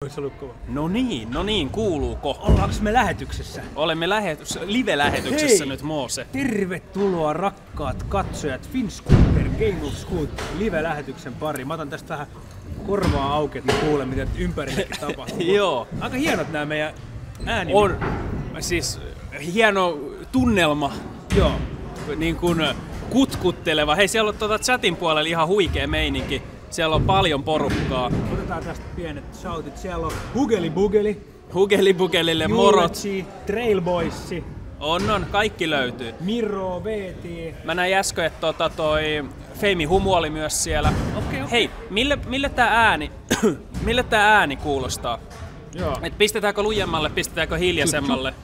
Olisi ollut kova. No niin, kuuluuko? Ollaanko me lähetyksessä? Olemme live-lähetyksessä Hei! nyt, Moose. Tervetuloa rakkaat katsojat Finscooter Game of Scooter live-lähetyksen pari. Mä otan tästä vähän korvaa auki, että mä kuulen mitä ympärillekin tapahtuu. Joo. Aika hienot nämä meidän ääni. On siis hieno tunnelma. Joo. Niin kuin kutkutteleva. Hei, siellä on chatin puolella ihan huikea meininki. Siellä on paljon porukkaa. Otetaan tästä pienet shoutit. Siellä on Hugeli Bugeli, Hugeli-bugelille morot. Trail Boysi, On, kaikki löytyy. Miro, VT. Mä näin äsken, että toi Feimi Humu oli myös siellä. Okei. Hei, mille tää ääni kuulostaa? Joo. Et pistetäänkö lujemmalle, pistetäänkö hiljaisemmalle?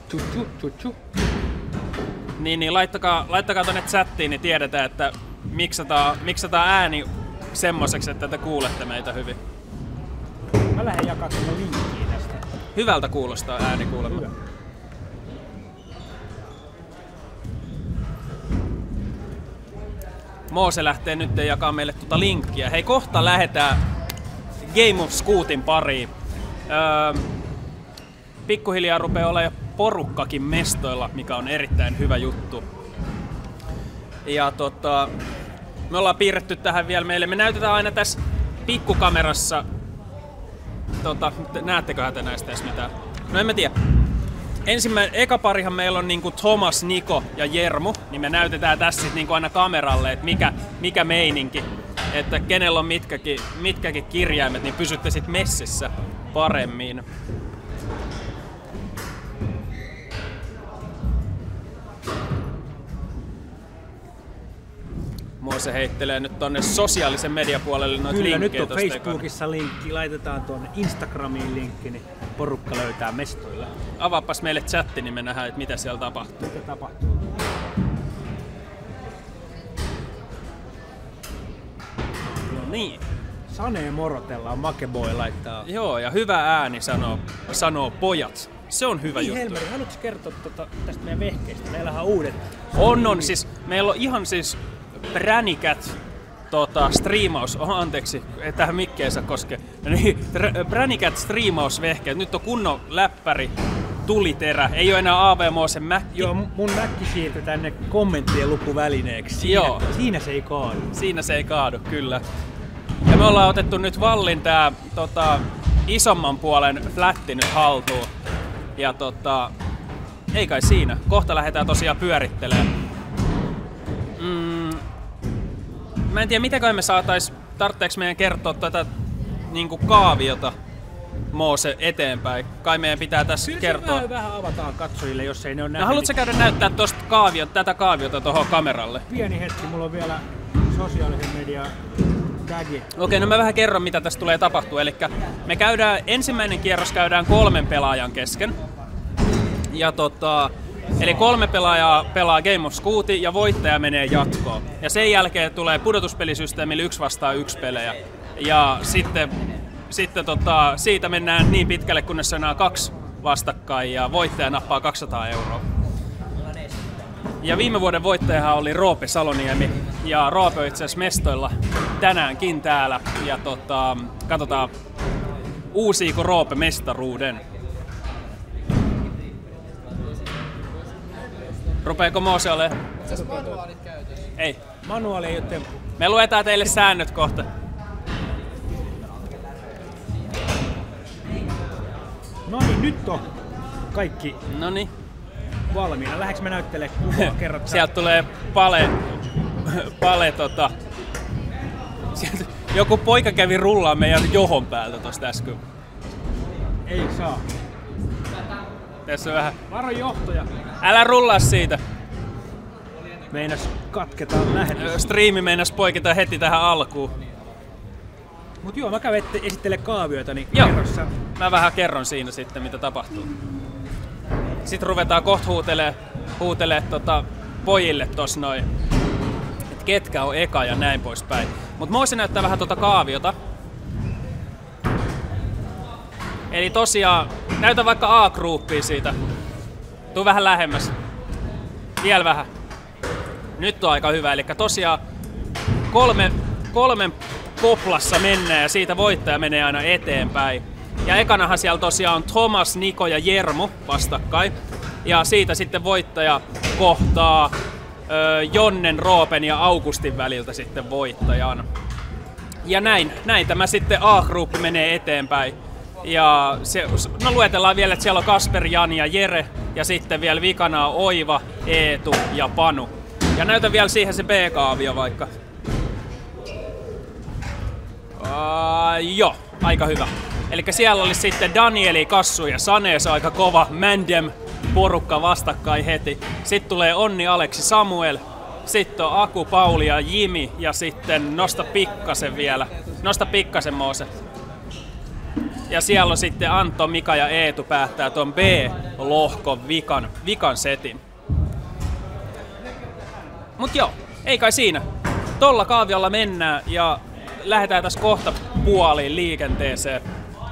Niin, laittakaa tonne chattiin, niin tiedetään, että miksataan ääni semmoiseksi, että te kuulette meitä hyvin. Mä lähden jakaa tuonne linkkiin tästä. Hyvältä kuulostaa ääni kuulemma. Hyvä. Moose lähtee nyt jakaa meille linkkiä. Hei, kohta lähdetään Game of Scootin pariin. Pikkuhiljaa rupeaa olemaan porukkakin mestoilla, mikä on erittäin hyvä juttu. Ja me ollaan piirretty tähän vielä meille. Me näytetään aina tässä pikkukamerassa. Näetteköhän te näistä edes mitään? No en mä tiedä. Eka parihan meillä on niinku Thomas, Niko ja Jermu, niin me näytetään tässä sit niinku aina kameralle, että mikä meininki. Että kenellä on mitkäkin kirjaimet, niin pysytte sit messissä paremmin. Moose heittelee nyt tonne sosiaalisen mediapuolelle noita Kyllä, linkkejä. nyt on Facebookissa linkki, laitetaan tuonne Instagramiin linkki, niin porukka löytää mestoilla. Avaapas meille chatti, niin me nähdään, että mitä siellä tapahtuu. Mitä tapahtuu? No niin. Sane morotellaan, Makeboy laittaa. Joo, ja hyvä ääni sanoo pojat. Se on hyvä juttu. Helmeri, haluatko kertoa tästä meidän vehkeistä? Meillähän on uudet. On. Siis, meillä on ihan siis Branicat striimaus. Anteeksi, ei tähän mikkeensä koske. Niin, Branicat striimausvehkeet. Nyt on kunnon läppäri, tuliterä. Ei ole enää AV-Moosen mäkki. Joo, mun mäkki siirtyi tänne kommenttien lukuvälineeksi. Siinä se ei kaadu. Siinä se ei kaadu, kyllä. Ja me ollaan otettu nyt Vallin tää isomman puolen flätti nyt haltuun. Ja ei kai siinä. Kohta lähdetään tosiaan pyörittelemään. Mä en tiedä, mitäköhän me tarvitseeko meidän kertoa tätä niinku kaaviota Moose eteenpäin. Kai meidän pitää tässä kertoa. Kyllä vähän avataan katsojille, jos ei ne ole nähnyt. Haluatko sä käydä näyttää tätä kaaviota tuohon kameralle? Pieni hetki, mulla on vielä sosiaalisen median tagi. Okei, no mä vähän kerron, mitä tässä tulee tapahtua. Eli me ensimmäinen kierros käydään 3 pelaajan kesken. Ja eli 3 pelaajaa pelaa Game of Scootin ja voittaja menee jatkoon. Ja sen jälkeen tulee pudotuspelisysteemillä 1 vastaan 1 pelejä. Ja sitten siitä mennään niin pitkälle, kunnes on 2 vastakkain ja voittaja nappaa 200 €. Ja viime vuoden voittajahan oli Roope Saloniemi. Ja Roope on itse asiassa mestoilla tänäänkin täällä. Ja katsotaan, uusiiko Roope mestaruuden. Rupeeko Moose olemaan? Manuaalit käytössä. Ei. Manuaali ei ole temppu. Me luetaan teille säännöt kohta. No niin, nyt on kaikki Noniin. valmiina. Lähdekö me näyttelemään kuvaa? Kerrot sä? Sieltä tulee pale Sieltä joku poika kävi rullaa meidän johon päältä tosta äsken. Ei saa. Tässä on vähän. Varo johtaja. Älä rullaa siitä. Meinas katketaan lähetys. Striimi meinas poikita heti tähän alkuun. Mut joo, mä kävin esittele kaavioita, niin Joo. kerro sä. Mä vähän kerron siinä sitten, mitä tapahtuu. Sitten ruvetaan kohta huutelee pojille tossa noin, että ketkä on eka ja näin poispäin. Mut Moose näyttää vähän kaaviota. Eli tosiaan, näytä vaikka A-groupia siitä. Tuu vähän lähemmäs. Vielä vähän. Nyt on aika hyvä, eli tosiaan kolmen koplassa mennään ja siitä voittaja menee aina eteenpäin. Ja ekanahan siellä tosiaan on Thomas, Niko ja Jermu vastakkain. Ja siitä sitten voittaja kohtaa Jonnen, Roopen ja Augustin väliltä sitten voittajan. Ja näin tämä sitten A-gruppi menee eteenpäin. Ja luetellaan vielä, että siellä on Kasper, Jani ja Jere. Ja sitten vielä vikana on Oiva, Eetu ja Panu. Ja näytän vielä siihen se B-kaavio vaikka. Joo, aika hyvä. Eli siellä oli sitten Danieli, Kassu ja Sane, se on aika kova Mandem porukka vastakkain heti. Sitten tulee Onni, Aleksi, Samuel. Sitten on Aku, Pauli ja Jimi ja sitten nosta pikkasen Moose. Ja siellä on sitten Antto, Mika ja Eetu päättää tuon B-lohkon vikan setin. Mut joo, ei kai siinä. Tolla kaaviolla mennään ja lähdetään tässä kohta puoliin liikenteeseen.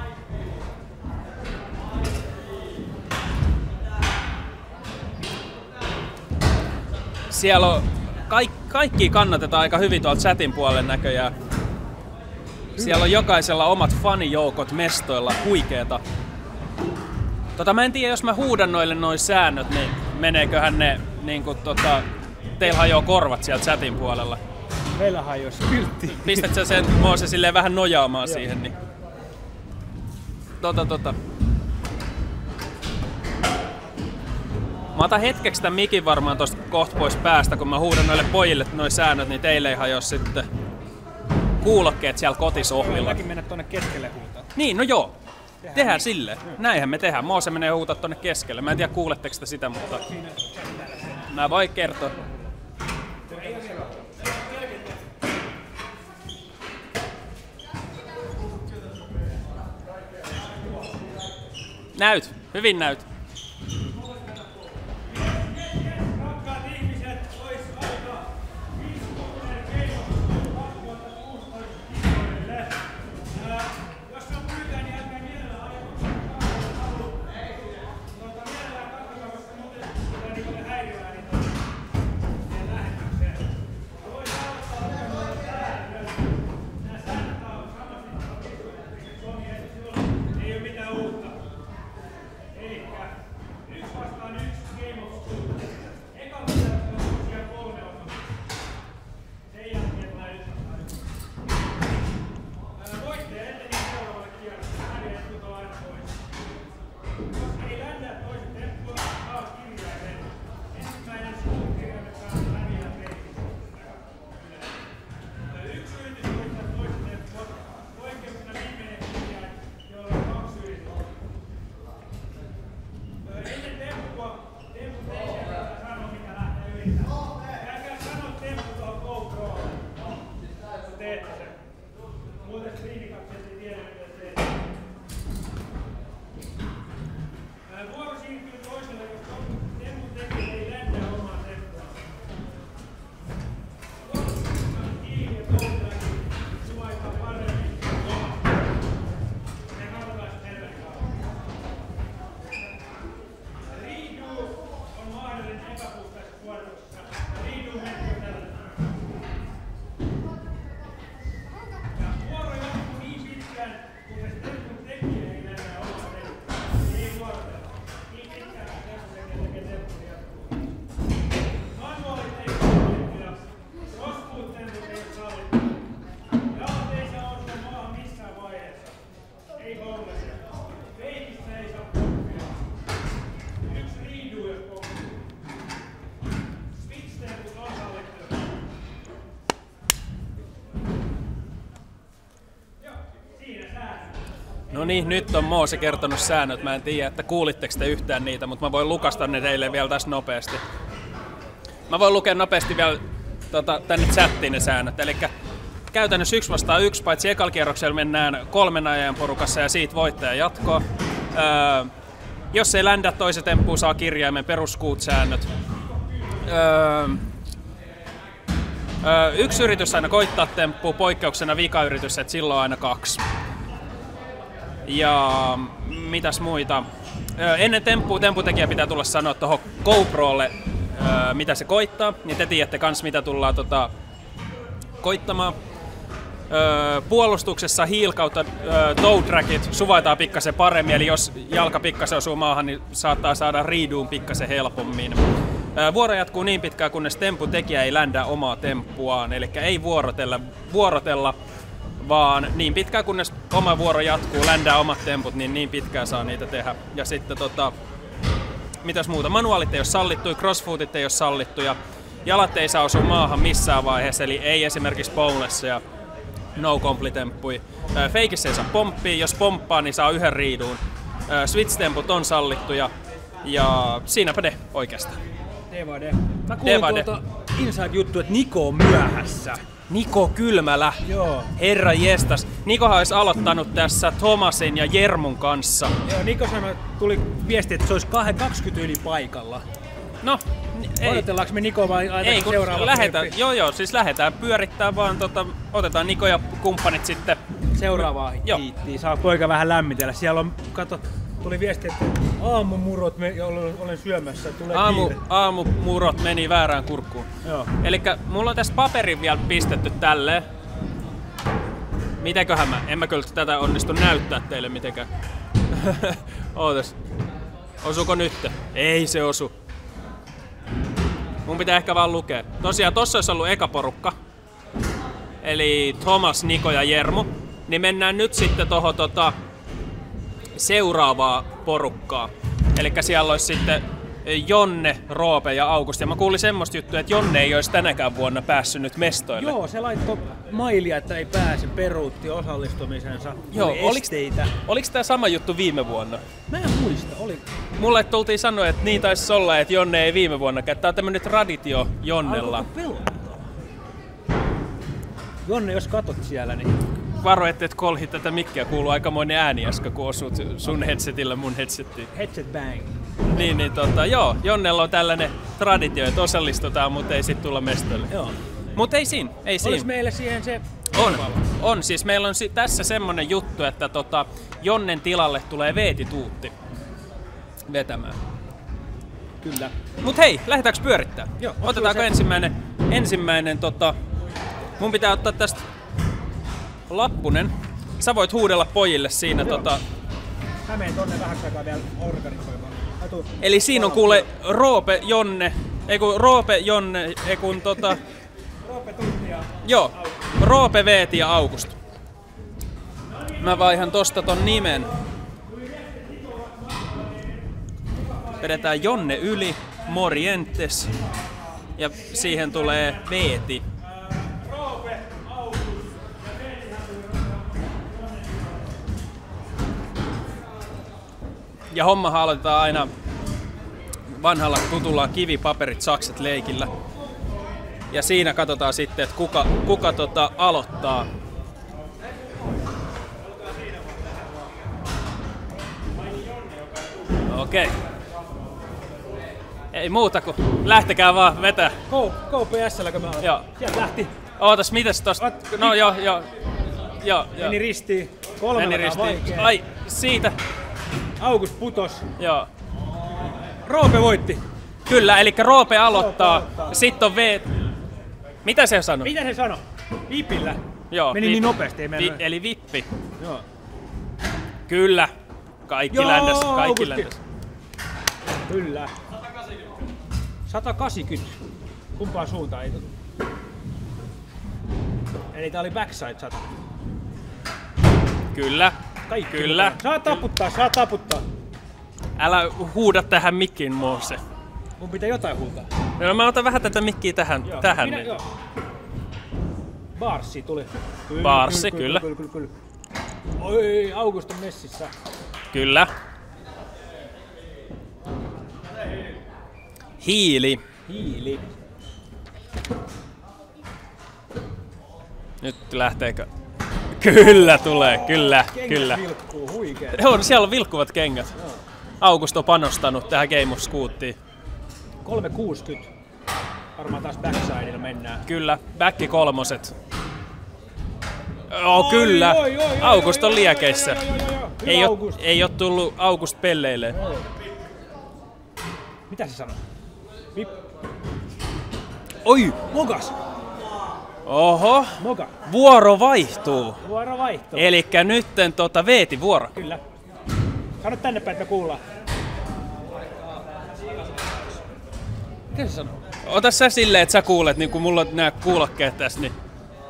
Siellä on kaikki kannatetaan aika hyvin tuolta chatin puolen näköjään. Siellä on jokaisella omat fanijoukot mestoilla, huikeeta. Mä en tiedä, jos mä huudan noille säännöt, niin meneeköhän ne niinku teillä hajoaa korvat siellä chatin puolella. Meillä hajoaa kyltti. Pistät sä sen Moose silleen vähän nojaamaan siihen, niin. Mä otan hetkeksi tän mikin varmaan tosta kohta pois päästä, kun mä huudan noille pojille noi säännöt, niin teille ei hajoa sitten kuulokkeet siellä kotisohvilla. Mäkin mennä tonne keskelle huutaa. Niin, no joo. Tehdään silleen. Näinhän me tehdään. Moose menee huutaa tonne keskelle. Mä en tiedä kuuletteko sitä, mutta mä voin kertoa. Näyt. Hyvin näyt. No niin, nyt on Moose kertonut säännöt. Mä en tiedä, että kuulitteko te yhtään niitä, mutta mä voin lukasta ne teille vielä tässä nopeasti. Mä voin lukea nopeasti vielä tänne chattiin ne säännöt. Eli käytännössä 1 vastaan 1, paitsi ekalla kierroksella mennään 3 ajan porukassa ja siitä voittaja jatkoa. Jos ei ländä toisen temppuun, saa kirjaimen perussäännöt. Yksi yritys aina koittaa temppua, poikkeuksena vikayritys, että silloin aina 2. Ja mitäs muita? Ennen tempputekijä pitää tulla sanoa tuohon GoProlle, mitä se koittaa, niin te tiedätte kans mitä tullaan koittamaan. puolustuksessa heel kautta toe trackit suvaitaan pikkasen paremmin, eli jos jalka pikkasen osuu maahan, niin saattaa saada redoon pikkasen helpommin. Vuoro jatkuu niin pitkään, kunnes tempun tekijä ei ländää omaa temppuaan, eli ei vuorotella, vaan niin pitkään, kunnes oma vuoro jatkuu, ländää omat temput, niin pitkään saa niitä tehdä. Ja sitten mitäs muuta? Manuaalit ei ole sallittuja, crossfootit ei ole sallittuja, jalat ei saa osua maahan missään vaiheessa, eli ei esimerkiksi bonelessia, no compli-temppui. Feikissä ei saa pomppia, jos pomppaa, niin saa yhden riiduun. Switch-temput on sallittuja, ja siinäpä ne oikeastaan. Devade. Mä kuulin tuolta inside-juttu, että Niko on myöhässä. Niko Kylmälä. Joo. Herra jestas. Nikohan olisi aloittanut tässä Thomasin ja Jermun kanssa. Joo, Niko sanoi, tuli viesti, että se olisi 20 yli paikalla. No, ei. Odotellaanko me Niko vai ei, kun seuraava lähetään, siis lähdetään pyörittää vaan, otetaan Niko ja kumppanit sitten. Seuraavaa hiittiin. Saa poika vähän lämmitellä. Siellä on, kato, tuli viesti, että aamumurot olen syömässä. Tulee Aamumurot meni väärään kurkkuun. Joo. Elikkä mulla on tässä paperin vielä pistetty tälleen. Mitenköhän en mä kyllä tätä onnistu näyttää teille mitenkään. Ootas. Osuuko nyt? Ei se osu. Mun pitää ehkä vaan lukea. Tosiaan tossa olisi ollut eka porukka. Eli Thomas, Niko ja Jermu. Niin mennään nyt sitten tohon seuraavaa porukkaa. Elikkä siellä olisi sitten Jonne, Roope ja August. Ja mä kuulin semmoista juttua, että Jonne ei olisi tänäkään vuonna päässyt nyt mestoille. Joo, se laittoi mailia, että ei pääse, peruutti osallistumisensa. Joo, oliko tää sama juttu viime vuonna? Mä en muista, oli. Mulle tultiin sanoa, että niin taisi olla, että Jonne ei viime vuonna. Tää on tämmönen traditio Jonnella. Alkoiko pelata? Jonne, jos katot siellä, niin... Varo, et kolhi tätä mikkiä, kuuluu aikamoinen ääni äsken, kun osut sun headsetillä mun headsettiin. Headset bang. Joo, Jonnella on tällainen traditio, että osallistutaan, mutta ei sit tulla mestoille. Joo. Mut ei siinä. Olis meille siihen se... On, siis meillä on tässä semmonen juttu, että Jonnen tilalle tulee Veeti Tuutti vetämään. Kyllä. Mut hei, lähdetäänkö pyörittää? Joo. Otetaanko ensimmäinen mun pitää ottaa tästä lappunen. Sä voit huudella pojille siinä Mä menen tonne vähäksi aikaa vielä organisoimaan. Eli siinä on kuule Roope, Jonne, Roope, Tuutti ja... Joo, Roope, Veeti ja August. Mä vaihan tosta ton nimen. Vedetään Jonne yli, Morientes. Ja siihen tulee Veeti. Ja homma aloitetaan aina vanhalla tutulla kivipaperit, sakset leikillä. Ja siinä katsotaan sitten, että kuka aloittaa. Okei. Ei muuta kuin lähtekää vaan vetää. KPS:llä mä olen. Joo. Sieltä lähti. Ootas, mites tosta? No joo. Meni ristiin. 3 vaikea. Ai, siitä. August putos. Joo. Roope voitti. Kyllä, eli Roope aloittaa. Sitten on Mitä se sanoi? Mitä se sanoi? Vipillä. Joo. Meni niin nopeasti, ei mennyt. Eli vippi. Joo. Kyllä. Kaikki ländäs. Kyllä. 180. Kumpaan suuntaan ei Eli tää oli backside 100. Kyllä. Kaikki Kyllä. Saa taputtaa. Älä huuda tähän mikkiin, Moose. Mun pitää jotain huutaa. No, mä otan vähän tätä mikkiä tähän. Niin. Joo. Barssi tuli. Barssi, kyllä. Oi, August on messissä. Kyllä. Hiili. Nyt lähteekö? Kyllä tulee, kyllä. Vilkkuu, huikea. Siellä on vilkkuvat kengät. Joo. August on panostanut tähän Game of Scootiin. 360. Varmaan taas backsideilla mennään. Kyllä, back kolmoset. Kyllä. August on liekeissä. Ei oo tullut August pelleille. Mitä se sanoo? Oi! Mogas! Oho, Moka. vuoro vaihtuu. Vuoro vaihtuu. Elikkä nytten Veeti vuoro. Kyllä. Sano tänne päin, että me kuullaan. Mitä se sanoo? Ota sä silleen, että sä kuulet, niin kun mulla on nää kuulokkeet tässä, niin...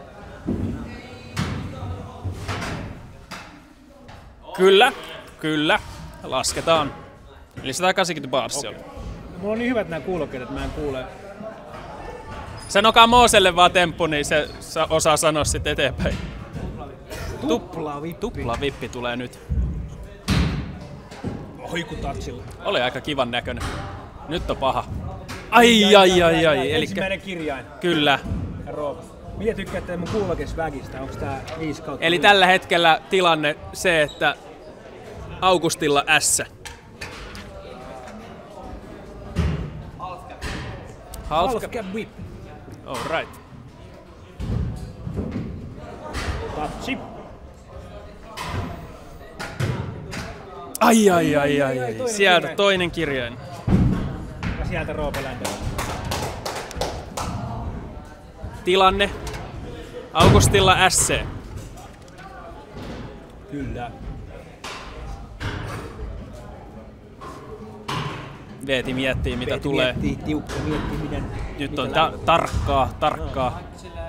Kyllä, kyllä. Lasketaan. Eli 180 barssia oli. Mulla on niin hyvät nämä kuulokkeet, että mä en kuule. Sanokaa Mooselle vaan temppu, niin se osaa sanoa sitten eteenpäin. Tuplavippi. Tuplavippi tulee nyt. Oikutatsilla. Oli aika kivan näköinen. Nyt on paha. Ai. Ensimmäinen kirjain. Kyllä. Ja Roope. Mitä tykkäätte mun kuulokesvägistä? Onks tää 5/5? Eli tällä hetkellä tilanne se, että Augustilla S. Halfcap whip. All right. Tatsi. Ai. Sieltä kirjain. toinen kirjain. Ja sieltä Roope läntö. Tilanne. Augustilla SC. Kyllä. Veeti miettii mitä tulee. Tiukka miettii miten. Nyt on tarkkaa.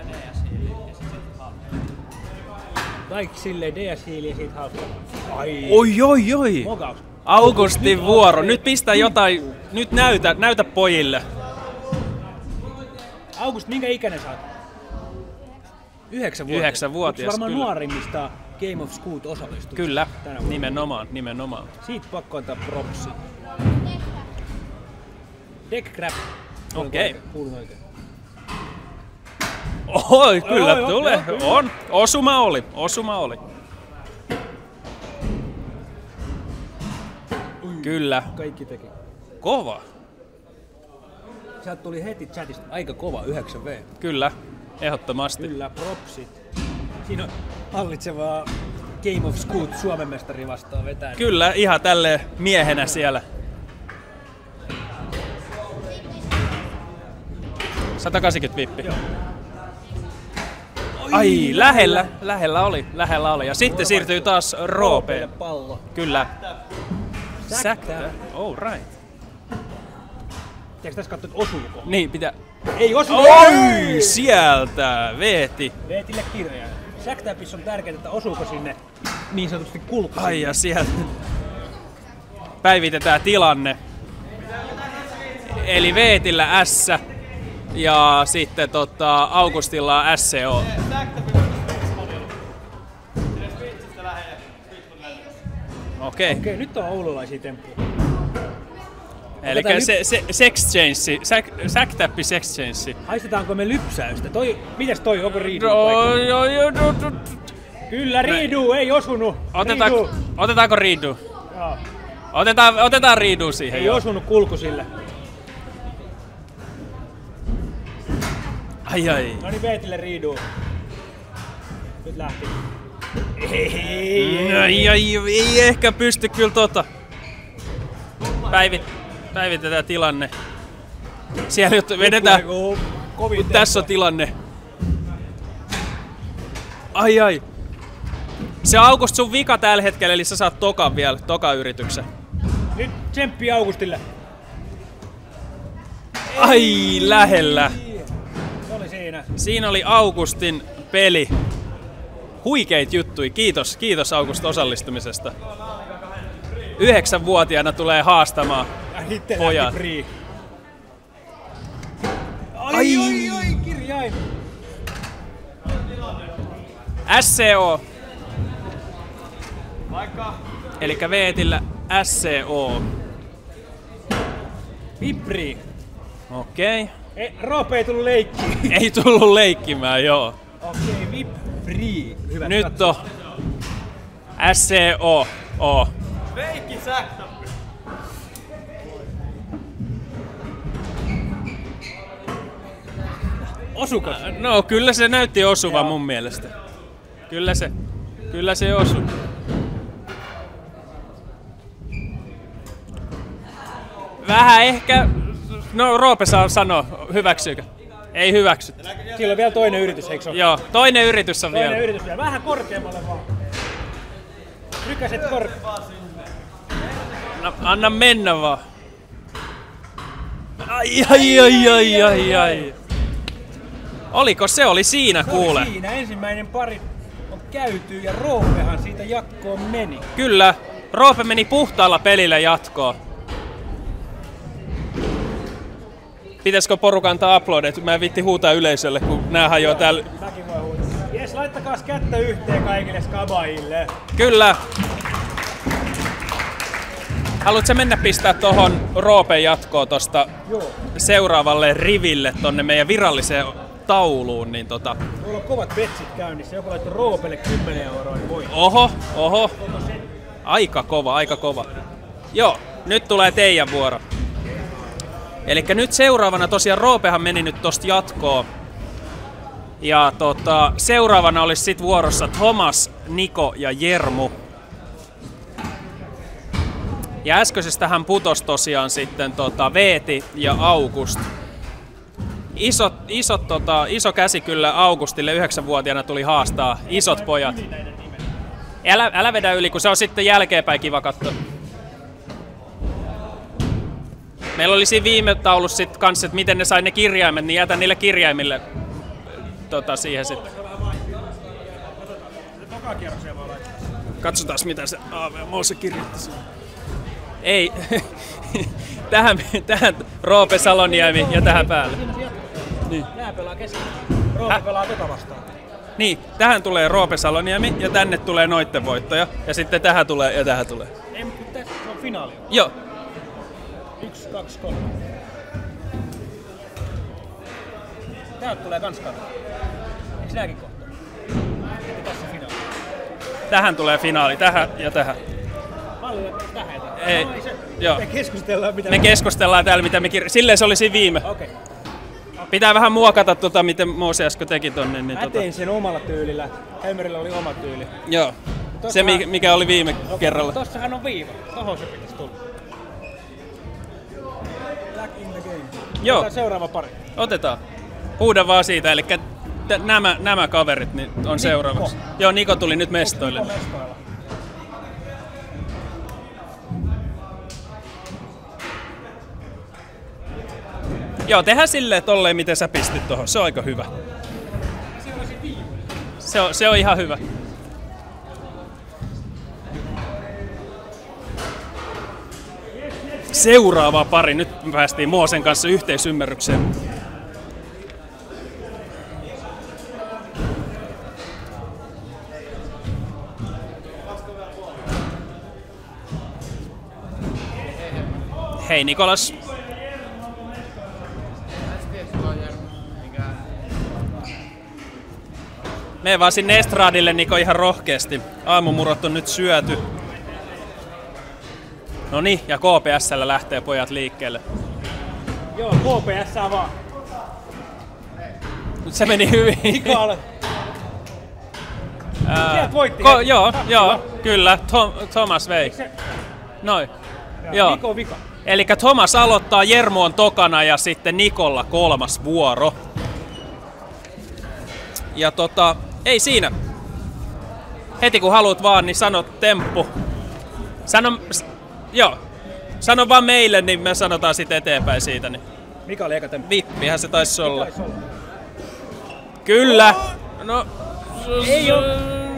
Kaikki silleen DS-hiili ja siitä halfcap. Ai. Oi. Mokaus. Augustin vuoro. Nyt pistä jotain. Nyt näytä pojille. August, minkä ikäinen sä oot? 9-vuotias. 9-vuotias, Onks varmaan kyllä. nuorimmista Game of Scoot osallistujista? Kyllä, tänä vuonna? nimenomaan. Siitä pakko antaa propsi. Deck grab. Okei. Kuulun oikein. Oi, kyllä Oi, tulee. kyllä. On. Osuma oli. Kyllä. Kaikki teki. Kova. Sieltä tuli heti chatista aika kova 9V. Kyllä. Ehdottomasti. Kyllä, propsit. Siinä on hallitsevaa Game of Scoot Suomen mestari vastaan vetää. Kyllä, ihan tälleen miehenä siellä. 180 vippi. Joo. Ai, lähellä oli. Ja sitten siirtyy taas Roopeen. Pallo. Kyllä. Säktää. All right. Tiedätkö tässä katsoa, että osuuko? Niin, pitää... Ei osu! Oi, sieltä Veeti. Veetille kirjaa. Säktääpissä on tärkeää, että osuuko sinne niin sanotusti kulku. Ai ja sieltä. Päivitetään tilanne. Eli Veetillä S ja sitten Augustilla SCO. Okei. Okei, nyt on oululaisia temppuja. Eli se sex change, säktäppi sex change. Haistetaanko me lypsäystä? Mites toi, onko riidun paikka? Kyllä, riidu, ei osunut. Otetaanko riidu? Joo. Otetaan riidu siihen. Ei osunut kulku sille. Ai. No niin, Veetille riidu. Nyt lähti. Ei ehkä pysty kyllä Päivitetään tilanne. Siellä vedetään. Tässä on tilanne. Ai. Se on August sun vika tällä hetkellä, eli sä saat tokan yrityksen. Nyt tsemppi Augustille. Ai, lähellä. Se oli siinä. Siinä oli Augustin peli. Huikeita juttui. Kiitos August osallistumisesta. 9-vuotiaana tulee haastamaan pojat. Ai, kirjain. SCO. Elikkä Veetillä SCO. Vipri. Okei. Roope ei tullut leikkiin. Ei tullut leikkimään, joo. Okei, vipri. Hyvä. Nyt on SCO. Feikki säktäppi. Osuko? No kyllä se näytti osuvan mun mielestä. Kyllä se osui. Vähän ehkä... No Roope saa sanoa, hyväksyykö? Ei hyväksytty. Sillä on vielä toinen yritys, eikö se ole? Joo, toinen yritys on Toinen vielä. yritys vielä. Vähän korkeammalle vaan. Rykäset korkeammalle. Anna mennä vaan. Ai. Oliko se? Oli siinä kuule. Siinä ensimmäinen pari on käyty ja Roopehan siitä jatkoon meni. Kyllä. Roope meni puhtaalla pelillä jatkoon. Pitäisikö porukan antaa uploadit? Mä en viitti huutaa yleisölle, kun nää hajoaa täällä. Mäkin voi huutaa. Jes, laittakaas kättä yhteen kaikille skabaille. Kyllä. Haluatko mennä pistää tohon Roopen jatkoon tosta seuraavalle riville tonne meidän viralliseen tauluun? Niin Tuolla on kovat betsit käynnissä. Joku laittoi Roopelle 10 euroa, niin voi. Oho. Aika kova. Joo, nyt tulee teidän vuoro. Elikkä nyt seuraavana tosiaan Roopehan meni nyt tosta jatkoon. Ja seuraavana olisi sit vuorossa Thomas, Niko ja Jermu. Ja äskeisestähän putos tosiaan sitten Veeti ja August. Iso käsi kyllä Augustille 9-vuotiaana tuli haastaa isot pojat. Älä vedä yli, kun se on sitten jälkeenpäin kiva katsoa. Meillä oli siinä viime taulussa sit kanssa, että miten ne sai ne kirjaimet, niin jätän niille kirjaimille siihen sitten. Katsotaan mitä se AV-Moose kirjoitti siihen. Ei, tähän Roope Saloniemi ja tähän päälle. Niin. Nää pelaa kesken. Roope pelaa vastaan. Niin, tähän tulee Roope Saloniemi ja tänne tulee noitten voittoja. Ja sitten tähän tulee ja tähän tulee. Ei, mutta tässä on finaali. Joo. 1, 2, 3. Täältä tulee kans katsoa. Eiks nääkin kohta? Sitten tässä finaali. Tähän tulee finaali, tähän ja tähän. Mallille tähän ja tähän. Ei, joo. Me keskustellaan mitä... Me keskustellaan täällä mitä silleen se oli siinä viime. Okei. Pitää vähän muokata miten Moose äsken teki tonne. Niin mä tein sen omalla tyylillä. Helmerillä oli oma tyyli. Joo. Se mikä oli viime kerralla. Tossahan on viiva. Tohon se pitäisi tulla. Back in the game. Joo. Otetaan seuraava pari. Otetaan. Huuda vaan siitä, eli nämä kaverit niin on seuraavaksi. Joo, Niko tuli nyt mestoille. Niko mestoilla. Joo, tehdään silleen tolleen, miten sä pistit tohon. Se on aika hyvä. Se on ihan hyvä. Seuraava pari. Nyt päästiin Moosen kanssa yhteisymmärrykseen. Hei Nikolas. Mene vaan sinne estradille, Niko, ihan rohkeasti. Aamumurot on nyt syöty. Noniin, ja KPS:llä lähtee pojat liikkeelle. Joo, KPS vaan. Nyt se meni hyvin. Nikola. Sieltä voitti. Joo, kyllä. Thomas vei. Noin. Joo. Niko vika. Elikkä Thomas aloittaa, Jermu on tokana ja sitten Nikolla 3. vuoro. Ja ei siinä. Heti kun haluat vaan, niin sano temppu. Sano vaan meille, niin me sanotaan sitten eteenpäin siitä. Niin. Mikä oli eka temppu? Vippihän se taisi olla. Kyllä. No. Ei oo.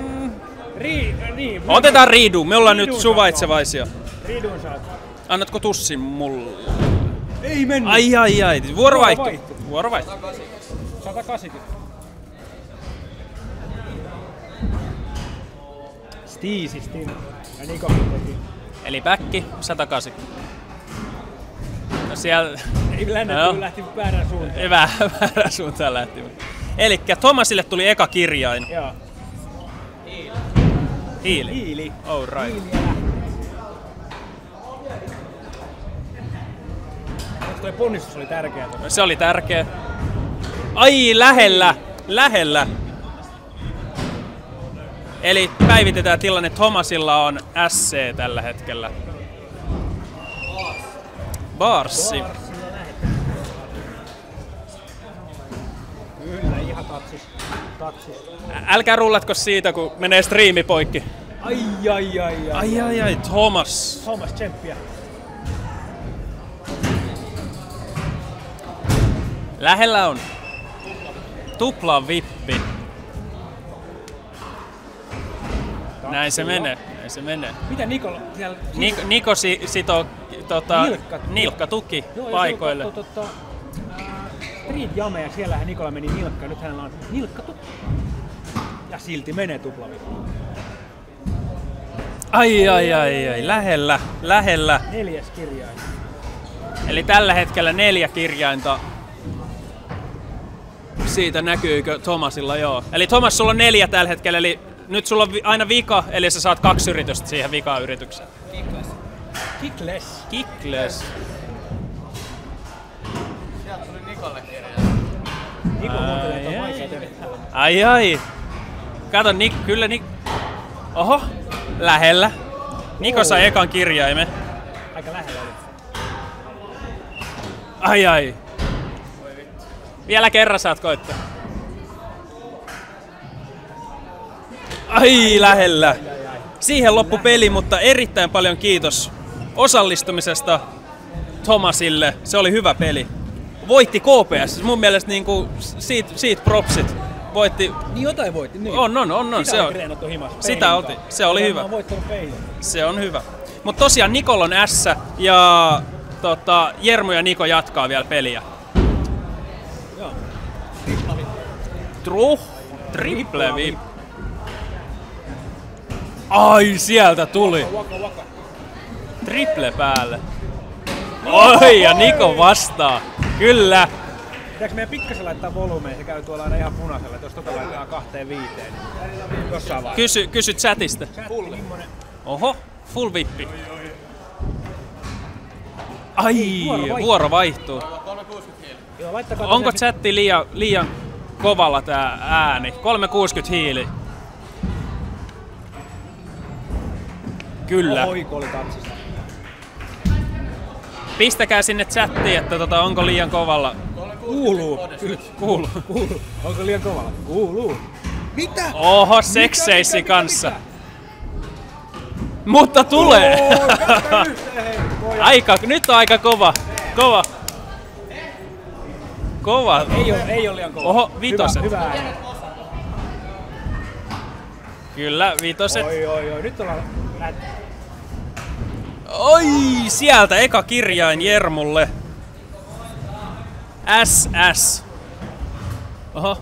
Niin. Otetaan riidu. Me ollaan nyt suvaitsevaisia. Riidun saat. Annatko tussin mulle? Ei mennyt. Ai. Vuorovaihto. 180. Stiisi. Ja Niko teki. Eli backi 180. No siellä... Ei lennätty, lähti väärään suuntaan. Väärään suuntaan lähti. Elikkä Thomasille tuli eka kirjain. Joo. Hiili. Oh right. Tuo ponnistus oli tärkeä. Se oli tärkeä. Ai, lähellä. Eli päivitetään tilanne. Thomasilla on SC tällä hetkellä. Barssi. Tatsis. Älkää rullatko siitä, kun menee striimi poikki. Ai, Thomas. Thomas tsemppiä. Lähellä on tupla vippi. Näin se menee. Mitä Nikola siellä? Niko sitoo nilkkatuki paikoille. Street Jame ja siellähän Nikola meni nilkka. Nyt hänellä on nilkkatukki. Ja silti menee tuplavippi. Ai, lähellä. 4. kirjain. Eli tällä hetkellä 4 kirjainta. Siitä näkyykö Thomasilla, joo. Eli Thomas, sulla on 4 tällä hetkellä, eli nyt sulla on aina vika, eli sä saat 2 yritystä siihen vikaan yritykseen. Kickless. Sieltä tuli Nikolle kirja. Niko muuttelee tuon vaikea tehdä. Ai. Kato, kyllä Oho, lähellä. Niko sai ekan kirjaimen. Aika lähellä oli. Ai. Vielä kerran saat koittaa. Ai, lähellä. Siihen loppu peli, mutta erittäin paljon kiitos osallistumisesta Thomasille. Se oli hyvä peli. Voitti KPS. Mun mielestä niinku siitä propsit. Voitti. Niin jotain voitti. Niin. On. Sitä on treenattu himassa. Sitä oltiin. Se oli hyvä. Mä oon voittanut peilin. Se on hyvä. Mutta tosiaan Nikol on S ja Jermu ja Niko jatkaa vielä peliä. Joo. Triple vip. Ai, sieltä tuli. Waka. Triple päälle. Oi, ja Niko vastaa. Kyllä. Pitääkö meidän pikkasen laittaa volumeen? Se käy tuolla aina ihan punaisella, että jos tota laitetaan 2-5, niin jossain vaiheessa. Kysy chatista. Oho, full vippi. Ai, vuoro vaihtuu. 360 hiili. Joo, laittakaa Onko chatti liian kovalla tää ääni? 360 hiili. Kyllä. Oiko oli tatsista. Pistäkää sinne chattiin, että onko liian kovalla. Kuuluu. Kuuluu. Onko liian kovalla? Kuuluu. Mitä? Oho, sekseissi kanssa. Mutta tulee! Nyt on aika kova. Ei ole liian kova. Oho, vitoset. Hyvä ääni. Kyllä, vitoset. Oi. Nyt ollaan... Oi, sieltä eka kirjain Jermulle. SS. Oho.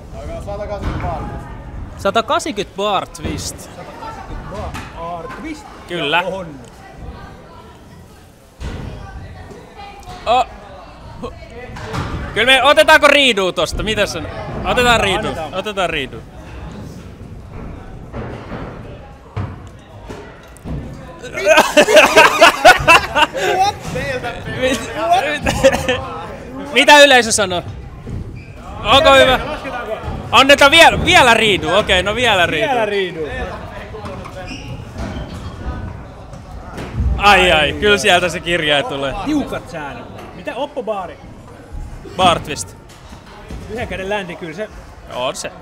180 bar twist. 180 bar twist. Kyllä. On. Kyllä me otetaanko riiduu tosta? Mitäs on? Otetaan riiduu. Mitä yleisö sanoo? Onko hyvä? Annetaan vielä riidu. Okei, no vielä riidu. Ai, kyllä sieltä se kirja tulee. Tiukat säännöt. Mitä oppobaari? Bar twist. Yhden käden ländi, kyllä se. On se.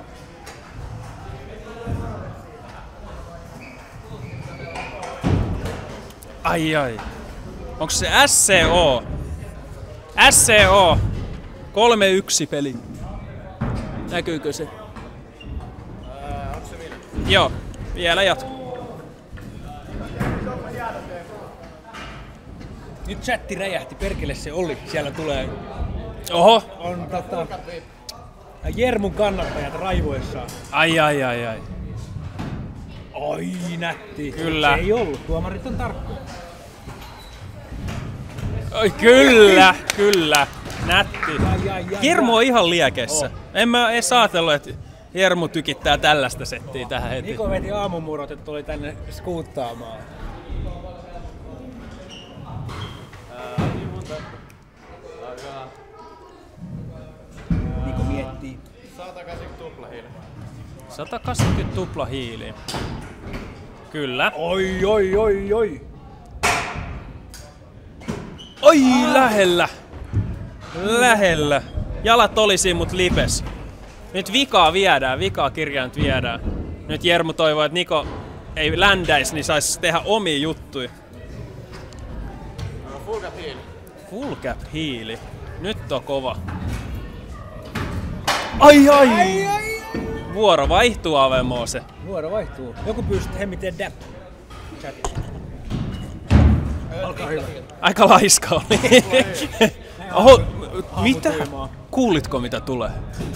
Ai. Onko se SCO? SCO 3-1 peli. Näkyykö se? Onko se vielä? Joo, vielä jatkuu. Nyt chatti räjähti, perkele se oli. Siellä tulee... Oho. On Jermun kannattajat raivoissaan. Ai. Oi, nätti. Kyllä. Se ei ollut, tuomarit on tarkkoja. Oi, kyllä. Nätti. Jermu on ihan liekessä. En mä edes ajatellut, että Jermu tykittää tällaista settiä tähän heti. Niko veti aamumurot, että tuli tänne skuuttaamaan. Niko miettii. 180 tuplahiili. 180 tuplahiili. Kyllä. Oi. Oi, lähellä. Jalat oli siinä, mut lipes. Nyt vikaa viedään, vikaa kirjain viedään. Nyt Jermu toivoo, että Niko ei ländäisi, niin saisi tehdä omia juttuja. Full cap hiili. Full cap hiili. Nyt on kova. Ai ai! Vuoro vaihtuu, Ave Moose. Vuoro vaihtuu. Joku pyysi hemmiteen dap. Chatissa. Olkaa hyvä. Aika laiska oli. Oho, mitä? Kuulitko mitä tulee?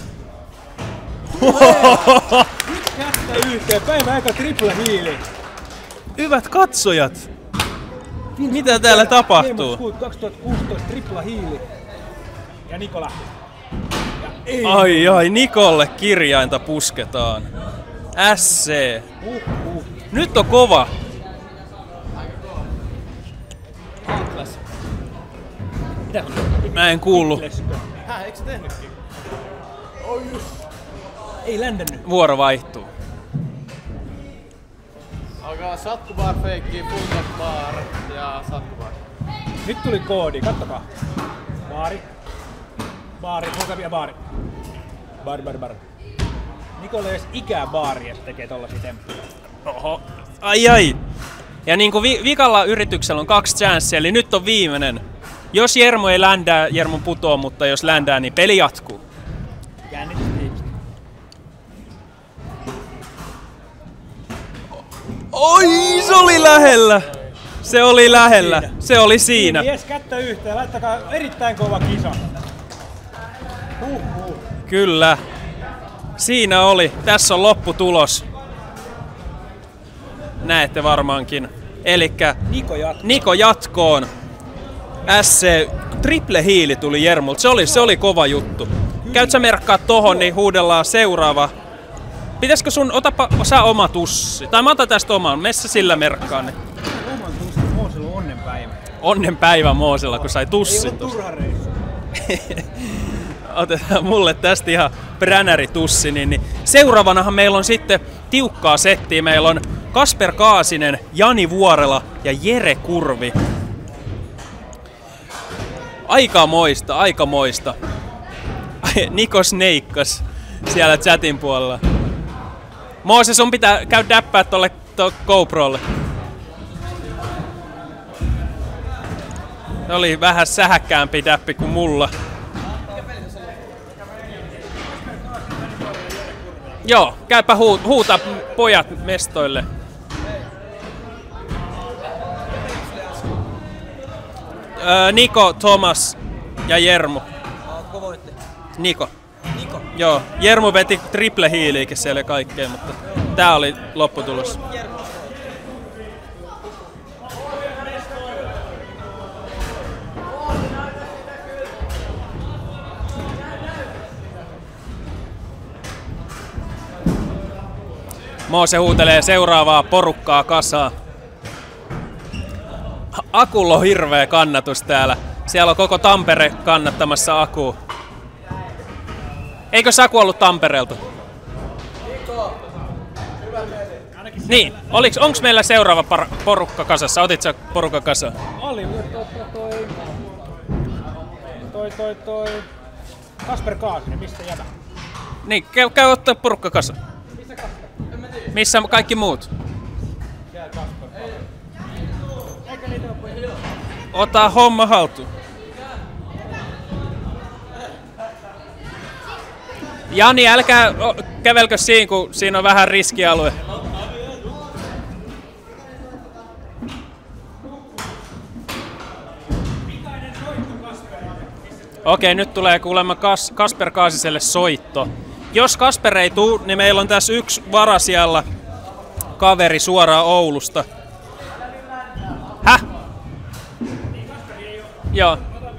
Kättä yhteen. Päivän aika triple hiili. Hyvät katsojat! Mitä täällä tapahtuu? 2016 tripla hiili. Ja Niko lähti. Ai, Nikolle kirjainta pusketaan. SC. Nyt on kova. Atlas. Mitä? Mä en kuullu. Eikö se tehnytkin? Ei ländännyt. Vuoro vaihtuu. Alkaa satkubar, feikki, full cap bar ja satkubar. Nyt tuli koodi, kattokaa. Baari. Baari, full baari. Baari. Nikolle ei edes ikää baari, että tekee tollasia temppuja. Oho. Ai. Ja niinku vikalla yrityksellä on 2 chanceja, eli nyt on viimeinen. Jos Jermu ei ländää, Jermu putoo, mutta jos ländää, niin peli jatkuu. Jännitystiivistä. Oi, se oli lähellä! Se oli lähellä. Se oli siinä. Jes, kättä yhteen. Laittakaa erittäin kova kisa. Kyllä. Siinä oli. Tässä on lopputulos. Näette varmaankin. Elikkä Niko jatkoon. SC triple hiili tuli Jermulta. Se oli kova juttu. Käyt sä merkkaa tohon, niin huudellaan seuraava. Pitäisikö sun, otapa sä oma tussi? Tai mä otan tästä oman. Messä sillä merkkaan. Niin. Oman tussin Moosella on onnenpäivä. Onnenpäivä Moosella, kun sai tussin. Ei ollut turha reissu. Otetaan mulle tästä ihan pränäritussi. Niin seuraavanahan meillä on sitten tiukkaa settiä. Meillä on Kasper Kaasinen, Jani Vuorela ja Jere Kurvi. Aikamoista. Niko Sneikkas siellä chatin puolella. Moose, sun pitää käydä däppää tolle GoProlle. Se oli vähän sähäkkäämpi däppi kuin mulla. Joo, käypä huuta pojat mestoille. Niko, Thomas ja Jermu. Niko. Joo, Jermu veti triple hiiliikin siellä ja kaikkea, mutta tää oli lopputulos. Moose huutelee seuraavaa porukkaa kasaan. Akulla on hirveä kannatus täällä. Siellä on koko Tampere kannattamassa Akua. Eikö Saku ollut Tampereelta? Niin, onks meillä seuraava porukka kasassa? Otit sä porukka kasaan? Oli, toi Kasper Kaasinen, missä jätä? Niin, käy ottaa porukka kasaan. Missä kaikki muut? Ota homma haltuun. Jani, älkää kävelkö siinä, kun siinä on vähän riskialue. Okei, nyt tulee kuulemma Kasper Kaasiselle soitto. Jos Kasper ei tuu, niin meillä on tässä yksi varasijalla kaveri suoraan Oulusta. Häh? Joo.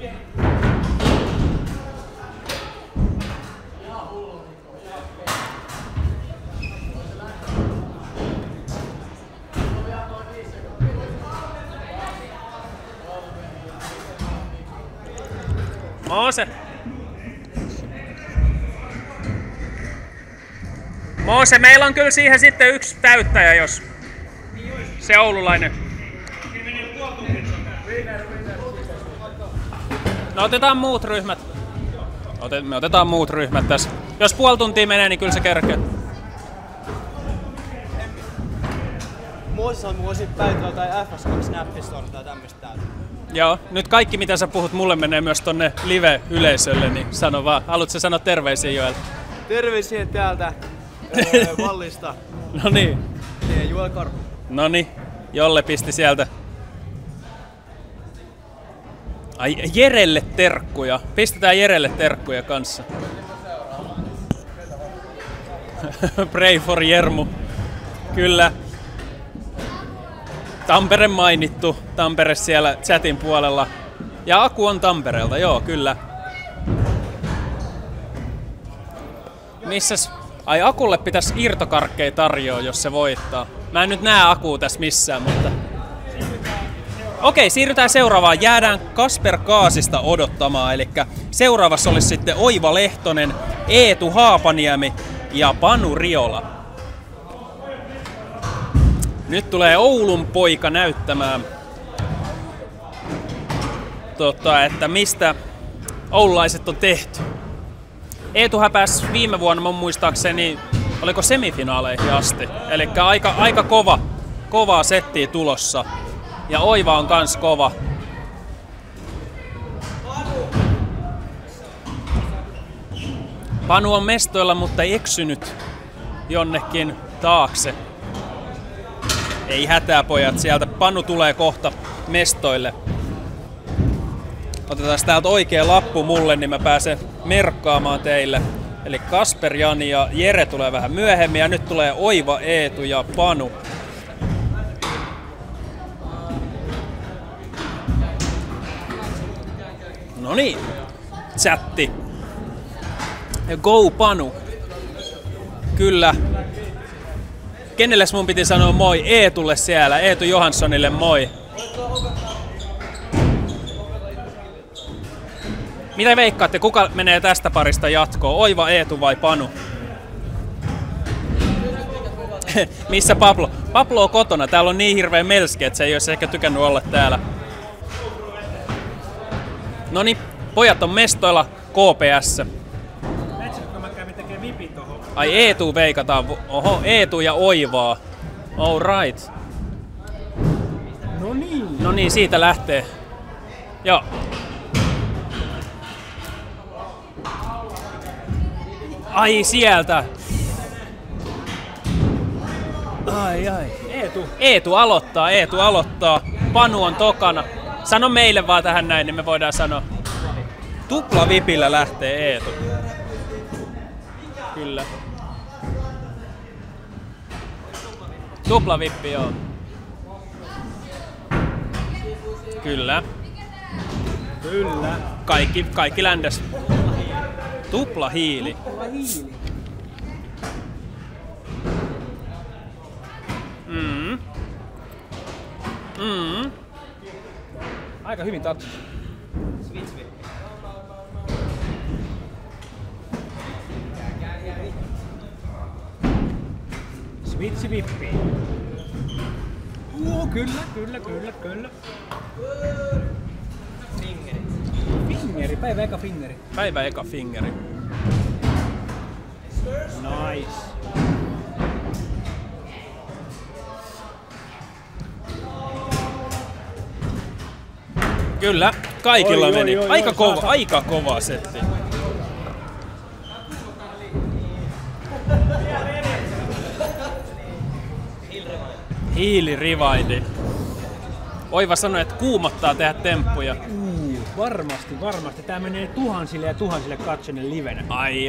Moose, meillä on kyllä siihen sitten yksi täyttäjä, jos se oululainen. No otetaan muut ryhmät. Me otetaan muut ryhmät tässä. Jos puoli tuntia menee, niin kyllä se kerkee. Muissa mä voisin päivällä tai FS2-näppistorta tai tämmöstä täältä. Joo, nyt kaikki mitä sä puhut mulle menee myös tonne live-yleisölle, niin sano vaan. Haluatko sanoa terveisiä Joel? Terveisiä täältä Vallista. No niin. Joel Karhu. Noni, Jolle pisti sieltä. Ai, Jerelle terkkuja. Pistetään Jerelle terkkuja kanssa. Pray for Jermu. Kyllä. Tampere mainittu. Tampere siellä chatin puolella. Ja Aku on Tampereelta, joo, kyllä. Missäs? Ai, Akulle pitäisi irtokarkkeja tarjoa, jos se voittaa. Mä en nyt näe Akua tässä missään, mutta... Okei, siirrytään seuraavaan. Jäädään Kasper Kaasista odottamaan. Eli seuraavassa olisi sitten Oiva Lehtonen, Eetu Haapaniemi ja Panu Riola. Nyt tulee Oulun poika näyttämään, että mistä oululaiset on tehty. Eetu häpäsi viime vuonna mun muistaakseni, oliko semifinaaleihin asti. Eli aika kovaa settiä tulossa. Ja Oiva on kans kova. Panu on mestoilla, mutta eksynyt jonnekin taakse. Ei hätää pojat, sieltä Panu tulee kohta mestoille. Otetaan täältä oikea lappu mulle, niin mä pääsen merkkaamaan teille. Eli Kasper, Jani ja Jere tulee vähän myöhemmin ja nyt tulee Oiva, Eetu ja Panu. No niin, chatti. Go Panu. Kyllä. Kenelles mun piti sanoa moi? Eetulle siellä, Eetu Johanssonille moi. Mitä veikkaatte, kuka menee tästä parista jatkoon? Oiva, Eetu vai Panu? Missä Pablo? Pablo on kotona, täällä on niin hirveä melski, että se ei olisi ehkä tykännyt olla täällä. Noniin, pojat on mestoilla KPS. Ai Eetu veikataan. Oho, Eetu ja Oivaa. All right. No niin, siitä lähtee. Joo. Ai sieltä. Ai. Eetu aloittaa. Panu on tokana. Sano meille vaan tähän näin, niin me voidaan sanoa. Tupla vipillä lähtee Eetu. Kyllä. Tupla vippi, joo. Kyllä. Kaikki ländäs. Tupla hiili. Aika hyvin tatsi. Switchi vippi. Kyllä. Fingeri, päivä eka fingeri. Nice. Kyllä, kaikilla meni. Aika kova setti. Hiilirivindi. Oiva sanoi, että kuumottaa tehdä temppuja. Varmasti. Tää menee tuhansille ja tuhansille katsojille livenä. Ai.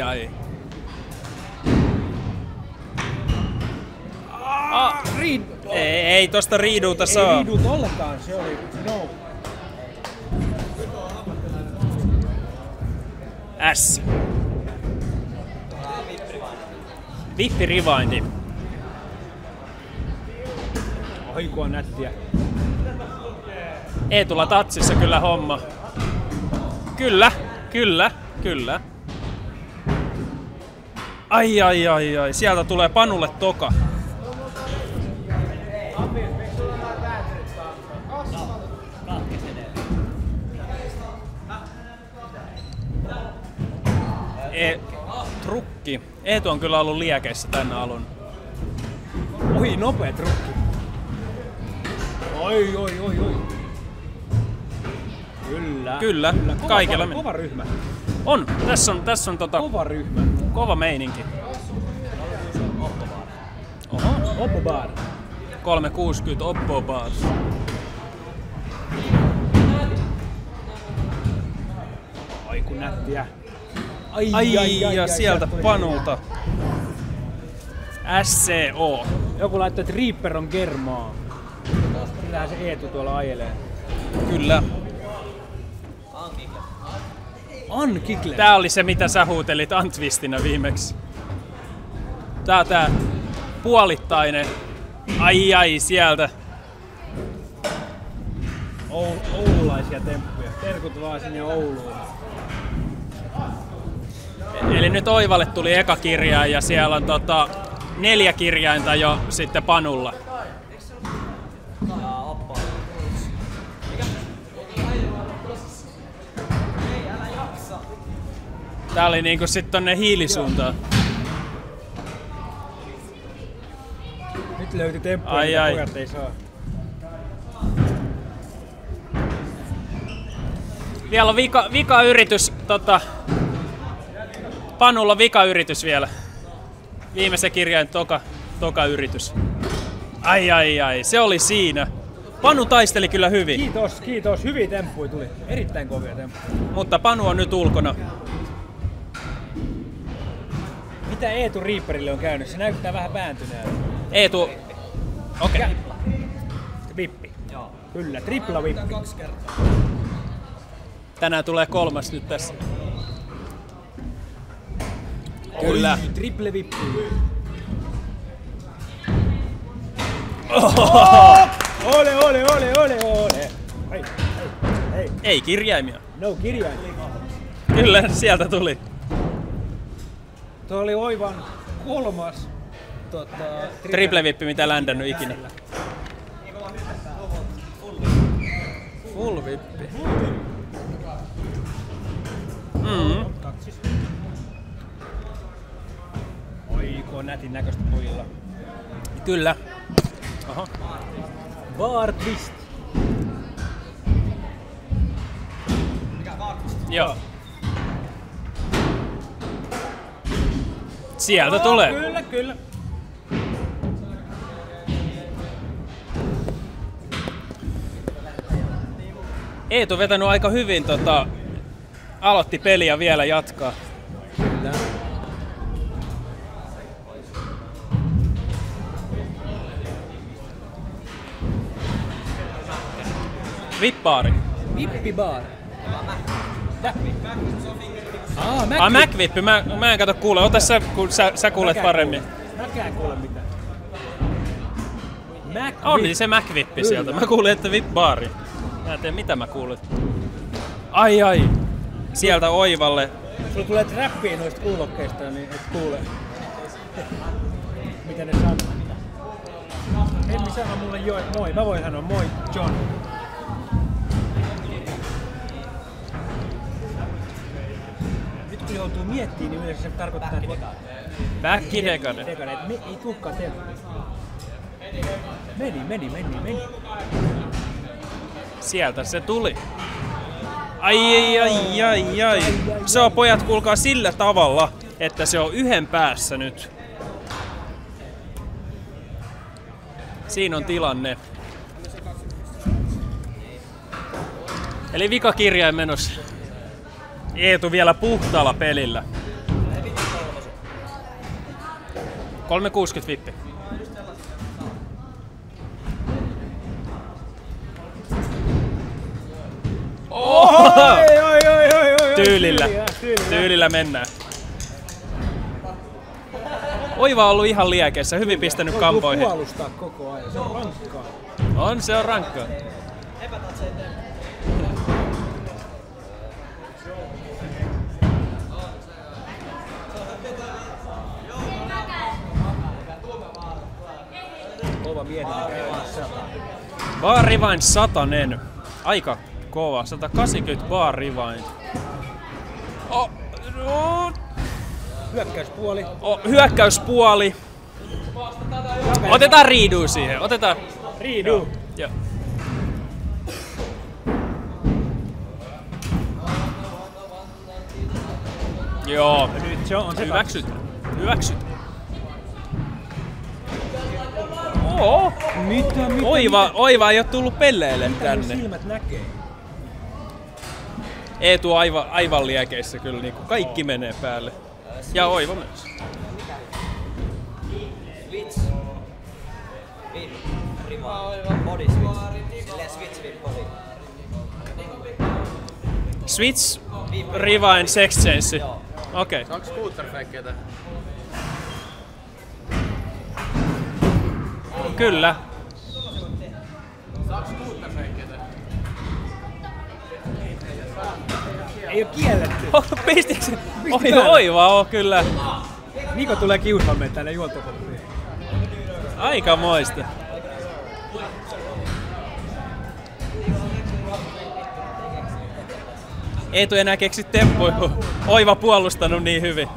Ei tosta riiduuta saa. Ei riiduuta ollenkaan, se oli no. S. Vippi rewindi. Oi kun on nättiä. Eetulla tatsissa kyllä homma. Kyllä. Ai. Sieltä tulee Panulle toka. trukki. Eetu on kyllä ollut liekeissä tänä alun. Oi, nopea trukki. Oi. Kyllä. Kaikilla kova ryhmä. On. Tässä on Kova ryhmä. kova meininki. Oho. Oppo bar. 360 Oppo bar. Ai kun nättiä. Ai, ja sieltä Panulta. SCO. Joku laittoi, että Reaper on kermaa. Kyllähän se Eetu tuolla ajelee. Kyllä. Unkikle. Tää oli se, mitä sä huutelit Antwistinä viimeksi. Tää puolittainen. Ai, sieltä. Oululaisia temppuja. Terkut vaan sinne Ouluun. Eli nyt Oivalle tuli eka kirjain ja siellä on 4 kirjainta jo sitten Panulla. Tää oli niinku sit tonne hiilisuuntaan. Nyt löytyi temppuja, mitä pojat ei saa. Vielä on vika yritys, Panulla vika yritys vielä. Viimeisen kirjain toka yritys. Ai, se oli siinä. Panu taisteli kyllä hyvin. Kiitos. Hyviä temppuja tuli. Erittäin kovia temppuja. Mutta Panu on nyt ulkona. Mitä Eetu Reaperille on käynyt? Se näyttää vähän vääntyneeltä. Eetu. Okei. Vippi. Joo. Kyllä, tripla vippi. 2 kertaa. Tänään tulee 3 nyt tässä. Kyllä. Oi, triple vippi. Ole. Hei. Ei kirjaimia. No kirjain. Kyllä, sieltä tuli. Tuo oli Oivan 3. Triple vippi, mitä ländännyt ikinä. Full vippi. Oiko nätin näköistä pojilla. Kyllä. Oho. Bar twist. Joo. Sieltä tulee. Kyllä. Eetu vetänyt aika hyvin aloitti peliä vielä jatkaa. Kyllä. Vippaari. Vippibar. Mac-vippi. Mä en kato kuule. Ota sä, kun sä kuulet paremmin. Mäkään kuule mitään. On niin se Mac-vippi sieltä. Mä kuulin, että vippaari. Mä en tiedä mitä mä kuulen. Ai. Sieltä Oivalle. Sulla tulee trappia noista kuulokkeista, niin et kuule. Mitä ne sanoo. Emmi sano mulle moi. Mä voin sanoa moi John. Nyt kun joutuu miettimään, niin yleensä se tarkoittaa, että Backidekade. Ei tulekaan tehdä. Meni. Sieltä se tuli. Ai. Se on pojat kuulkaa sillä tavalla, että se on yhden päässä nyt. Siinä on tilanne. Eli vika kirjain menossa. Eetu vielä puhtaalla pelillä. 360 vippi. Tyylillä mennään. Oiva on ollut ihan liekeissä, hyvin pistänyt kampoihin. Puolustaa koko ajan, se on rankkaa. Se on rankkaa. Kova mietintö käy Bar Rewind 100. Aika kova, 180 Bar Rewind. Hyökkäyspuoli. Hyökkäyspuoli. Otetaan Riidu siihen. Otetaan. Riidu. Joo. Joo. Nyt se on se Hyväksyt. Oo. Mitä? Oiva ei oo tullut pelleille tänne. Silmät näkee. Eetu aivan liekeissä kyllä, niinku kaikki menee päälle. Ja Oiva myös. Switch. Riva. Body switch. Silleen switch with body. Switch, Riva and Sex Change. Okei. Onko scooter-feikkeitä? Kyllä. Saako scooter-feikkeitä? Ei oo kielletty. Pistikö se? Oiva on kyllä. Niko tulee kiusaamaan tänne juontokoppiin. Aikamoista. Eetu enää keksi temppuja, kun Oiva puolustanut niin hyvin.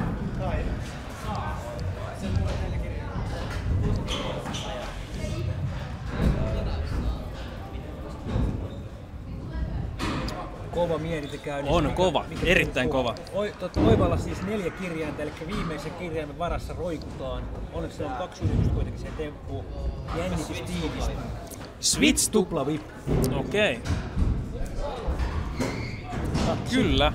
Kova mietintö käynnissä. On kova, erittäin kova. Oivalla siis 4 kirjainta, eli viimeisen kirjaimen varassa roikutaan. Onneksi se on 2 yritystä kuitenkin se temppu. Jännitys tiivistyy. Switch Tupla vip. Okei. Kyllä.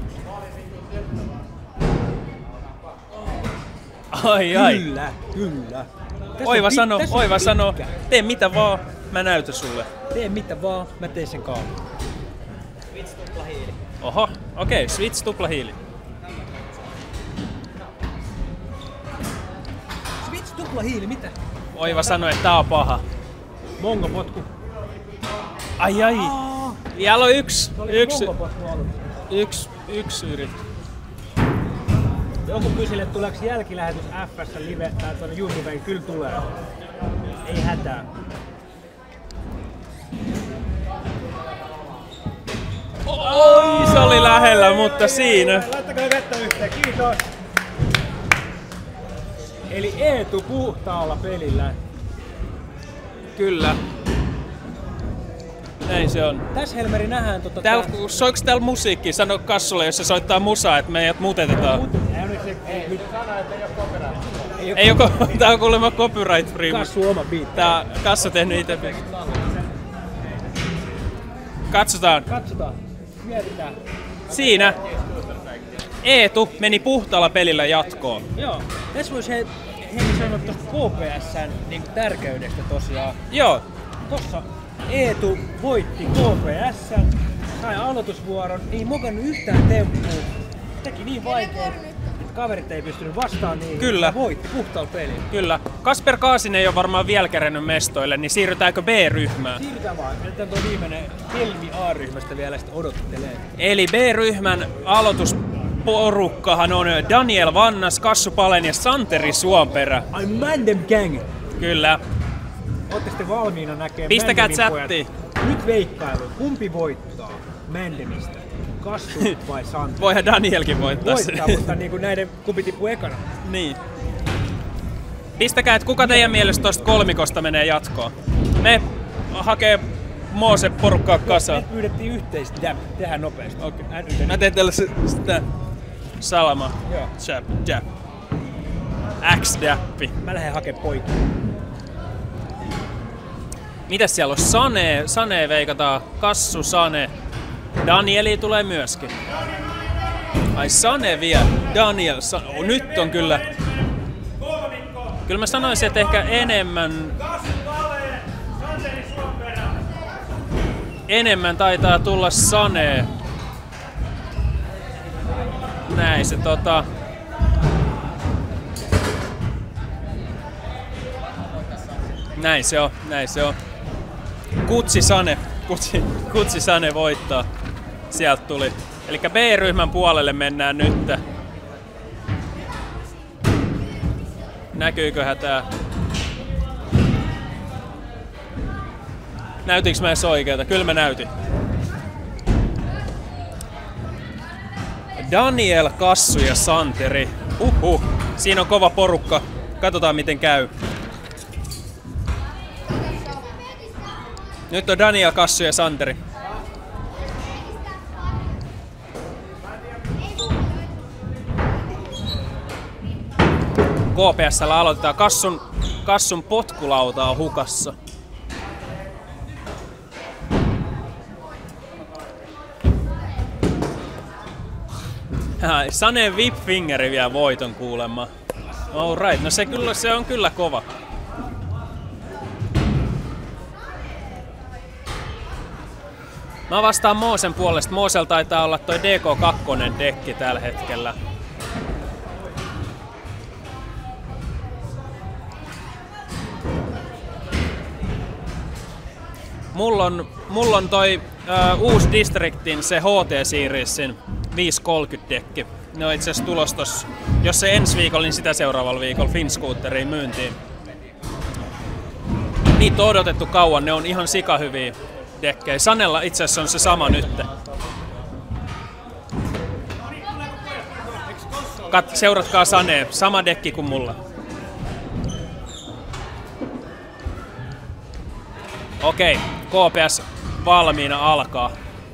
Ai. Kyllä. Oiva sano, tee mitä vaan, mä näytän sulle. Tee mitä vaan, mä teen sen kaavun. Switch tupla hiili. Oho, okei, switch tupla hiili. Switch tupla hiili, mitä? Oiva sanoi, että tää on paha. Mongo potku. Ai. Vielä on yksi yritys. Joku kyseli, että tuleeko jälkilähetys FS live tai tuonne YouTubeen, kyllä tulee. Ei hätää. Oi, se oli lähellä, mutta siinä. Laittakaa vettä yhteen, kiitos. Eli Eetu puhtaalla pelillä. Kyllä. Näin se on. Tässä Helmeri nähdään Soiks täällä musiikki? Sano Kassulle, jos se soittaa musaa, että meidät mutetetaan. Ei oo tää on kuulemma copyright free. Kassu oma biitti. Tää Kassu tehnyt ite. Katsotaan. Mietitään. Siinä. Eetu meni puhtaalla pelillä jatkoon. Joo. Tässä voisi Heini sanoa tuosta KPS:n niin tärkeydestä tosiaan. Joo. Tossa Eetu voitti KPS:n, sai aloitusvuoron, ei mokannut yhtään temppua. Teki niin vaikeaa, että kaverit ei pystynyt vastaan niin. Kyllä. Voitti puhtaalla pelillä. Kyllä. Kasper Kaasinen ei ole varmaan vielä kerennyt mestoille, niin siirrytäänkö B-ryhmään? Siirrytään vaan. Nyt tuo viimeinen Helmi A-ryhmästä vielä sitten odottelee. Eli B-ryhmän aloitusporukkahan on Daniel Vannas, Kassu Palen ja Santeri Suomperä. I'm Mandem Gang! Kyllä. Ootte sitten valmiina näkemään Pistäkää Mandemin chattiin. pojat. Nyt veikkailu. Kumpi voittaa Mandemista? Kassu vai Santeri? Voihan Danielkin voittaa sen. Voittaa, mutta niin kuin näiden kumpi tippuu ekana. Niin. Pistäkää, että kuka teidän mielestä tosta kolmikosta menee jatkoon. Me hakee Moose porukkaa kasaan. Me pyydettiin yhteisdab. Tehdään nopeasti. Okei. Mä teen tällaisen sitä salama. Joo. Jab. X-dappi. Mä lähden hakemaan poikia. Mitäs siellä on? Sane veikataan. Kassu, Sane. Danieli tulee myöskin. Ai Sane vielä. Daniel. Nyt on kyllä. Kyllä mä sanoisin, että ehkä enemmän taitaa tulla Sane. Näin se Näin se on. Kutsi Sane voittaa. Sieltä tuli. Elikkä B-ryhmän puolelle mennään nyt. Näkyyköhän tää? Näytinkö mä edes oikealta? Kyllä mä näytin. Daniel, Kassu ja Santeri. Siinä on kova porukka. Katsotaan miten käy. Nyt on Daniel, Kassu ja Santeri. KPS:llä aloitetaan. Kassun potkulauta on hukassa. Sane Whipfingeri vielä voiton kuulemma. All right, no se on kyllä kova. Mä vastaan Moosen puolesta. Moosella taitaa olla toi DK2 dekki tällä hetkellä. Mulla on toi uusi Districtin, se HT-Seriesin 530 dekki. Ne on itse asiassa tulos tossa, jos se ensi viikolla, niin sitä seuraavalla viikolla Finscooteriin myyntiin. Niitä on odotettu kauan, ne on ihan sikahyviä dekkejä. Sanella itse asiassa on se sama nyt. Seuratkaa Sanee, sama dekki kuin mulla. Okei, KPS valmiina alkaa.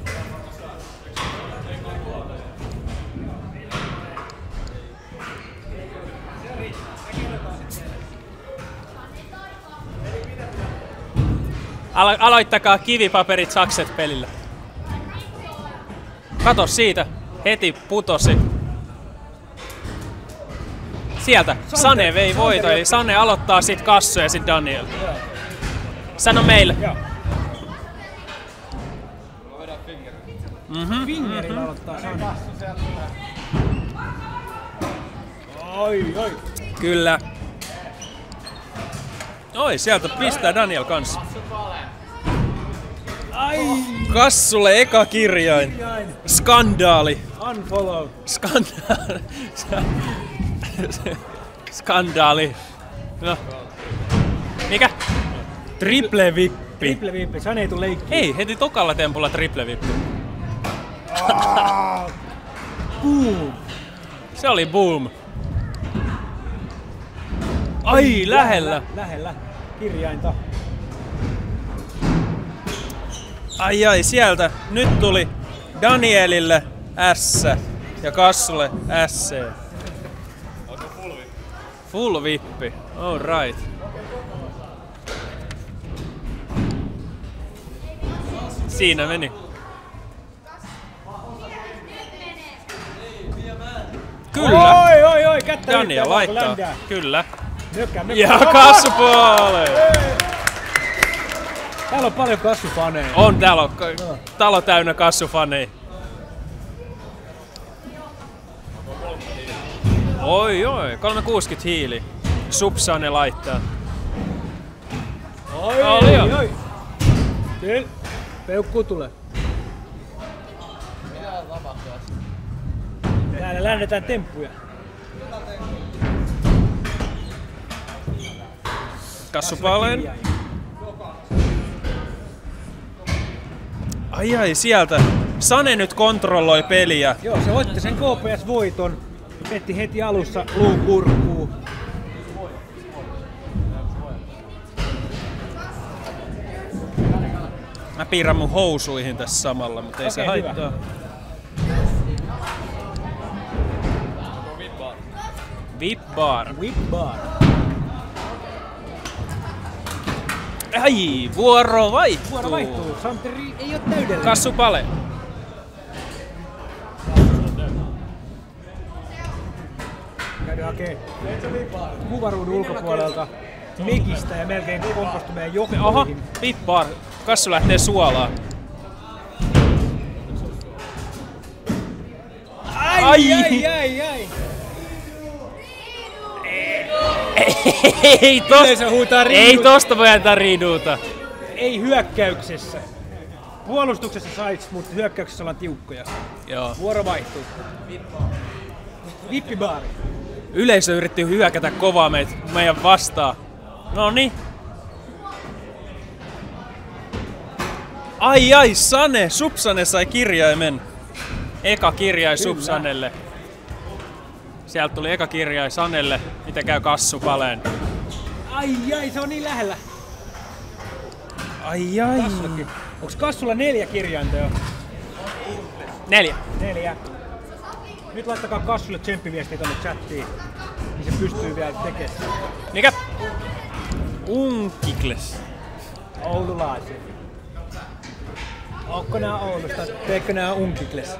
Aloittakaa kivipaperit sakset pelillä. Kato siitä, heti putosi. Sieltä, Sane vei voiton, eli Sane aloittaa sit Kassu ja sit Daniel. Sano meille. Fingerillä aloittaa Sane. Oi. Kyllä. Oi, sieltä pistää Daniel kanssa. Ai! Kassulle eka kirjain. Skandaali. Unfollow. Skandaali. No. Mikä? Triple vippi. Triple vippi, Sane ei tuu leikkiin. Ei, heti tokalla tempulla triple vippi. Boom. Se oli boom. Ai, lähellä. Lähellä. Kirjainta. Ai, sieltä. Nyt tuli Danielille S ja Kassulle SC. Full vippi. All right. Siinä meni. Kyllä. Oi, kättä Daniel laittaa. Kyllä. Mökkää. Ja Kassu puoleen. Täällä on paljon Kassu-faneja. On, täällä on talo täynnä Kassu-faneja. Oi, 360 hiili. Subsane laittaa. Oi. Kyllä. Peukku tulee. Täällä lännetään temppuja. Kassu puoleen. Ai, sieltä. Sane nyt kontrolloi peliä. Joo, se otti sen KPS-voiton. Petti heti alussa luun kurkkuun. Mä piirrän mun housuihin tässä samalla, mutta ei se haittaa. Whip bar. Ai, vuoro vaihtuu. Santeri ei oo täydellinen. Kassu pale. Käydään hakee kuvaruudun ulkopuolelta Megistä ja melkein kompostu meidän johtoihin. Oho, Whip bar. Kassu lähtee suolaan. Ai. Ei tosta voi antaa riiduuta. Ei hyökkäyksessä. Puolustuksessa sais, mutta hyökkäyksessä ollaan tiukkoja. Joo. Vuoro vaihtuu. Vippibaari. Yleisö yritti hyökätä kovaa meidän vastaan. Noniin. Ai, Sane! Subsane sai kirjaimen. eka kirjai Sub Sanelle. Sieltä tuli eka kirjai Sanelle. Miten käy Kassu Paleen? Ai, se on niin lähellä. Ai. Kassullakin. Onks Kassulla 4 kirjainta jo? 4. 4. Nyt laittakaa Kassulle tsemppiviestiä tonne chattiin. Niin se pystyy vielä tekemään. Mikä? Unkikles. Oululaisia. Onko nää Oulusta? Teekö nää Unkikles?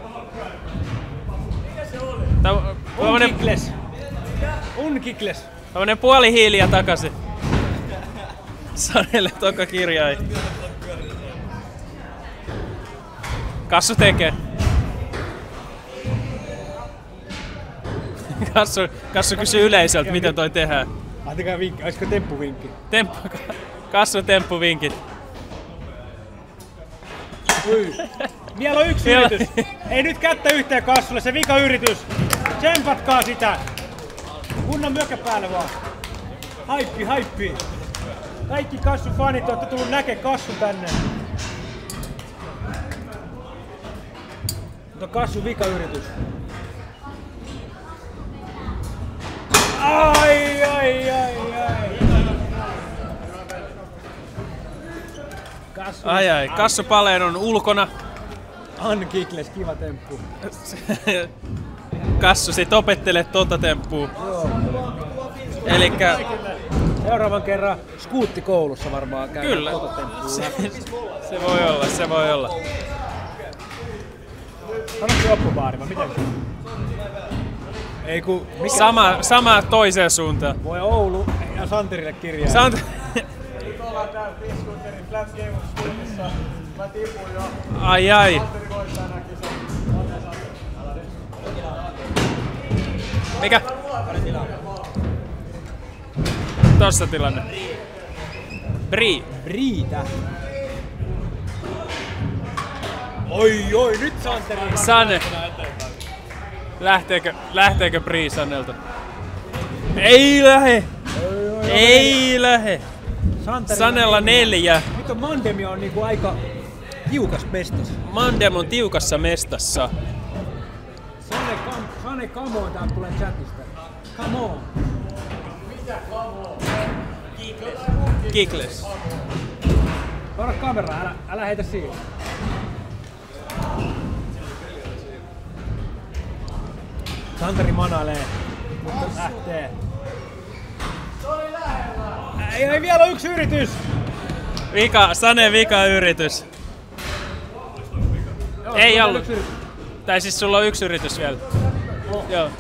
Unkikles. Unkikles. Tämmönen puoli hiiliä takaisin. Sanelle toka kirjai. Kassu tekee. Kassu kysyy yleisöltä, miten toi tehdään. Antakaa vinkki, olisiko temppuvinkki? Kassu temppuvinkit. Vielä on yksi yritys. Ei nyt kättä yhteen Kassulle, se vika yritys. Tsempatkaa sitä. Kunnon mökä päälle vaan. Haippi. Kaikki Kassun fanit olette tullut näkee Kassun tänne. Mutta Kassun vika yritys. Ai. Kassu Paleen on ulkona. Unkikles, kiva temppu. Kassu sit opettelee tota temppua. Elikkä... Seuraavan kerran skuuttikoulussa varmaan käydään. Kyllä. Tota temppua. Se voi olla. Sanotko oppubaari vai miten? Ei ku... Sama toiseen suuntaan. Voi Oulu ja Santerille kirjaa. Ollaan täällä Piskunterin Flat Game of Schoolissa. Mä tipuin jo. Ai. Santeri voittaa nää kisat. Mikä? Tossa tilanne. Briitä. Oi, nyt Santeri. Sane. Lähteekö Bri Sanelta? Ei lähe. Sanella 4. Nyt on Mandemi on niinku aika tiukas mestassa. Mandem on tiukassa mestassa. Sane, come on, täältä tulee chatista. Come on. Kikles. Tora kameraa, älä heitä siihen. Santeri manailee, mutta lähtee. Ei vielä yksi yritys! Sane vika yritys. Joo, Ei ollut. Tai siis sulla on yksi yritys vielä. Joo.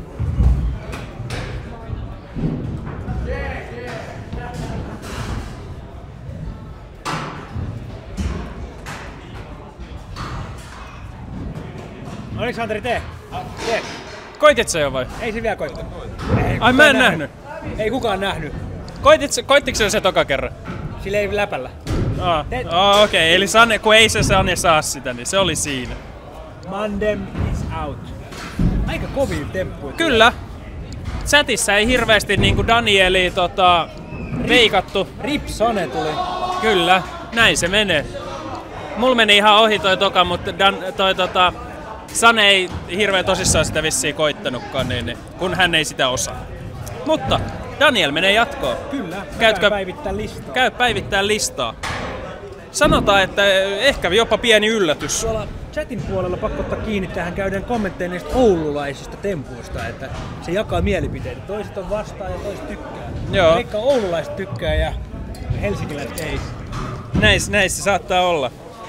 Oliko Santeri tee? Tee. Koitit sä jo vai? Ei se vielä koittanut. Ai mä en nähnyt. Ei kukaan nähnyt. Koittiko se toka kerran? Sillä ei läpällä. Okei. Eli Sane, kun ei se Sane saa sitä, niin se oli siinä. Mandem is out. Aika kovin temppu. Kyllä. Chatissa ei hirveästi niinku Danieli veikattu. Rip Sane tuli. Kyllä, näin se menee. Mulla meni ihan ohi toi toka, mutta Sane ei hirveän tosissaan sitä vissiin koittanutkaan, niin, kun hän ei sitä osaa. Mutta Daniel menee jatkoon. Kyllä, Käy päivittää listaa. Sanotaan, että ehkä jopa pieni yllätys. Tuolla chatin puolella pakko ottaa kiinni tähän käydään kommentteja näistä oululaisista tempuista, että se jakaa mielipiteitä. Toiset on vastaan ja toiset tykkää. Joo. Vaikka oululaiset tykkää ja helsinkiläiset ei. Näissä saattaa olla.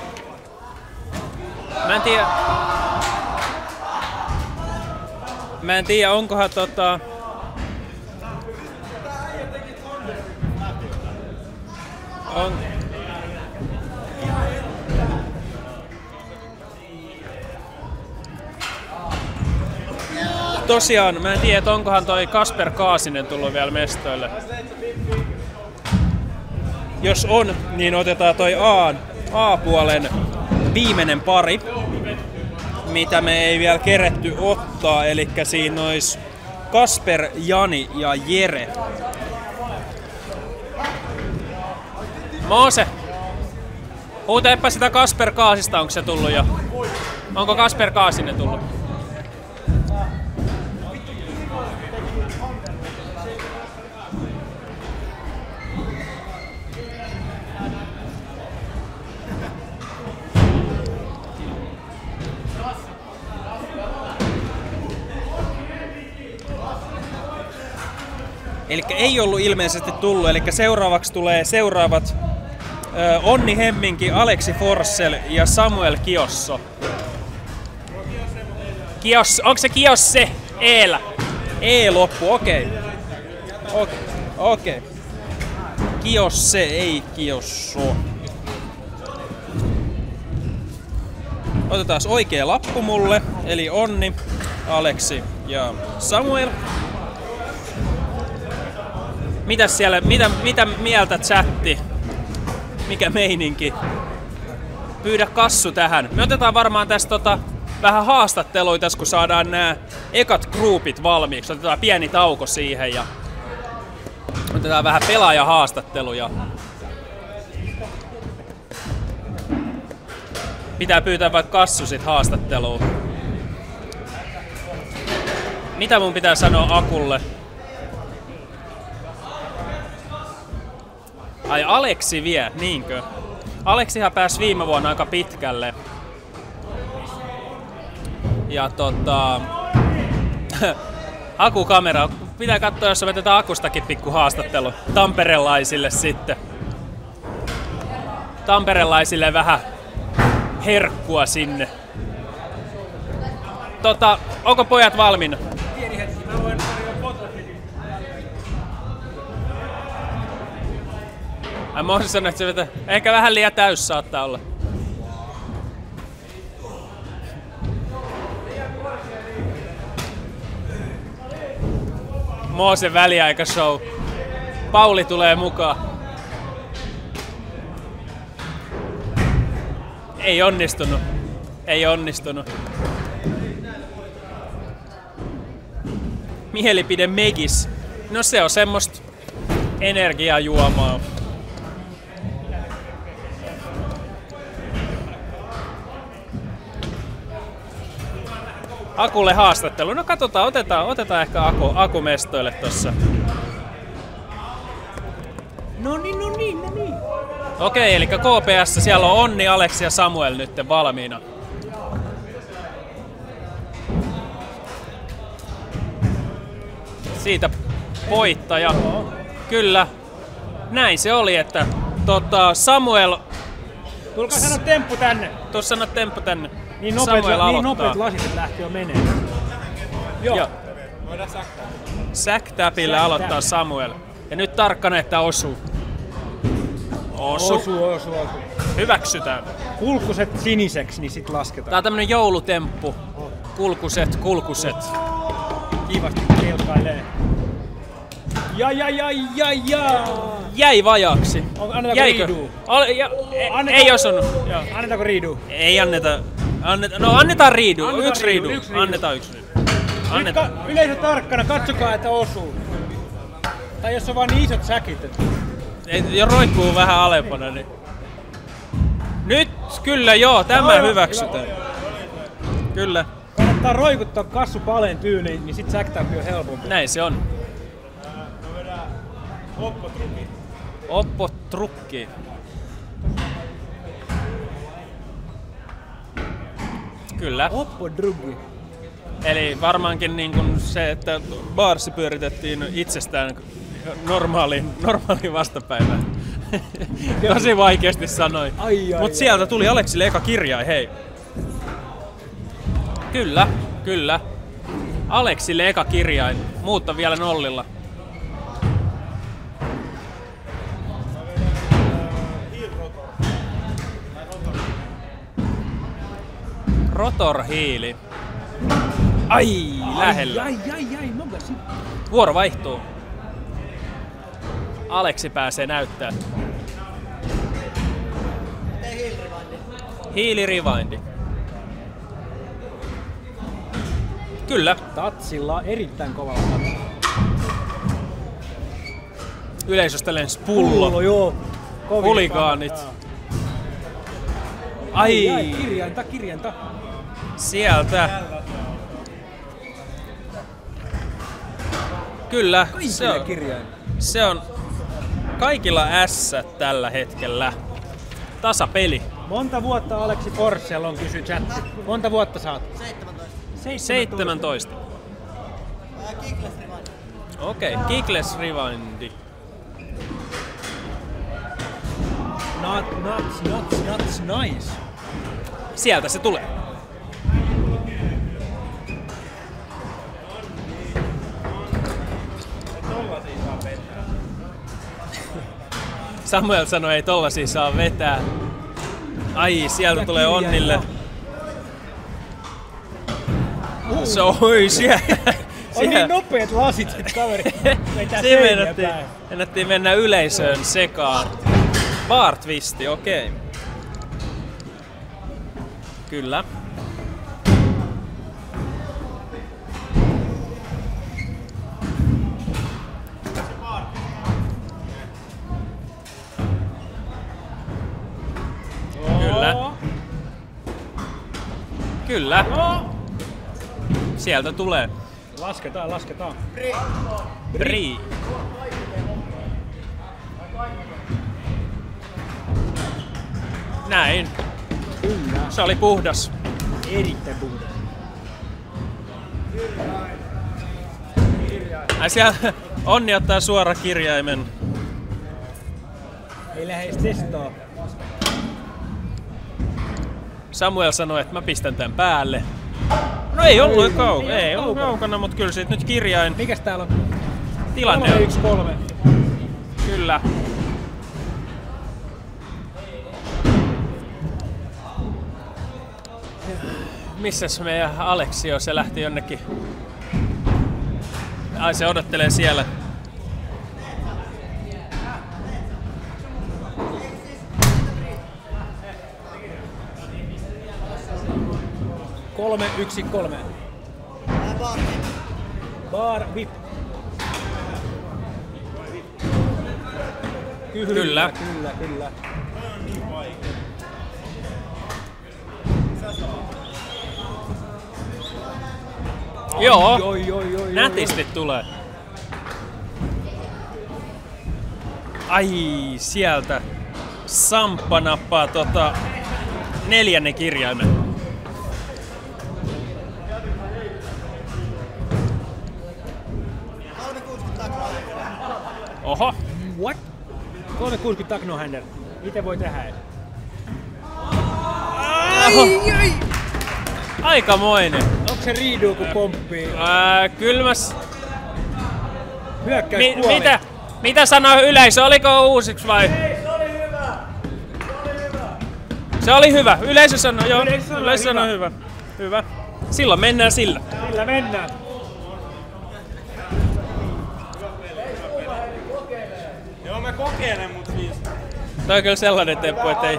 Mä en tiedä onkohan Tosiaan, mä en tiedä, että onkohan toi Kasper Kaasinen tullut vielä mestoille. Jos on, niin otetaan toi A-puolen viimeinen pari, mitä me ei vielä keretty ottaa, eli siinä olisi Kasper, Jani ja Jere. Moose, huuteepa sitä Kasper Kaasista, onko se tullut jo? Onko Kasper Kaasinen tullut? Elikkä ei ollut ilmeisesti tullut, eli seuraavaksi tulee seuraavat Onni Hemminki, Aleksi Forssell ja Samuel Kiosso. Onko se Kiosse? Eellä. E-loppu, okei. Okei. Kiosse, ei Kiosso. Otetaan oikea lappu mulle, eli Onni, Aleksi ja Samuel. Mitäs siellä, mitä mieltä chatti? Mikä meininki? Pyydä kassu tähän. Me otetaan varmaan tästä vähän haastatteluita, kun saadaan nämä ekat groupit valmiiksi. Otetaan pieni tauko siihen ja otetaan vähän pelaajahaastatteluja. Pitää pyytää vaikka kassu sit haastatteluun. Mitä mun pitää sanoa Akulle? Ai Aleksi vie, niinkö? Aleksihan pääsi viime vuonna aika pitkälle. Ja Akukamera. Pitää katsoa, jos vetetään Akustakin pikku haastattelu. Tamperelaisille sitten. Tamperelaisille vähän herkkua sinne. Onko pojat valmiina? Pieni hetki, mä voin tarjoa fototikin. Mä olisin sanonut, että se vetää. Ehkä vähän liian täys saattaa olla. Moosen väliaikashow. Pauli tulee mukaan. Ei onnistunut. Ei onnistunut. Mielipide Megis. No se on semmoista energiajuomaa. Akulle haastattelu. No katsotaan, otetaan ehkä Aku mestoille tossa. No niin. Okei, eli KPS, siellä on Onni, Aleksi ja Samuel nyt valmiina. Siitä voittaja. Kyllä. Näin se oli, että Samuel... Tulkaa sanoa temppu tänne. Tuu sanoa temppu tänne. Niin nopeat lasit lähti jo menee. Joo. Voidaan säktää. Säktapillä aloittaa Samuel. Ja nyt tarkkana, että osuu. Osuu. Hyväksytään. Kulkuset siniseksi, niin sit lasketaan. Tää on tämmönen joulutemppu. Kulkuset. Kivasti kelkailee. Ja. Jäi vajaaksi. Annetaanko riiduu? Ei osunut. Annetaanko riiduu? Ei anneta. No annetaan riidu. Yksi riidu. Annetaan yksi riidu. Yleisö tarkkana, katsokaa että osuu. Tai jos on vaan niin isot säkit. Että... Jo roikkuu vähän alempana, niin... Nyt kyllä joo, tämä hyväksytään. Kyllä. Kannattaa roikuttaa kassu paleen tyyliin, niin sit säktääkin on helpompi. Näin se on. Oppo-trukki. Kyllä. Oppo-druggi. Eli varmaankin niin kuin se, että baarsi pyöritettiin itsestään normaaliin vastapäivään. Tosi vaikeasti sanoi. Mut sieltä tuli Aleksille eka kirjain, hei. Kyllä. Aleksille eka kirjain. Muutta vielä nollilla. Rotorhiili. Ai, lähellä. Ai, nopesi. Vuoro vaihtuu. Aleksi pääsee näyttää. Hiilirivindi. Kyllä. Tatsilla erittäin kovalla tatsilla. Yleisöstä lensi pullo. Joo. Huligaanit. Ai. Kirjainta. Sieltä. Kyllä, se on kaikilla S tällä hetkellä. Tasapeli. Monta vuotta Aleksi Forssell on kysy chatti. Monta vuotta saat? 17. Okei, Kickless Rewindi. Nuts, nice. Sieltä se tulee. Samuel sanoi, ei tollasia saa vetää. Ai, sieltä tulee Onnille. Soi siellä. On niin nopeet lasit, että kaveri vetää seiniä päin. Ennättiin mennä yleisöön sekaan. Bar twisti, okei. Kyllä. Kyllä. Kyllä. Sieltä tulee. Lasketaan. Bri. Näin. Kyllä. Se oli puhdas. Erittäin puhdas. Ai siellä Onni ottaa suora kirjaimen. Ei lähde testaa. Samuel sanoi, että mä pistän tän päälle. No ei ollut kaukana. Ei ollut kaukana, mutta kyllä siitä nyt kirjain. Mikäs täällä on? Tilanne on 3-1-3. Kyllä. Missäs meidän Aleksi on? Se lähti jonnekin. Ai se odottelee siellä. Bar whip. Kyllä. Kyllä. Joo, nätisti tulee. Ai, sieltä Samppa nappaa 4. kirjaimen. Oho. What? 360 Taknohänder. Miten voi tehdä? Aikamoinen. Onko se riiduu kun pomppii? Kylmäs. Hyökkäys puoli. Mitä sanoi yleisö? Oliko uusiksi vai? Ei, se oli hyvä! Se oli hyvä. Yleisö sanoi, joo. Yleisö sanoi Hyvä. Hyvä. Silloin mennään sillä. Sillä mennään. Joo, mä kokeilen, mut siis... Tää on kyllä sellainen temppu, ettei...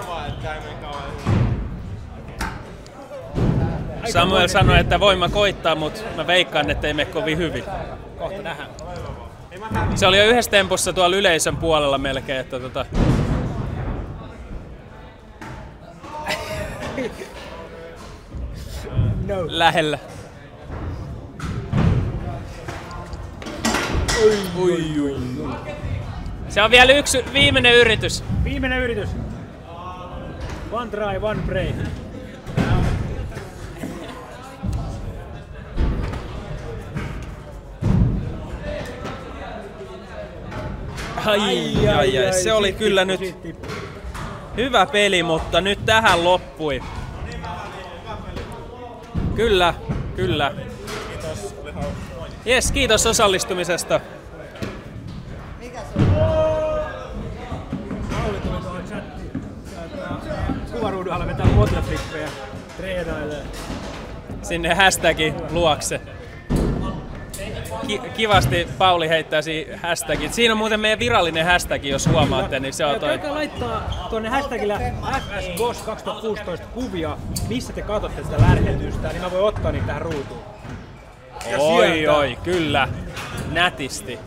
Samuel sanoi, että voima koittaa, mutta mä veikkaan, ettei mene kovin hyvin. Kohta nähdään. Se oli jo yhdessä tempussa tuolla yleisön puolella melkein, että No. lähellä. Oi. Se on vielä yksi viimeinen yritys. Viimeinen yritys. One try, one break. Ai. Se oli kyllä nyt hyvä peli, mutta nyt tähän loppui. Kyllä. Jes, kiitos osallistumisesta. Pauli tuli tuohon chattiin. Kuvaruudun alla vetää potleflippejä. Treenailee. Sinne hashtagin luokse. Kivasti Pauli heittää siinä hashtagit. Siinä on muuten meidän virallinen hashtag, jos huomaatte, niin se on toi. Käykää laittaa tuonne hashtagillä FSGOS 2016 kuvia, missä te katsotte sitä lärhetystä, niin mä voin ottaa niitä tähän ruutuun. Oi, kyllä. Nätisti.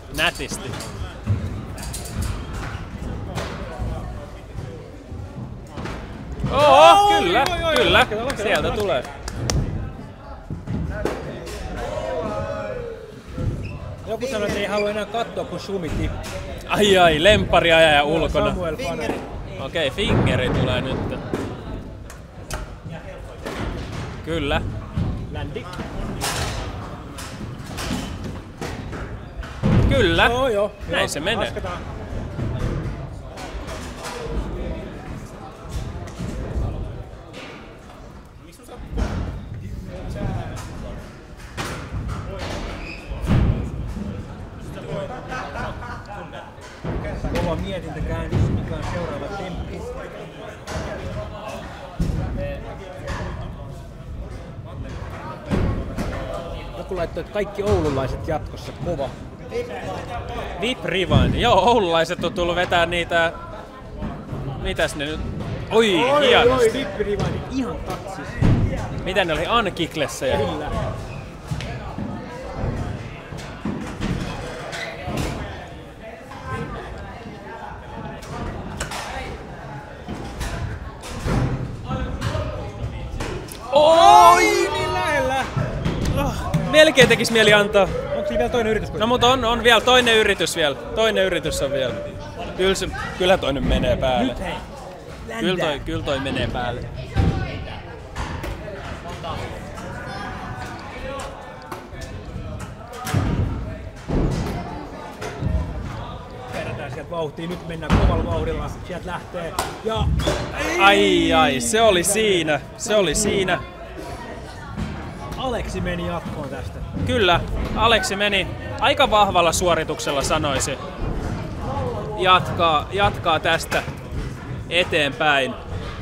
Kyllä. Sieltä tulee. Joku sanoi, että ei halua enää katsoa, kun Sumi tippuu. Ai, lemppariajaja ulkona. Samuel Faneri. Okei, fingeri tulee nyt. Kyllä. Ländi. Kyllä. Joo. Näin se menee. Lasketaan. Kova mietintä käynnissä, mikä on seuraava temppu. Joku laittoi, että kaikki oululaiset jatkossa kova. Vip Rivan. Joo, oululaiset on tullut vetää niitä... Mitäs ne nyt? Oi, hienosti. Vip Rivan, ihan tatsis. Mitä ne oli? Ankiklessä? Kyllä. Oi! Niin lähellä! Melkein tekis mieli antaa. Onko siinä vielä toinen yritys? No mutta on vielä toinen yritys vielä. Toinen yritys on vielä. Kyllä toinen menee päälle. Nyt hei! Kyllä toi menee päälle. Kerätään sieltä vauhtia, nyt mennään kovalla vauhdilla. Sieltä lähtee ja... Ai, se oli siinä. Aleksi meni jatkoon tästä. Kyllä, Aleksi meni aika vahvalla suorituksella sanoisin. Jatkaa tästä eteenpäin.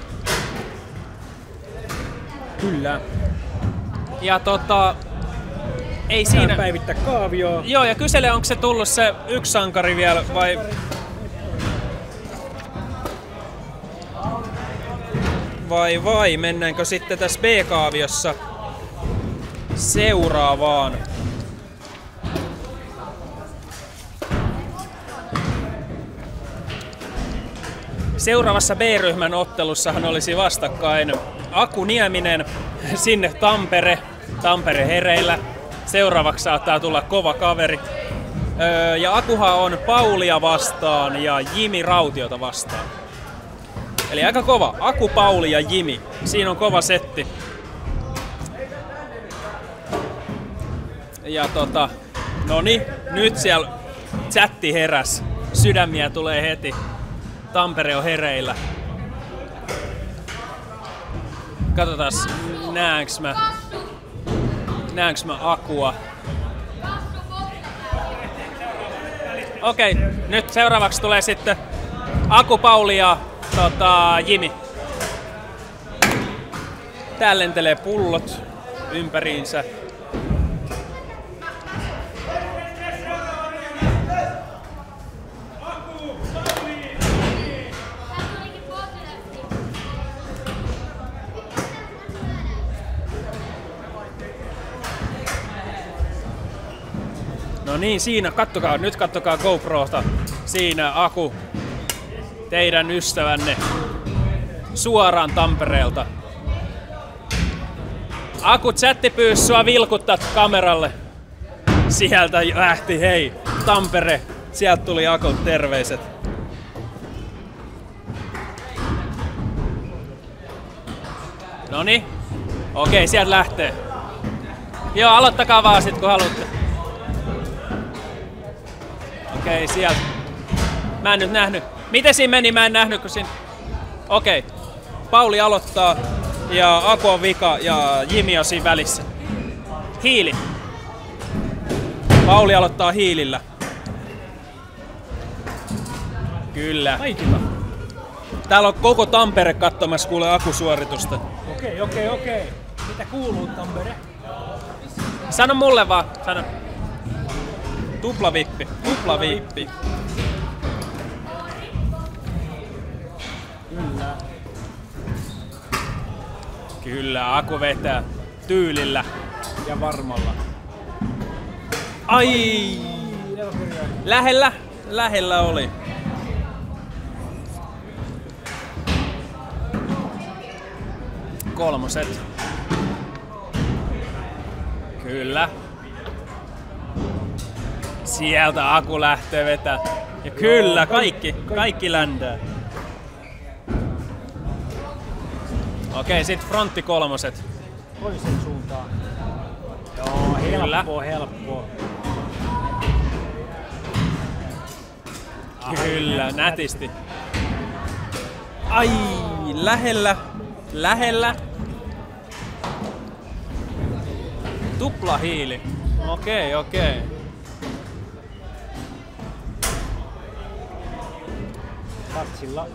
Kyllä. Ja ei siinä... Päivittää kaavioon. Joo, ja kysele, onko se tullut se yksi sankari vielä vai mennäänkö sitten tässä B-kaaviossa seuraavaan? Seuraavassa B-ryhmän ottelussahan olisi vastakkain Aku Nieminen, sinne Tampere hereillä. Seuraavaksi saattaa tulla kova kaveri. Ja Akuhan on Paulia vastaan ja Jimi Rautiota vastaan. Eli aika kova. Aku, Pauli ja Jimi. Siinä on kova setti. Ja noni, nyt siellä chatti heräs. Sydämiä tulee heti. Tampere on hereillä. Katsotaas, näenkö mä Akua. Okei, nyt seuraavaksi tulee sitten Aku, Pauli ja Jimi. Täällä lentelee pullot ympäriinsä. No niin, siinä, nyt kattokaa GoProsta. Siinä Aku, teidän ystävänne, suoraan Tampereelta. Aku, chatti pyysi sua vilkuttaa kameralle. Sieltä lähti, hei, Tampere. Sieltä tuli Akun terveiset. Noniin. Okei, sieltä lähtee. Joo, aloittakaa vaan sit kun haluatte. Okei, sieltä. Mä en nyt nähnyt. Miten siinä meni? Mä en nähnyt, kun siinä... Okei. Pauli aloittaa ja Aku on vika ja Jimi on siinä välissä. Hiili. Pauli aloittaa hiilillä. Kyllä. Kaikilla. Täällä on koko Tampere katsomassa kuule Aku-suoritusta. Okei. Mitä kuuluu, Tampere? Sano mulle vaan. Sano. Tuplavippi. Kyllä, Aku vetää tyylillä. Ja varmalla. Ai! Lähellä oli. Kolmoset. Kyllä. Sieltä Aku lähtee vetää. Ja kyllä, kaikki ländää. Okei, sit frontti kolmoset. Toiseen suuntaan. Joo, helppo. Kyllä, nätisti. Ai, lähellä. Tupla hiili. Okei. Tatsilla.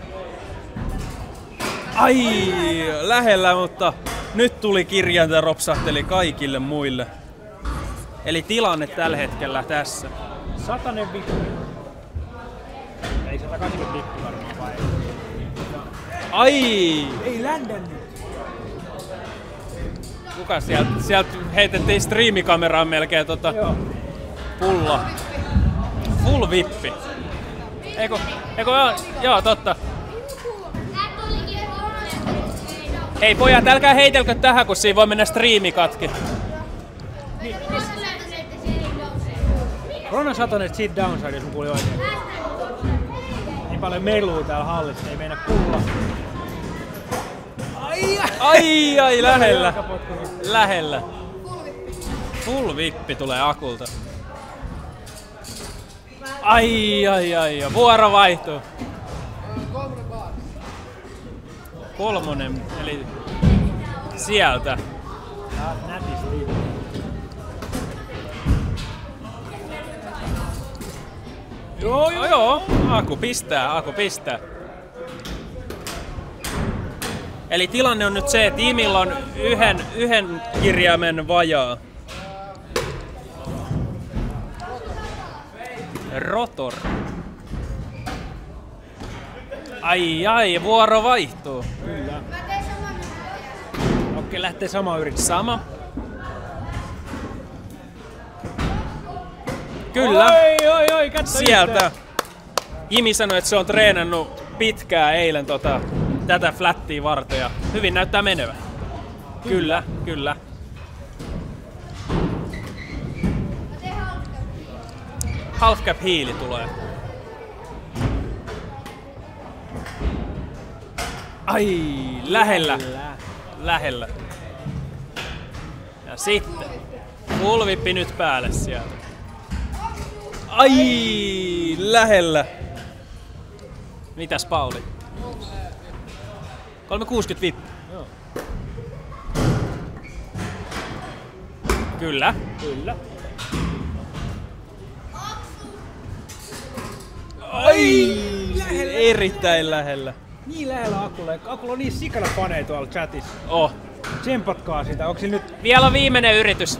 Ai, lähellä, mutta nyt tuli kirjainta ropsahteli kaikille muille. Eli tilanne tällä hetkellä tässä. 100 vippi. Ei 180 vippi varmaan vai? Ai! Ei ländännyt. Kuka sieltä heitettiin striimikameraan melkein Joo. pulla. Full vippi. Eiku joo, totta. Hei pojat, älkää heitelkö tähän, kun siinä voi mennä striimi katki. Rona Satonen sit downside, jos mä kuulin oikein. Niin paljon melua täällä hallissa, ei meinaa kuulla. Ai, lähellä. Full vippi tulee Akulta. Ai, vuoro vaihtuu. Kolmonen, eli sieltä. Nätisti. Joo, Aku pistää. Eli tilanne on nyt se, että Jimillä on yhden kirjaimen vajaa. Rotor. Ai, vuoro vaihtuu. Kyllä. Okei, lähtee sama yritys. Sama. Kyllä. Oi, katso Sieltä. yhtään. Jimi sanoi, että se on treenannut pitkään eilen tätä flattia varten ja hyvin näyttää menevän. Kyllä. Half cap hiili tulee. Ai, lähellä. Ja sitten full vippi nyt päälle sieltä. Ai, lähellä. Mitäs Pauli? 360 vippi. Joo. Kyllä. Ai, erittäin lähellä. Niin lähellä Akulle. Akulla on niin sikana faneja tuolla chatissa. Tsempatkaa sitä. Onko nyt... Vielä viimeinen yritys.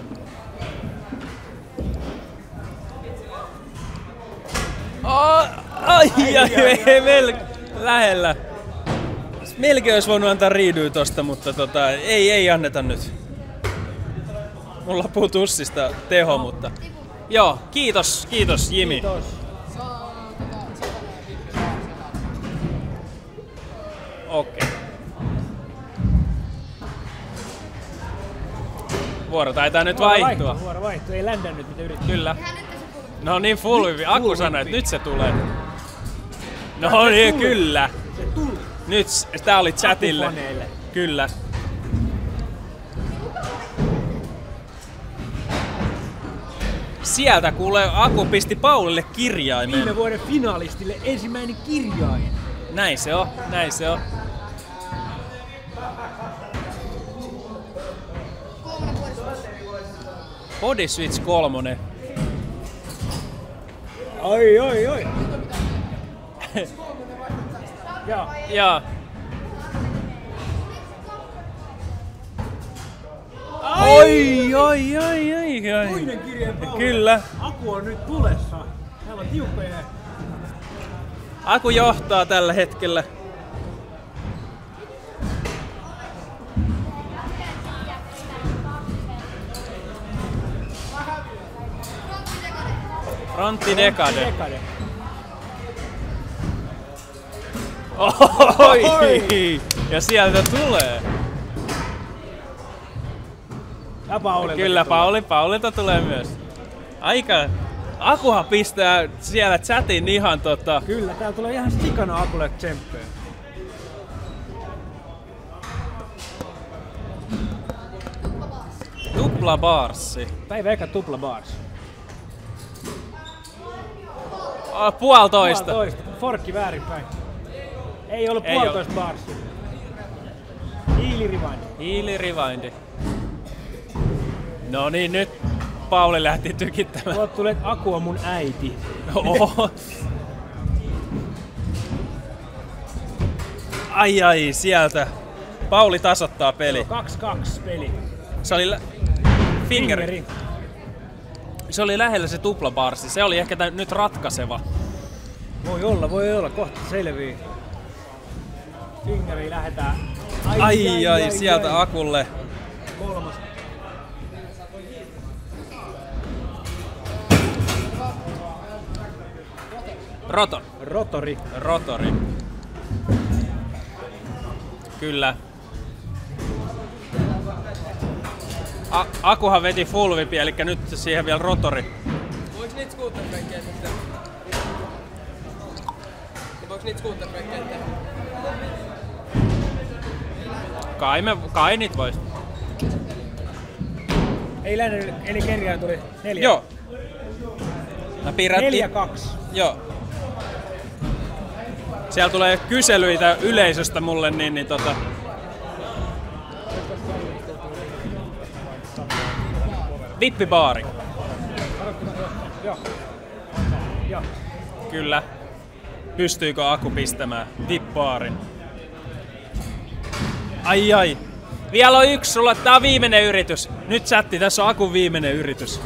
Ai, lähellä. Melkein olisi voinut antaa riidyä tosta, mutta ei anneta nyt. Mulla loppuu tussista teho, mutta... Joo, kiitos Jimi. Kiitos. Okei. Vuoro taitaa nyt vaihtua. Vuoro vaihtuu. Ei ländännyt mitä yrittää. Kyllä. No niin, full vippi. Aku sanoi, että nyt se tulee. No niin, kyllä. Se tuli. Nyt tää oli chatille. Akufaneille. Kyllä. Sieltä kuulee Aku pisti Paulille kirjaimen. Viime vuoden finalistille ensimmäinen kirjain. Näin se on. Body Switch 3. Oi. Ja. Oi. Toinen kirjain Pauli. Kyllä. Aku on nyt tulessa. Täällä on tiukkoja. Aku johtaa tällä hetkellä. Frontti dekade. Oi! Ja sieltä tulee. Ja Paulilta. Kyllä, Paulilta tulee myös. Akuhan pistää siellä chatin ihan Kyllä, täällä tulee ihan sikana Akulle tsemppejä. Tupla barssi. Päivä eka tupla bars. Puolitoista. Forkki väärinpäin. Ei ollut Ei puolitoista barssia. Hiili rewindi. No niin, nyt Pauli lähti tykittämään. Tuolta tulee, että Aku on mun äiti. Oho. Ai, sieltä. Pauli tasoittaa peli. 2-2 peli. Se oli fingeri. Se oli lähellä se tuplabarsi. Se oli ehkä nyt ratkaiseva. Voi olla. Kohta selvii. Fingeri lähetään. Ai, sieltä Akulle. Kolmas. Rotori. Kyllä. Akuhan veti full whipi, eli nyt siihen vielä rotori. Voiko niitä scooter-breikkejä tehdä? Voiko niitä scooter-breikkejä tehdä? Kai niitä vois. Ei lähde, eli kerjään tuli 4. Joo. 4-2. Joo. Siellä tulee kyselyitä yleisöstä mulle, niin Vippibaari. Joo. Kyllä. Pystyykö Aku pistämään vippaarin? Ai. Vielä on yksi, sulla tää on viimeinen yritys. Nyt chatti, tässä on Akun viimeinen yritys.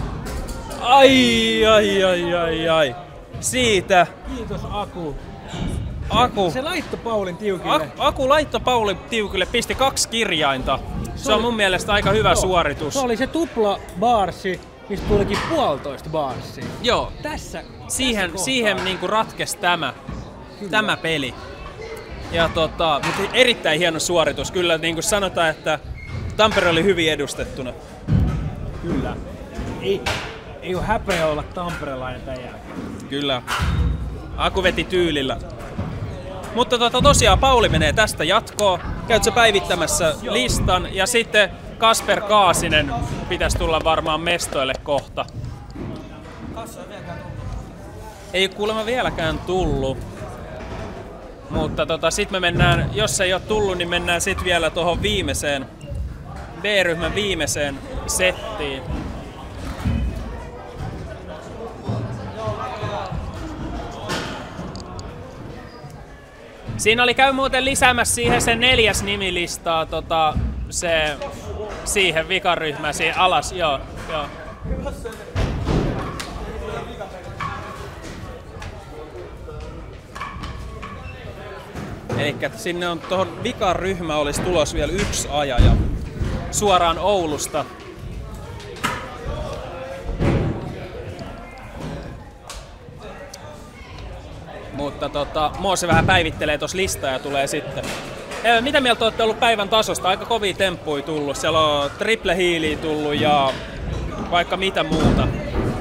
Ai. Siitä. Kiitos Aku. Aku. Se laittoi Paulin tiukille. Aku laittoi Paulin tiukille, pisti 2 kirjainta. Se on mun mielestä aika hyvä suoritus. Se oli se tupla baarsi, mistä tulikin 1,5 baarsia. Joo. Tässä siihen niinku ratkesi tämä peli. Ja mutta erittäin hieno suoritus. Kyllä niin kuin sanotaan, että Tampere oli hyvin edustettuna. Kyllä. Ei ole häpeä olla tamperelainen tämän jälkeen. Kyllä. Aku veti tyylillä. Mutta tosiaan Pauli menee tästä jatkoon. Käytkö päivittämässä listan ja sitten Kasper Kaasinen pitäisi tulla varmaan mestoille kohta. Ei kuulemma vieläkään tullut. Mutta sit me mennään, jos ei ole tullut, niin mennään sit vielä tuohon viimeiseen B-ryhmän viimeiseen settiin. Siinä käy muuten lisäämässä siihen se 4. nimilistaa, siihen vikaryhmään, siihen alas, joo. Elikkä sinne on tuohon vikaryhmä olisi tulos vielä 1 ajaja suoraan Oulusta. Mutta Moose vähän päivittelee tuossa listaa ja tulee sitten. Mitä mieltä olette ollut päivän tasosta? Aika kovia temppuja tullut. Siellä on triple healia tullut ja vaikka mitä muuta.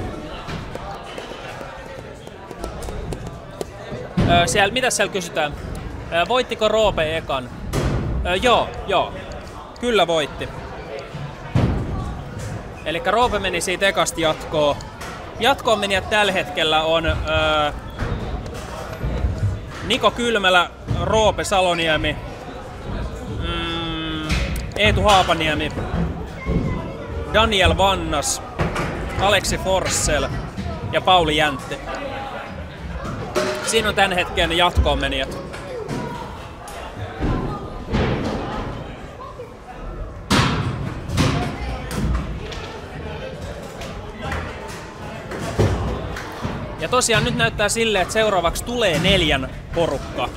Mitä siellä kysytään? Voittiko Roope ekan? Joo. Kyllä voitti. Elikkä Roope meni siitä ekasta jatkoon. Jatkoon menijät tällä hetkellä on Niko Kylmälä, Roope Saloniemi, Eetu Haapaniemi, Daniel Vannas, Aleksi Forssell ja Pauli Jäntti. Siinä on tämän hetken jatkoon menijät. Ja tosiaan nyt näyttää silleen, että seuraavaksi tulee 4 porukka.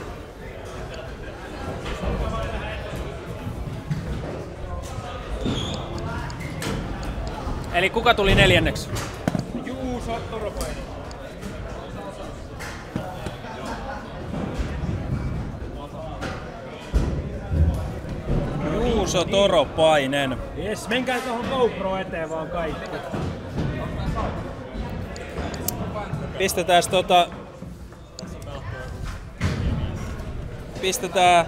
Eli kuka tuli 4? Juuso Toropainen. Juuso Toropainen. Jes, menkää tuohon GoPro eteen vaan kaikki. Pistetään Pistetään...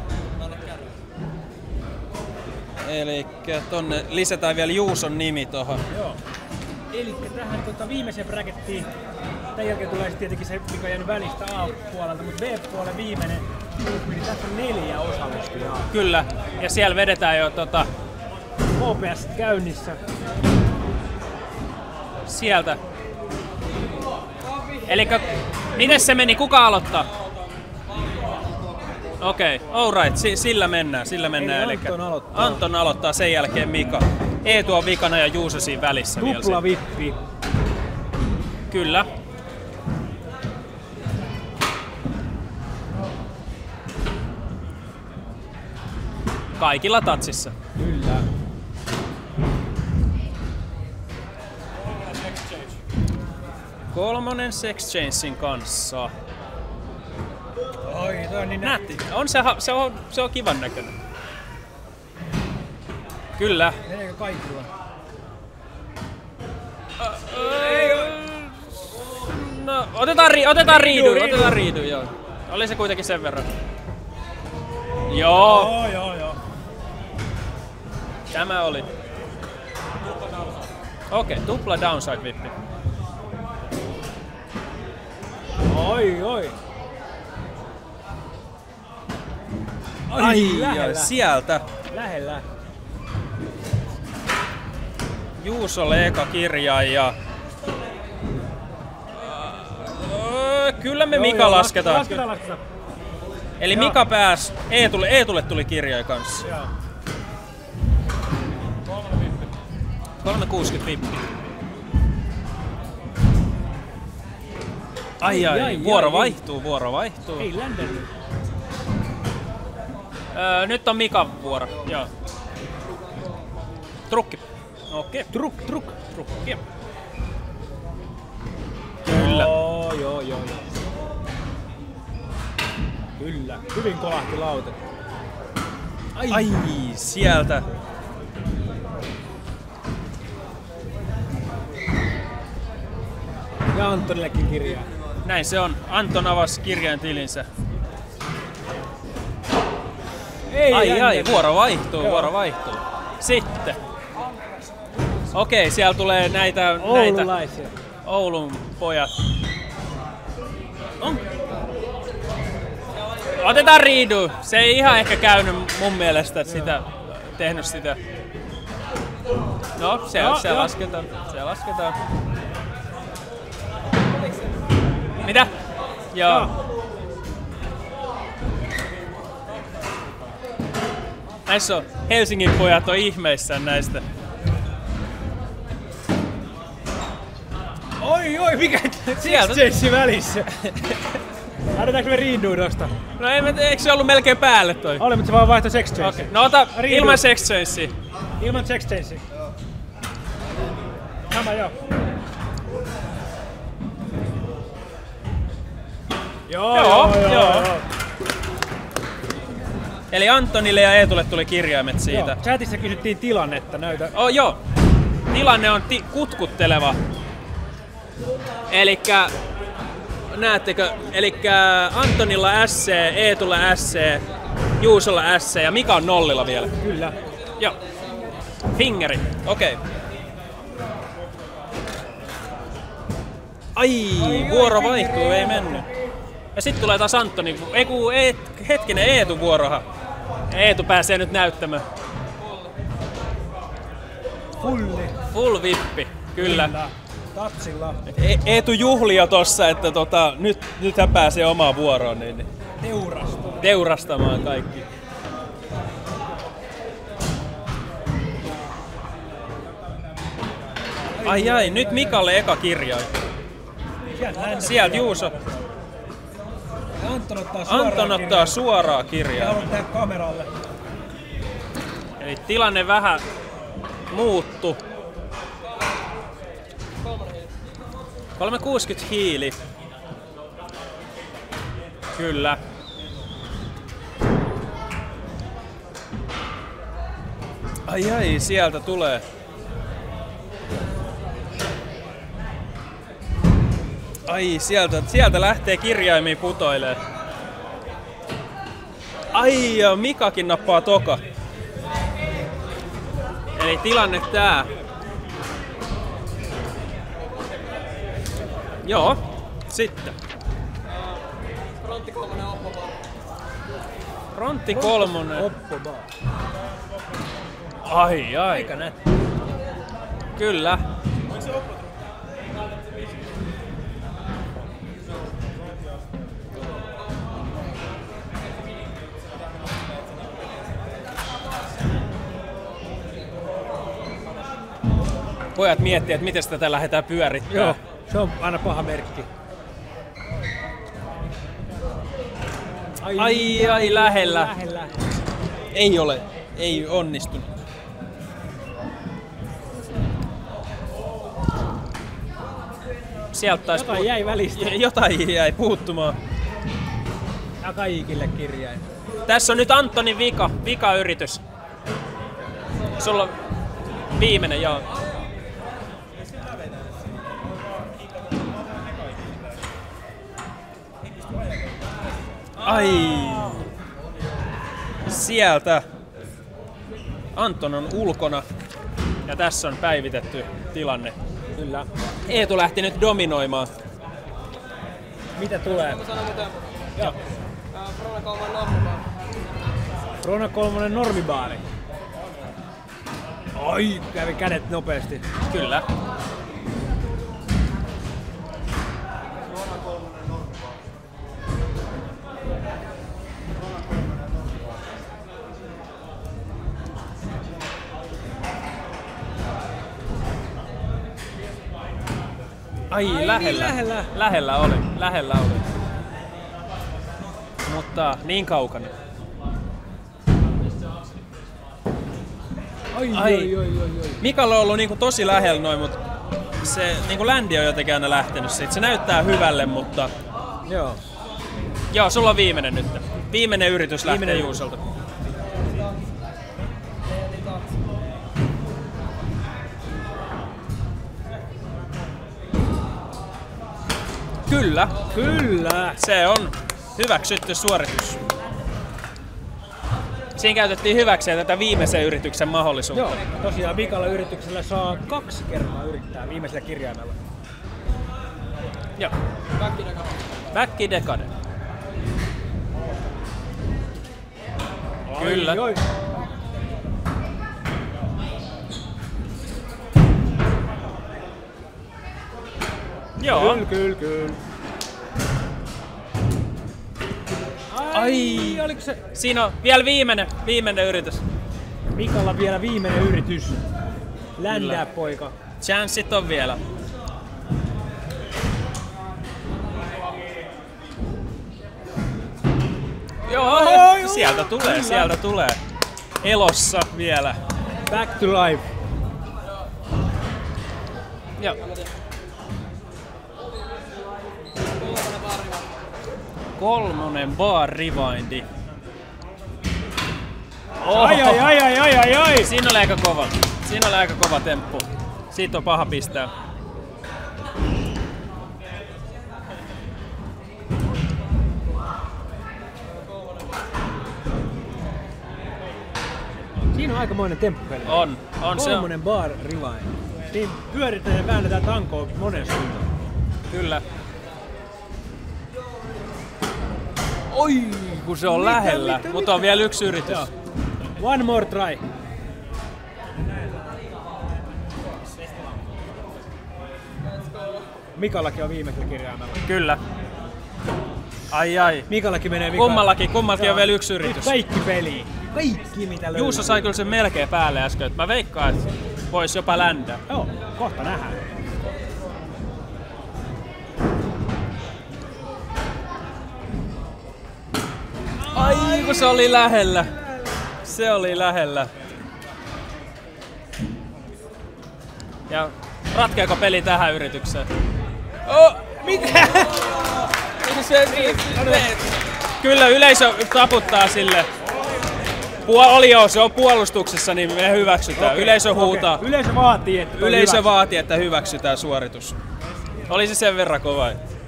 Elikkä tonne lisätään vielä Juuson nimi tohon. Joo. Elikkä tähän viimeiseen brackettiin. Tän jälkeen tulee tietenkin se, mikä on jäänyt välistä A-puolelta, mutta B-puolen viimeinen. Niin tässä on 4 osallistujaa. Kyllä, ja siellä vedetään jo OPS käynnissä. Sieltä. Elikkä, miten se meni? Kuka aloittaa? Okei, alright, sillä mennään. Eli Anton aloittaa, sen jälkeen Mika. Eetu on vikana ja Juuso siinä välissä vielä. Tupla vippi. Kyllä. Kaikilla tatsissa. Kyllä. Kolmonen Sex Changein kanssa. Oi, toi on niin Nätti. Se on kivan näköinen. Kyllä. Meneekö kaikilla? No, otetaan riidu, joo. Oli se kuitenkin sen verran. Joo. Joo. Tämä oli. Okei, tupla downside vippi. Oi. Ai, lähellä. sieltä. Lähellä. Juusolle eka kirjain ja... Kyllä me Mika lasketaan. Lasketaan. Eli Mika pääsi, Eetulle tuli kirjoja kanssa. Joo. 360 vippi. Ai, vuoro vaihtuu. Ei ländennyt. Nyt on Mikan vuoro. Joo. Trukki. Okei. Trukki. Kyllä. Joo. Kyllä. Hyvin kolahti lauta. Ai, sieltä. Ja Antonillekin kirjaa. Näin se on. Anton avasi kirjan tilinsä. Ai, vuoro vaihtuu. Sitten. Okei, siellä tulee näitä Oululaisia. Oulun pojat. Otetaan riidu. Se ei ihan ehkä käynyt mun mielestä tehnyt sitä. No, se lasketaan. Mitä? Joo. Näissä on Helsingin pojat on ihmeissään näistä. Oi, mikä Sieltä. Sex välissä? Lähdetäänkö me riiduudosta? No eikö se ollut melkein päälle toi? Oli, mutta se vaan vaihtoi Sex Changea. Okay. No ota ilman Sex Changea. Ilman Sex Changea. Sama joo. Joo. Eli Antonille ja Eetulle tuli kirjaimet siitä. Joo. Chatissa kysyttiin tilannetta, näytä. Joo. Tilanne on kutkutteleva. Elikkä, näettekö, Antonilla SC, Eetulla SC, Juusolla SC ja Mika on nollilla vielä. Kyllä. Joo. Fingeri. Okei. Ai, vuoro vaihtuu, ei mennyt. Ja sitten tulee taas Antoni. Hetkinen, Eetu vuoroha. Eetu pääsee nyt näyttämään. Full vippi, kyllä. Tatsilla. Eetu juhli jo tossa, että nyt hän pääsee omaan vuoroon. Niin. Teurastamaan kaikki. Ai, nyt Mikalle eka kirjain. Sieltä Juuso. Anton ottaa suoraa kirjaa. Haluan tehdä kameralle. Eli tilanne vähän muuttu. 360 hiili. Kyllä. Ai, sieltä tulee. Ai, sieltä lähtee kirjaimia putoilee. Ai, ja Mikakin nappaa toka. Eli tilanne tää. Joo, sitten. Frontti 3 Oppo. Frontti 3. Oppo. Ai. Aika nätti. Kyllä. Pojat miettii, että miten tätä lähdetään pyörittämään. Joo, se on aina paha merkki. Ai, lähellä. Ei onnistunut. Sieltä taisi Jotain jäi välistä. Jotain jäi puuttumaan. Ja kaikille kirjain. Tässä on nyt Antonin vika yritys. Sulla on viimeinen, joo. Ai. Sieltä. Anton on ulkona. Ja tässä on päivitetty tilanne. Kyllä. Eetu lähti nyt dominoimaan. Mitä tulee? Joo. Frona 3 normibaari. Frona 3 normibaari. Ai, kävi kädet nopeasti. Kyllä. Ai, lähellä. Lähellä. Lähellä oli. Mutta niin kaukana. Ai. Mikalla on ollut niinku tosi lähellä noin, mutta se niinku ländi on jotenkin aina lähtenyt siitä. Se näyttää hyvälle, mutta... Joo. Joo, sulla on viimeinen nyt. Viimeinen yritys lähtee Juusolta. Kyllä. Se on hyväksytty suoritus. Siinä käytettiin hyväkseen tätä viimeisen yrityksen mahdollisuutta. Joo, tosiaan vikalla yrityksellä saa 2 kertaa yrittää viimeisellä kirjaimella. Joo. Back Decade. Kyllä. Ai. Joo. Kyllä. Ai, oliko se? Siinä on vielä viimeinen yritys. Mikalla vielä viimeinen yritys. Ländää poika. Chanssit on vielä. Joo, sieltä tulee. Elossa vielä. Back to life. Joo. 3 bar rewindi. Ai. Siinä oli aika kova temppu. Siitä on paha pistää. Siinä on aikamoinen temppupeli. On se. 3 bar rewind. Siinä pyöritään ja väännetään tankoa monen suuntaan. Kyllä. Oi, kun se on lähellä, mutta on vielä yksi yritys. Joo. One more try. Mikallakin on viimeisellä kirjaimella. Kyllä. Ai. Mikallakin menee vika. Kummallakin on vielä yksi yritys. Kaikki peli. Kaikki mitä löytyy. Juuso sai kyllä sen melkein päälle äsken. Mä veikkaan, että vois jopa ländää. Joo, kohta nähdään. Ai, kun se oli lähellä. Se oli lähellä. Ja ratkeako peli tähän yritykseen? Oh, mitä? Kyllä yleisö taputtaa sille. Se on puolustuksessa, niin me hyväksytään. Okay, yleisö huutaa. Yleisö vaatii, että että hyväksytään suoritus. Oli se sen verran kova.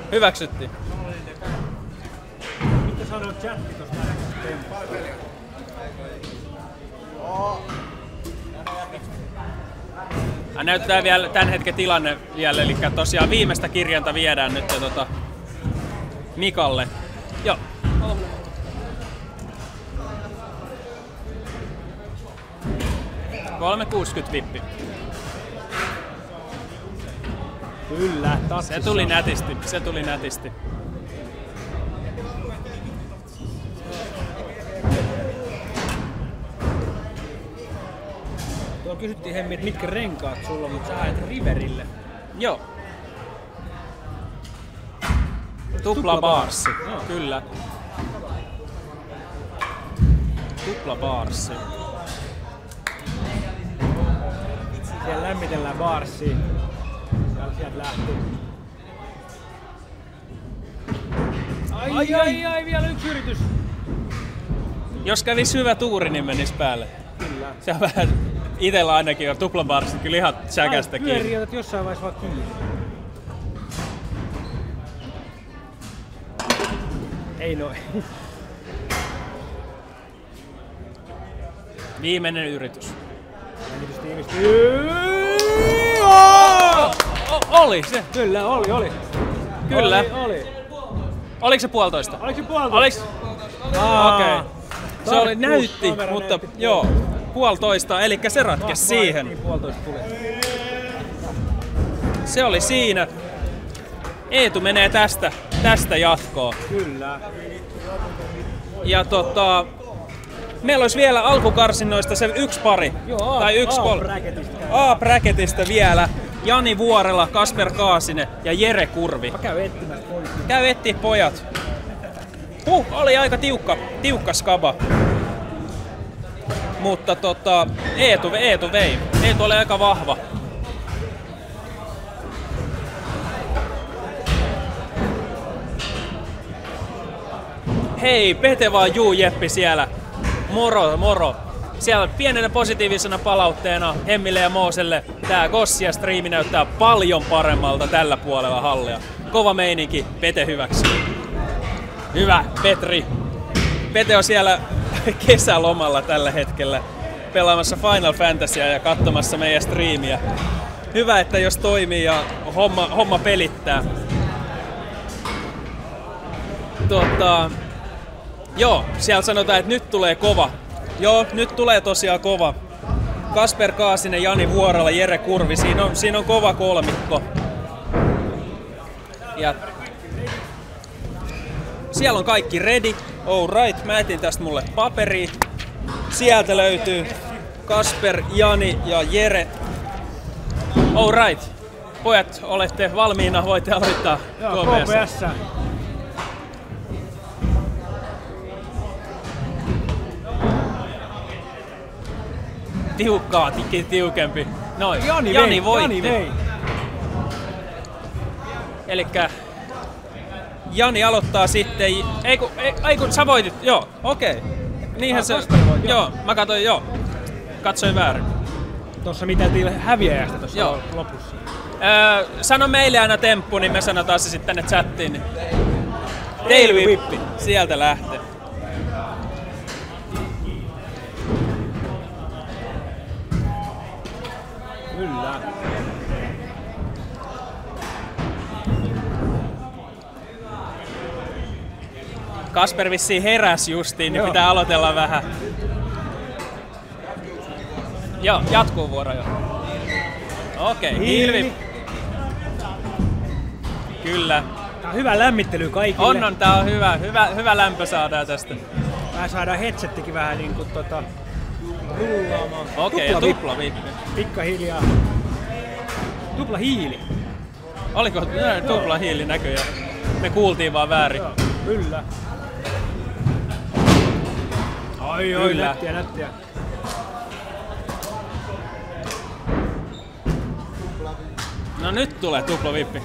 Hyväksyttiin. Mitä sanoo chatti tosta temposta? Näyttää vielä tämän hetken tilanne vielä, eli tosiaan viimeistä kirjainta viedään nyt Mikalle. Joo. 360 vippi. Kyllä, se tuli nätisti, se tuli nätisti. Tuolla kysyttiin Hemmi, että mitkä renkaat sulla on, mutta sä haet Riverille. Joo. Tupla barssi, kyllä. Tupla barssi. Siellä lämmitellään barssia. Sieltä lähti. Ai, vielä yksi yritys. Jos kävisi hyvä tuuri, niin menis päälle. Kyllä. Se on vähän, itellä ainakin on tuplabarssi kyllä ihan säkästä kiinni. Pyörii, otat jossain vaiheessa vaan kiinni. Ei noin. Viimeinen yritys. Oli se. Kyllä, oli. Kyllä. Oli. Oliko se 1,5? Oliko se 1,5? Oliks? Okei. Se oli näytti, mutta joo, 1,5, eli se ratkesi siihen. 1,5 tuli. Se oli siinä. Eetu menee tästä jatkoon. Kyllä. Ja meillä olisi vielä alkukarsinnoista se yksi pari. Joo, tai yksi A-bracketista vielä. Jani Vuorela, Kasper Kaasinen ja Jere Kurvi. Mä käyn etsimässä pojat. Käy etsiä pojat. Oli aika tiukka skaba. Mutta Eetu vei. Eetu oli aika vahva. Hei, Pete vaan juu Jeppi siellä. Moro. Siellä pienenä positiivisena palautteena Hemmille ja Mooselle tää Gossia-striimi näyttää paljon paremmalta tällä puolella hallia. Kova meininki, Pete hyväksi. Hyvä, Petri. Pete on siellä kesälomalla tällä hetkellä pelaamassa Final Fantasyä ja katsomassa meidän striimiä. Hyvä, että jos toimii ja homma pelittää. Joo, siellä sanotaan, että nyt tulee kova. Joo, nyt tulee tosiaan kova. Kasper Kaasinen, Jani Vuorela, Jere Kurvi. Siinä on kova kolmikko. Ja siellä on kaikki ready. Alright, mä etin tästä mulle paperia. Sieltä löytyy Kasper, Jani ja Jere. Alright. Pojat, olette valmiina, voitte aloittaa KPS. Tiukkaa, tiukempi. Noin, Jani voitti. Jani vei. Elikkä Jani aloittaa sitten. Ei kun sä voitit. Joo, okei. Niinhän se. Joo, mä katsoin, katsoin väärin. Tossa miteltiin häviäjästä tossa lopussa. Sano meille aina temppu, niin me sanotaan se sitten tänne chattiin. Niin. Tail whip. Sieltä lähtee. Kyllä. Kasper vissiin heräs justiin, niin pitää aloitella vähän. Joo, jatkuu vuoro jo. Okei, hiilvi. Kyllä. Tää on hyvä lämmittely kaikille. Tää on hyvä lämpö saadaan tästä. Vähän saadaan headsettikin vähän niinku rullaamaan. Okei, ja tupla vippi. Pikka hiljaa. Tupla hiili. Oliko tupla hiili näköjään? Me kuultiin vaan väärin. Joo, kyllä. Oi, nättiä. No nyt tulee tupla vippi.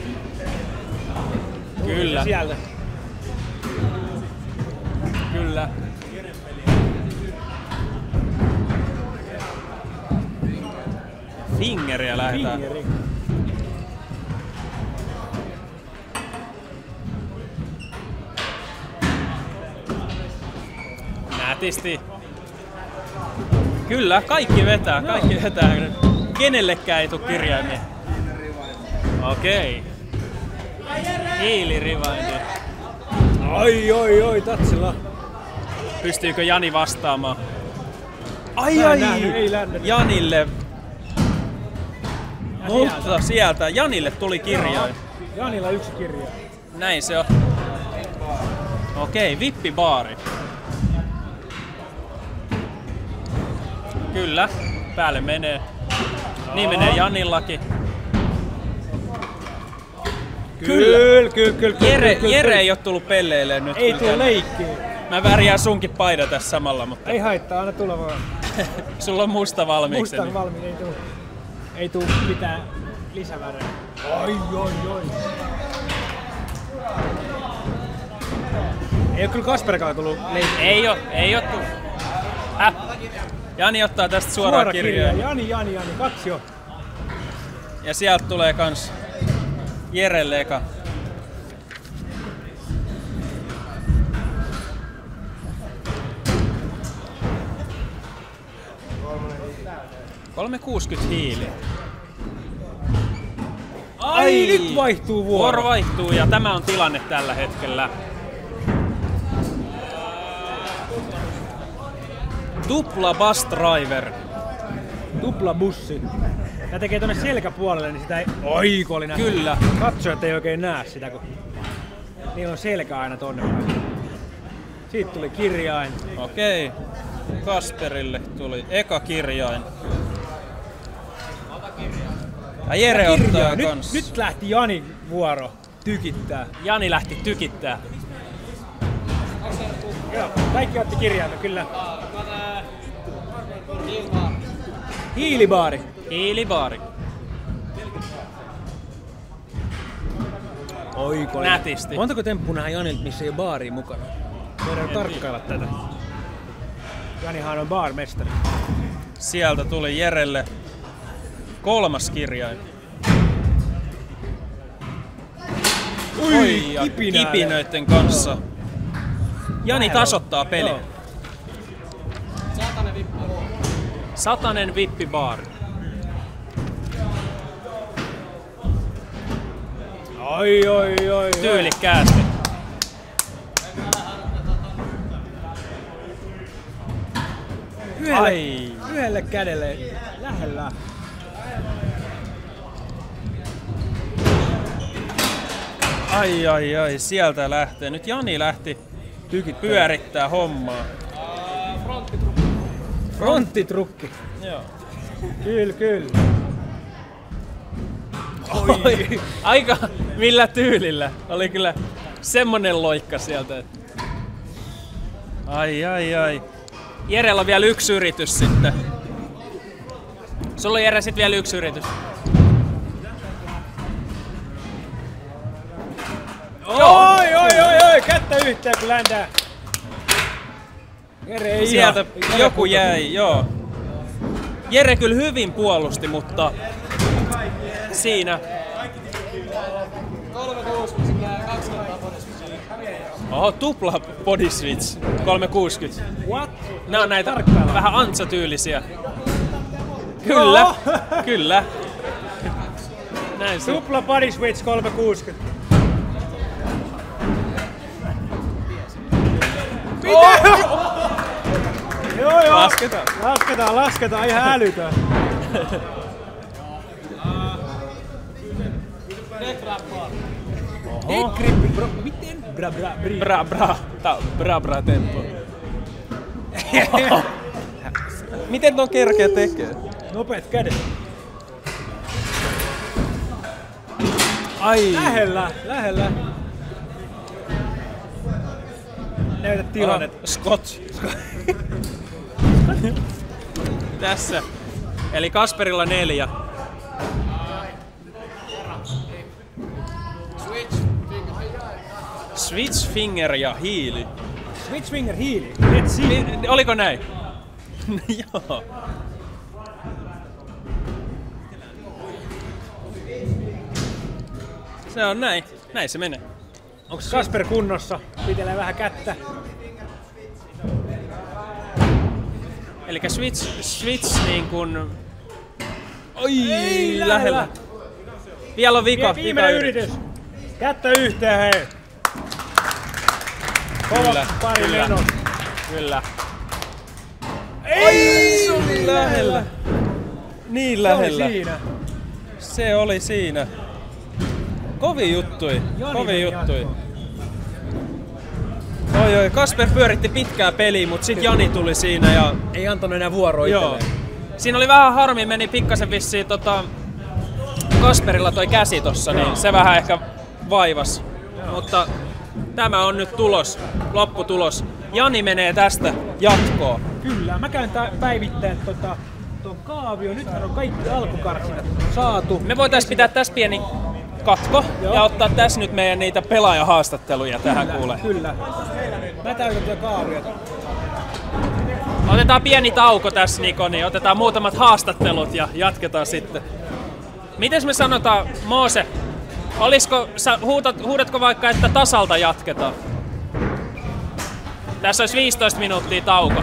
Kyllä. Sieltä. Kyllä. Fingeriä lähdetään. Nätisti. Kyllä, kaikki vetää. Kenellekään ei tuu kirjaimia. Okei. Hiilirivaindi. Oi, Tatsila. Pystyykö Jani vastaamaan? Ei lännnyt. Janille. Mutta sieltä Janille tuli kirjain. Janilla yksi kirja. Näin se on. Okei, vippibaari. Kyllä, päälle menee. Niin menee Janillakin. Kyllä. Jere ei oo tullut pelleille nyt. Ei tuu leikkiä. Mä värjään sunkin paidan tässä samalla, mutta Ei haittaa, anna tulla vaan. sulla on musta valmiiksi. Musta valmiin, ei tuu mitään lisävärejä. Oi. Ei oo kyllä Kasperkaan tullut leikkiä. Ei oo tullut. Jani ottaa tästä suoraan kirjaa. Jani, 2 jo. Ja sieltä tulee kans Jerelle eka. $360 hiili. Ai, nyt vaihtuu vuoro. Vuoro vaihtuu ja tämä on tilanne tällä hetkellä. Tupla bus driver. Tupla bussi. Tää tekee tonne selkäpuolelle, niin sitä ei oikollinen. Kyllä. Katsojat ei oikein näe sitä, kun niillä on selkä aina tonne päin. Siitä tuli kirjain. Okei. Kasperille tuli eka kirjain. Ja Jere ottaa kans. Nyt lähti Jani vuoro tykittää. Jani lähti tykittää. Joo, kaikki otti kirjaimen, kyllä. Hiilibaari. Hiilibaari. Oikollinen. Nätisti. Montako temppu nähdään Janilta, missä ei ole baaria mukana? Voidaan tarkkailla tätä. Janihan on baarmestari. Sieltä tuli Jerelle 3. kirjain. Ui, ja kipinää. kipinöiden kanssa. Jani tasoittaa peli. Joo. Satanen vippibaari. Oi. Tyylikkäästi. Yhdelle kädelle lähellä. Ai, sieltä lähtee. Nyt Jani lähti pyörittää hommaa. Fronttitrukki. Joo. Kyllä. Oi. Aika millä tyylillä. Oli kyllä semmonen loikka sieltä. Ai. Jerellä on vielä yksi yritys sitten. Sulla on Jere sit vielä yksi yritys. Oi, kättä yhteen kun ländää. Jere ei Sieltä joku jäi, joo. Jere kyllä hyvin puolusti, mutta siinä. 200 bodyswitch. Oho, tupla body switch. 360. What? Nää on näitä vähän Antsa-tyylisiä. Kyllä. Näin se. Tupla body switch 360. Joo. Lasketaan ihan älytön. Degrippi, bro. Miten? Bra tempo. Miten ton kerkeä tekee? Nopeat kädet. Ai. Lähellä. Näytä tilannetta. Scott. Tässä. Eli Kasperilla 4. Switch finger ja hiili. Switch finger hiili. Let's see. Oliko näin? Joo. Se on näin. Näin se menee. Onko Kasper kunnossa? Pitelee vähän kättä. Elikkä switch niin kun... Oi, Ei lähellä. Vielä on vika. Viimeinen yritys. Kättä yhteen, hei. Kova pari meno. Kyllä. Ei! Se oli lähellä. Niin lähellä. Se oli siinä. Kovin juttui. Oi, Kasper pyöritti pitkää peliä, mut sit Jani tuli siinä ja... Ei antanut enää vuoroa itselleen. Siinä oli vähän harmi, meni pikkasen vissiin Kasperilla toi käsi tossa, niin se vähän ehkä vaivas. Mutta tämä on nyt tulos, lopputulos. Jani menee tästä jatkoon. Kyllä, mä käyn päivittäin tuon kaavio. Nythän on kaikki alkukarsinat saatu. Me voitais pitää tässä pieni katko ja ottaa tässä nyt meidän niitä pelaajahaastatteluja tähän kuule. Kyllä. Mä täytän tuota kaaviota. Otetaan pieni tauko tässä, Niko, niin otetaan muutamat haastattelut ja jatketaan sitten. Mites me sanotaan, Moose, huudatko vaikka, että tasalta jatketaan? Tässä olisi 15 minuuttia tauko.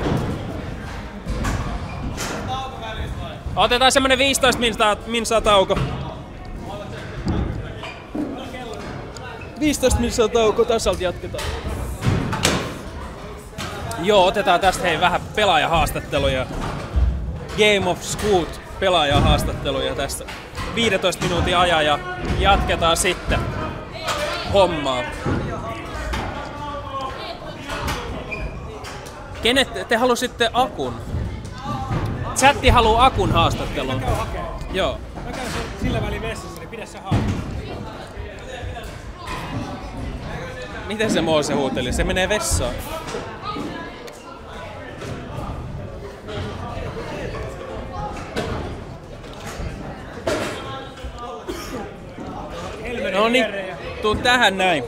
Otetaan semmonen 15 minsaa tauko. 15 minsaa tauko, tasalta jatketaan. Joo, otetaan tästä hei vähän pelaajahaastatteluja. Game of Scoot pelaajahaastatteluja tästä 15 minuutin ajan ja jatketaan sitten hommaa. Kenet te halusitte Akun? Chatti haluaa Akun haastattelun. Joo. Mä käyn sillä välin vessassa, niin pidä se haastattelu. Miten se Moose huuteli? Se menee vessaan. No niin, tuu tähän näin.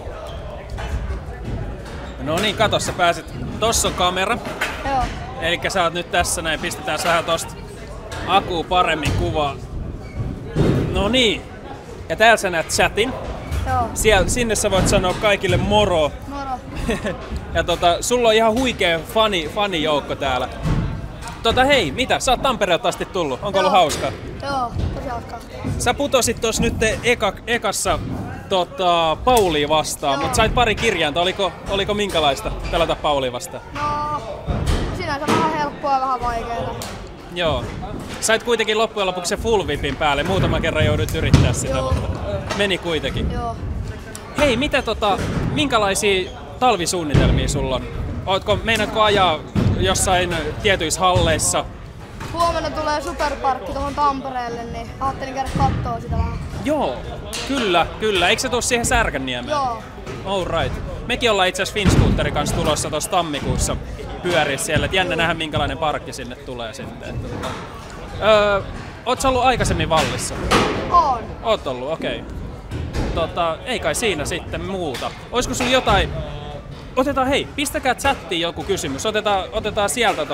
No niin, kato, sä pääset. Tossa on kamera. Joo. Elikkä sä oot nyt tässä näin, pistetään vähän tosta Akuu paremmin kuvaa. No niin. Ja täällä sä näet chatin. Joo. Sinne sä voit sanoa kaikille moro. Moro. Ja sulla on ihan huikea fanijoukko täällä. Hei, mitä? Sä oot Tampereelta asti tullut. Onko ollut hauskaa? Joo, tosi hauskaa. Sä putosit tossa nyt ekassa Paulia vastaan, mutta sait pari kirjainta. Oliko minkälaista pelata Paulia vastaan? No, sinänsä vähän helppoa ja vähän vaikeaa. Joo. Sait kuitenkin loppujen lopuksi se full whipin päälle. Muutaman kerran joudut yrittää sitä, Joo. mutta meni kuitenkin. Joo. Hei, minkälaisia talvisuunnitelmia sulla on? Meinaatko ajaa jossain tietyissä halleissa? Huomenna tulee superparkki tuohon Tampereelle, niin ajattelin käydä kattoo sitä vähän. Joo, kyllä. Eikö se tuu siihen Särkänniemeen? Joo. All right. Mekin ollaan itse asiassa Finscooterin kanssa tulossa tuossa tammikuussa pyöriä siellä. Et jännä nähdä minkälainen parkki sinne tulee sitten. Oot sä ollut aikaisemmin Vallissa? On. Oot ollut, okei. Ei kai siinä sitten muuta. Olisiko sulla jotain... pistäkää chattiin joku kysymys. Otetaan sieltä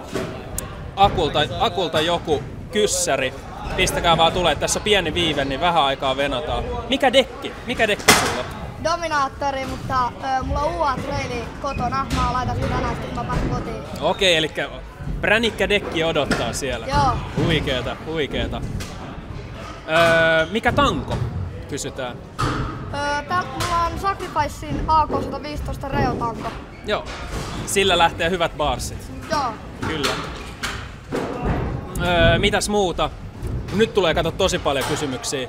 Akulta joku kyssäri. Pistäkää vaan tulee. Tässä on pieni viive, niin vähän aikaa venataan. Mikä dekki sulla on? Dominaattori, mutta mulla on UA-treili kotona. Mä laitan sitä tänään, kun mä pääsen kotiin. Okei, eli pränikkä dekki odottaa siellä. Joo. Huikeeta. Mikä tanko? Kysytään. Täällä mulla on Sacrificein AK-115 Reo-tanko. Joo. Sillä lähtee hyvät barsit. Joo. Kyllä. Mitäs muuta? Nyt tulee tosi paljon kysymyksiä.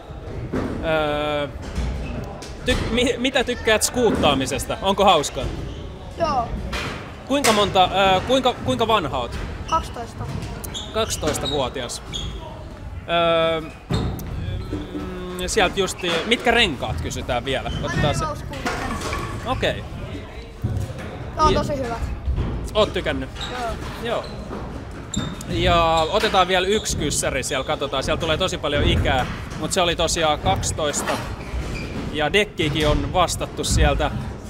Mitä tykkäät skuuttaamisesta? Onko hauskaa? Joo. Kuinka vanha oot? 12. 12-vuotias. Sieltä justi, mitkä renkaat kysytään vielä? Otetaan se. Okei. On tosi hyvä. Oot tykännyt? Joo. Ja otetaan vielä yksi kyssäri siellä, katsotaan. Siellä tulee tosi paljon ikää, mutta se oli tosiaan 12. Ja dekkikin on vastattu sieltä.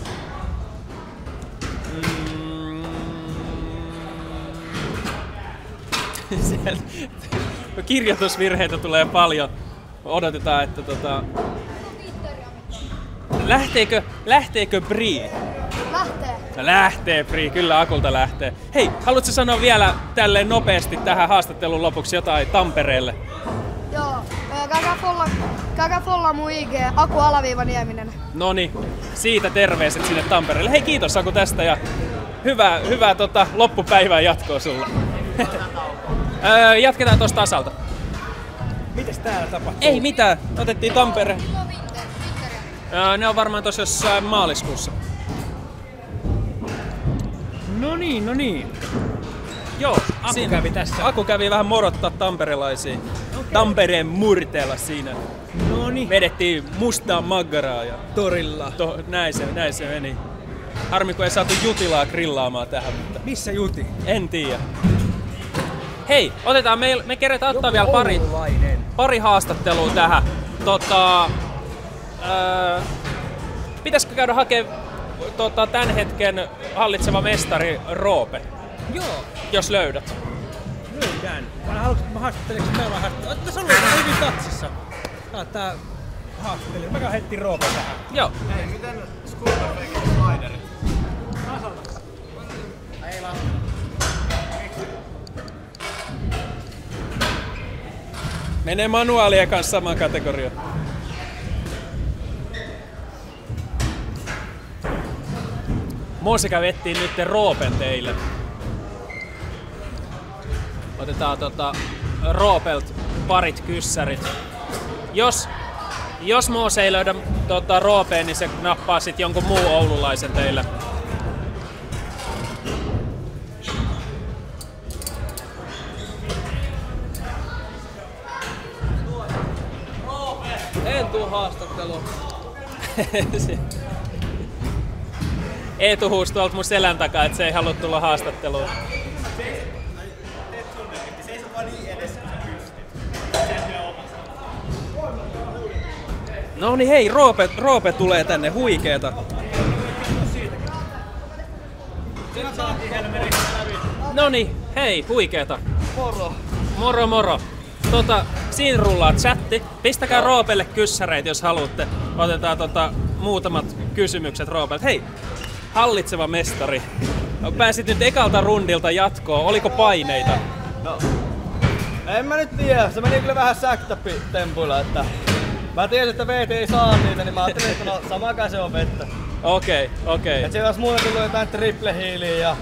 Kirjoitusvirheitä tulee paljon. Odotetaan, että Lähteekö Brie? Lähtee. Lähtee, Pri, kyllä Akulta lähtee. Hei, haluatko sanoa vielä tälleen nopeasti tähän haastattelun lopuksi jotain Tampereelle? Joo, käykää follaa mun IG, Aku_Nieminen. Noni, siitä terveiset sinne Tampereelle. Hei, kiitos Aku tästä ja hyvää loppupäivää jatkoa sulle. Jatketaan tosta tasalta. Mites täällä tapahtuu? Ei mitään, otettiin Tampere. Ne on varmaan tossa jossain maaliskuussa. No niin. Joo, Aku kävi tässä. Aku kävi vähän morottaa tamperelaisia. Okay. Tampereen murteella siinä. Noniin. Vedettiin mustaa maggaraa ja Torilla. näin se meni. Harmi kun ei saatu Jutilaa grillaamaan tähän, mutta Missä Juti? en tiedä. Hei, otetaan, me keretään ottaa vielä pari haastattelua tähän. Pitäisikö käydä hakemaan tämän hetken hallitseva mestari Roope? Joo. Jos löydät. Löydän. Haluatko mä haastatteleks? Mä vaan haastattelin. Tässä on hyvin tatsissa. Tää haastattelin. Mä heitin Roope tähän. Joo. Hei, miten Scooter-Fakein sliderit? Ei laske. Menee manuaalien kanssa samaan kategoriaan. Moosika vettiin nyt Roopen teille. Otetaan Roopelt parit kyssärit. Jos Moose ei löydä Roopeen, niin se nappaa sit jonkun muun oululaisen teille. En tuu haastatteluun. Eetu huusi tuolta mun selän takaa, että se ei halua tulla haastatteluun. No niin hei, Roope tulee tänne, huikeeta. No niin, hei, huikeeta. Moro. Siinä rullaa chatti. Pistäkää Roopelle kyssäreitä, jos haluatte. Otetaan muutamat kysymykset Roopelta. Hei, hallitseva mestari. Pääsit nyt ekalta rundilta jatkoon. Oliko paineita? No, en mä nyt tiedä. Se meni kyllä vähän säktäpi-tempuilla, että mä tiesin, että VT ei saa niitä, niin mä ajattelin, että no samakaan se on vettä. Okei. Et siellä olisi mulle tullut jotain triple healia ja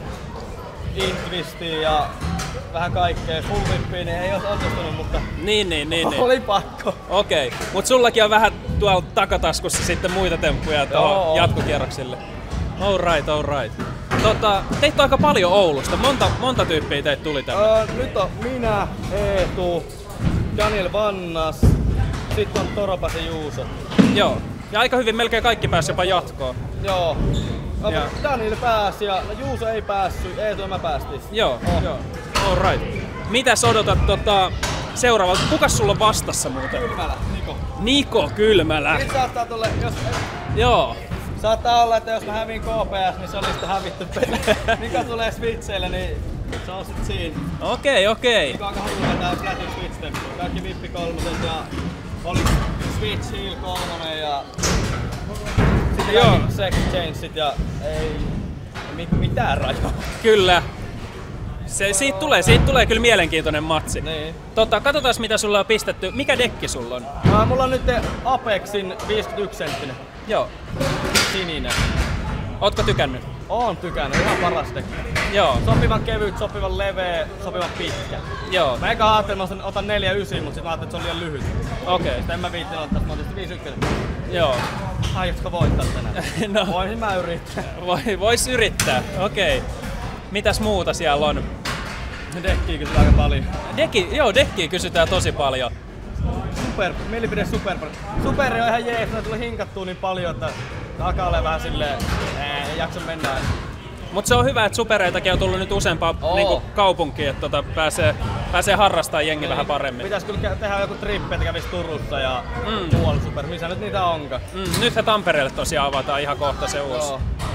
intwistiä ja vähän kaikkea. Full whippia, niin ei olisi onnistunut, mutta Niin. oli pakko. Okei, mut sullakin on vähän tuolla takataskussa sitten muita temppuja tuohon jatkokierroksille. All right. Teitä on aika paljon Oulusta. Monta tyyppiä teitä tuli tänne? Nyt on minä, Eetu, Daniel Vannas, sitten on Toropas ja Juuso. Joo. Ja aika hyvin melkein kaikki pääsi jopa jatkoon. Joo. Ja. Daniel pääsi ja Juuso ei päässyt, Eetu ja mä päästiin. Joo. All right. Mitäs odotat seuraavalta? Kukas sulla on vastassa muuten? Kylmälä, Niko Kylmälä. Nyt saattaa tulla, Joo. saattaa olla, että jos mä hävin KPS, niin se oli sitten hävitty peli. Mikä tulee Switcheille, niin se on sit siinä. Okei. Mikä on aika hullu tää Flatin Switch-temppu. Kaikki Vippi 3 ja oli Switch Heal 3 ja sitten Joo. Sex Changeit ja ei mitään rajoa. Kyllä. Siitä tulee kyllä mielenkiintoinen matsi. Niin. Katsotaan mitä sulla on pistetty. Mikä dekki sulla on? Mulla on nyt Apexin 51 senttinen. Joo. Sininen. Ootko tykännyt? Oon tykännyt, ihan paras dekki. Joo. Sopivan kevyt, sopivan leveä, sopivan pitkä. Joo. Mä eka ajattelin, että mä otan 4-9, mutta sit mä ajattelin, että se on liian lyhyt. Okei. Sitten en mä viittin ottaa, mä otin 5-1. Joo. Aiotko voittaa tänään? No. Voisin mä yrittää. Vois yrittää. Okei. Mitäs muuta siellä on? Dekkiä kysytään aika paljon. Dekkiä kysytään tosi paljon. Mielipide Super. Superi on ihan jees, ne tuli hinkattua niin paljon, että alkaa olla vähän silleen, ei jaksa mennä. Mut se on hyvä, että supereitakin on tullut nyt useampaan niinku kaupunkiin, että pääsee harrastamaan jengi vähän paremmin. Pitäis kyllä tehdä joku trippi, että kävis Turussa ja muualla Super, missä nyt niitä onkaan. Nyt Tampereelle tosiaan avataan ihan kohta se uusi.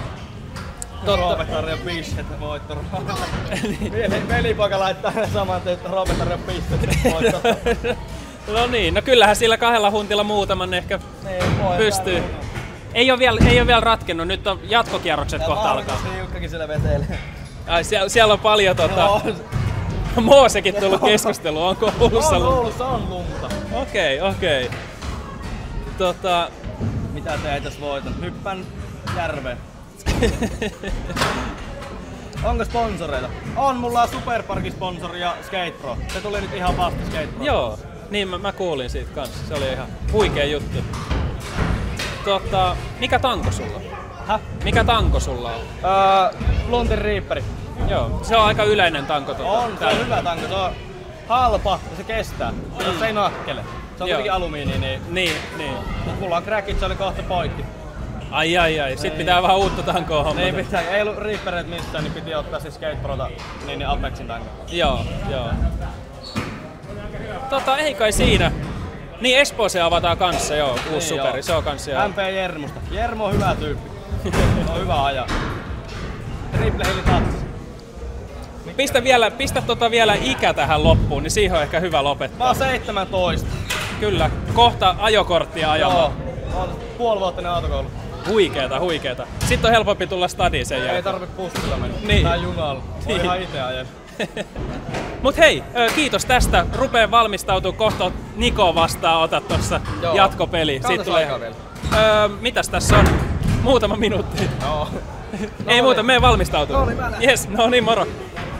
Roope tarjoaa pistet voitto. Velipoika laittaa ne saman, että Roope tarjoaa pistet voitto. No niin, no kyllähän sillä 2 huntilla muutaman ehkä Niin, pystyy. Ei ole vielä ratkennut, nyt on jatkokierrokset kohta alkaa. Jukkakin siellä vetelee. Ai, siellä on paljon Moosekin tullut keskustelua, onko Oulussa lunta? Oulussa on lunta. Okei. Mitä teet jos voitan? Hyppään järveen. Onko sponsoreita? On, mulla on Superparki-sponsori ja Skatepro. Se tuli nyt ihan vasta Skatepro. Joo, niin mä kuulin siitä kanssa. Se oli ihan huikea juttu. Mikä tanko sulla on? Häh? Mikä tanko sulla on? Luntin Reaperi. Joo, se on aika yleinen tanko. On, se on hyvä tanko. Se on halpa ja se kestää. Se ei nakkele. Se on kuitenkin alumiini, niin. Mut mulla on crackit, se oli kohta poikki. Ai. Sit pitää vähän uutta tankoa hommata. Niin pitää. Ei ollut Reapereet missään, niin piti ottaa siis Skateprota, niin Apexin tanko. Joo. Ei kai siinä. Niin Espooseen avataan kanssa, uusi niin superi, se on kanssa joo. MP Jermusta. Jermu on hyvä tyyppi. Se on hyvä ajaa. Triple Hilli tatsi. Pistä vielä ikä tähän loppuun, niin siihen on ehkä hyvä lopettaa. Mä oon 17. Kyllä, kohta ajokorttia ajamaan. Joo, puolivuottinen autokoulu. Huikeeta. Sitten on helpompi tulla stadiin sen jälkeen. Ei tarvi bussilla mennä. Niin. Tai junalla. Voi ihan ite ajan. Mut hei, kiitos tästä. Rupeen valmistautuu kohta Niko vastaan, otat tossa jatkopeli. Siitä tulee vielä. Mitäs tässä on? Muutama minuutti. Joo. Ei muuta, mene valmistautuu. Yes, no niin, moro.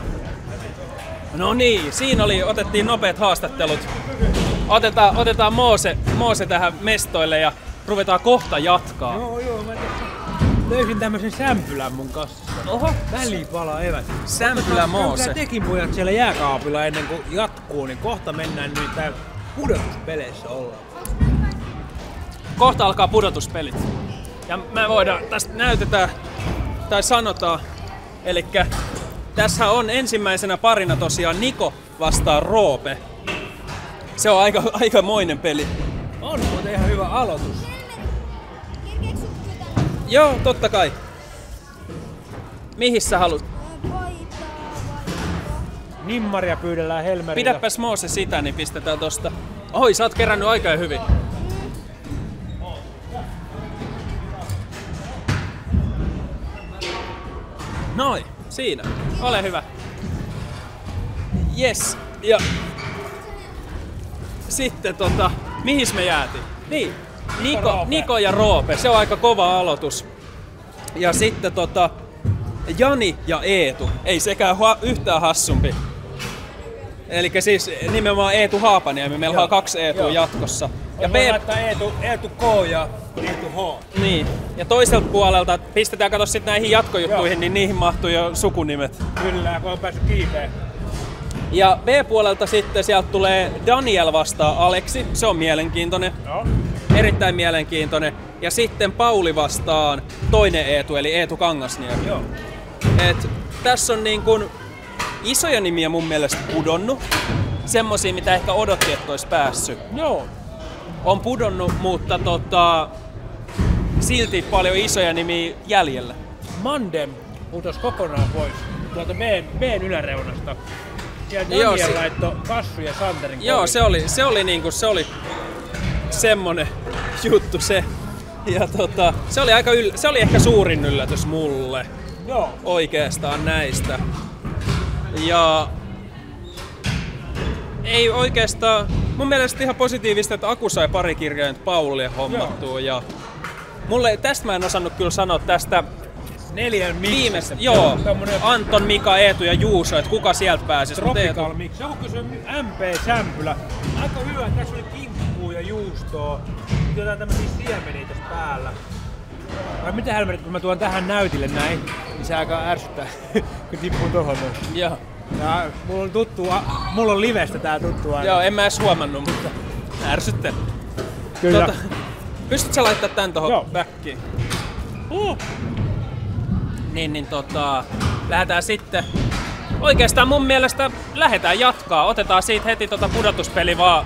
No niin, siinä otettiin nopeat haastattelut. Otetaan Moose tähän mestoille ja ruvetaan kohta jatkaa. Joo, mä löysin tämmösen sämpylän mun kassasta. Oho, välipala evät. Sämpylä Moose. Tekin pojat siellä jääkaapilla ennen kuin jatkuu, niin kohta mennään nyt tää pudotuspeleissä ollaan. Kohta alkaa pudotuspelit. Ja mä voidaan, tästä näytetään, tai sanotaan, elikkä tässä on ensimmäisenä parina tosiaan Niko vastaan Roope. Se on aikamoinen peli. On muuten ihan hyvä aloitus. Joo, totta kai. Mihin sä haluat? Nimmaria pyydellään Helmerillä. Pidäpäs Moose sitä, niin pistetään tosta. Oi, sä oot kerännyt oikein hyvin. Noin, siinä. Ole hyvä. Yes. Ja sitten mihin me jäätiin? Niin, Niko ja Roope. Se on aika kova aloitus. Ja sitten Jani ja Eetu. Ei sekään yhtään hassumpi. Elikkä siis nimenomaan Eetu Haapaniemi. Meillä on 2 Eetua jatkossa. Ja laittaa Eetu K ja Eetu H. Niin. Ja toiselta puolelta pistetään kato sit näihin jatkojuttuihin, niin niihin mahtuu jo sukunimet. Kyllä, kun on päässyt kiipeen. Ja B-puolelta sitten sieltä tulee Daniel vastaan Aleksi. Se on mielenkiintoinen. No. Erittäin mielenkiintoinen. Ja sitten Pauli vastaan toinen Eetu, eli Eetu Kangasniemi. Joo. Tässä on niin kun isoja nimiä mun mielestä pudonnut. Semmosia, mitä ehkä odotti, että olisi päässyt. Joo. On pudonnut, mutta silti paljon isoja nimiä jäljellä. Mandem putosi kokonaan pois tuolta B:n yläreunasta. Ja Daniel laittoi Kassu ja Santerin. Joo, se oli semmonen juttu se. Ja se oli ehkä suurin yllätys mulle. Joo. Oikeastaan näistä. Ja ei oikeastaan, mun mielestä ihan positiivista, että Aku sai pari kirjainta Paulille hommattua. Ja tästä mä en osannut kyllä sanoa tästä 4 viimeistä. Joo, Anton, Mika, Eetu ja Juuso, että kuka sieltä pääsisi. Tropical Mix. Joku kysyi MP-sämpylä. Aika hyvä, tässä oli kimppua ja juustoa. Jotain tämmösiä siemeniä tässä päällä. Vai mitä helmetit, kun mä tuon tähän näytille näin, niin se aika ärsyttää, kun tippuu tohon noin. Joo. Ja mulla on livestä tää tuttu aina. Joo, en mä edes huomannut, mutta ärsyttää. Kyllä. Pystytkö sä laittaa tän tohon backiin? Lähdetään sitten. Oikeastaan mun mielestä lähdetään jatkaa. Otetaan siitä heti pudotuspeli vaan.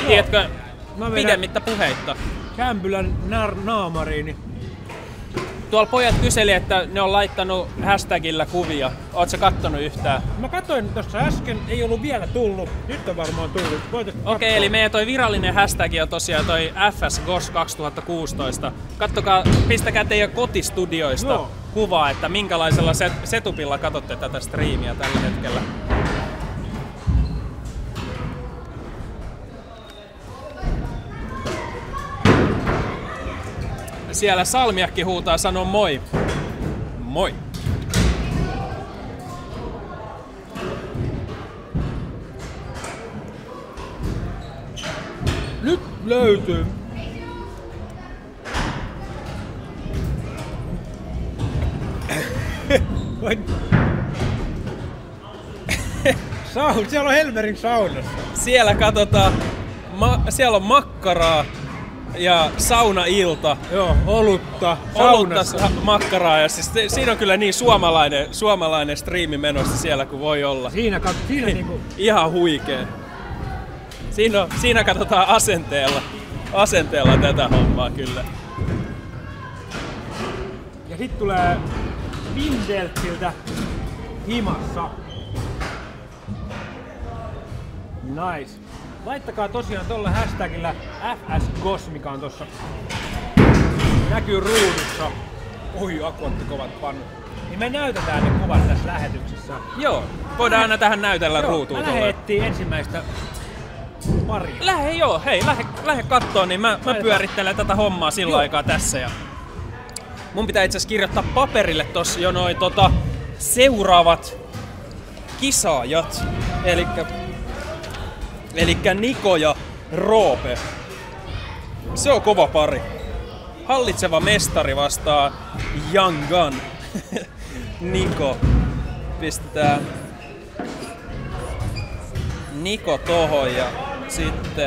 Tiedätkö, pidemmittä puheitta. Kämpylän naamariin. tuolla pojat kyseli, että ne on laittanut hashtagillä kuvia. Oot sä kattonut yhtään? Mä katsoin tuossa äsken, ei ollut vielä tullut. Nyt on varmaan tullut. Okei, eli meidän toi virallinen hashtag on tosiaan toi FSGOS 2016. Kattokaa, pistäkää teidän kotistudioista kuvaa, että minkälaisella setupilla katsotte tätä striimiä tällä hetkellä. Siellä Salmiakki huutaa sanoo moi. Moi. Nyt löytyy. Siellä on Helmerin saunassa. Siellä katsotaan, siellä on makkaraa ja saunailta. Joo, olutta, makkaraa ja siis siinä on kyllä niin suomalainen striimi menossa siellä kuin voi olla. Siinä niinku ihan huikee. Siinä katsotaan asenteella tätä hommaa kyllä. Ja sit tulee Vindeltiltä himassa. Nice. Laittakaa tosiaan tolla hashtagillä FSGOS, mikä on tossa näkyy ruudussa. Oi, Aku otti kovat pannut. Niin me näytetään ne kuvat tässä lähetyksessä. Joo, voidaan aina tähän näytellä ruutuun. Mä lähdettiin ensimmäistä paria. Lähde kattoo, niin mä pyörittelen tätä hommaa sillä aikaa tässä. Ja mun pitää itse asiassa kirjoittaa paperille tossa jo noin seuraavat kisaajat. Elikkä Niko ja Roope. Se on kova pari. Hallitseva mestari vastaa Young Gun. Niko. Pistetään Niko tohon ja sitten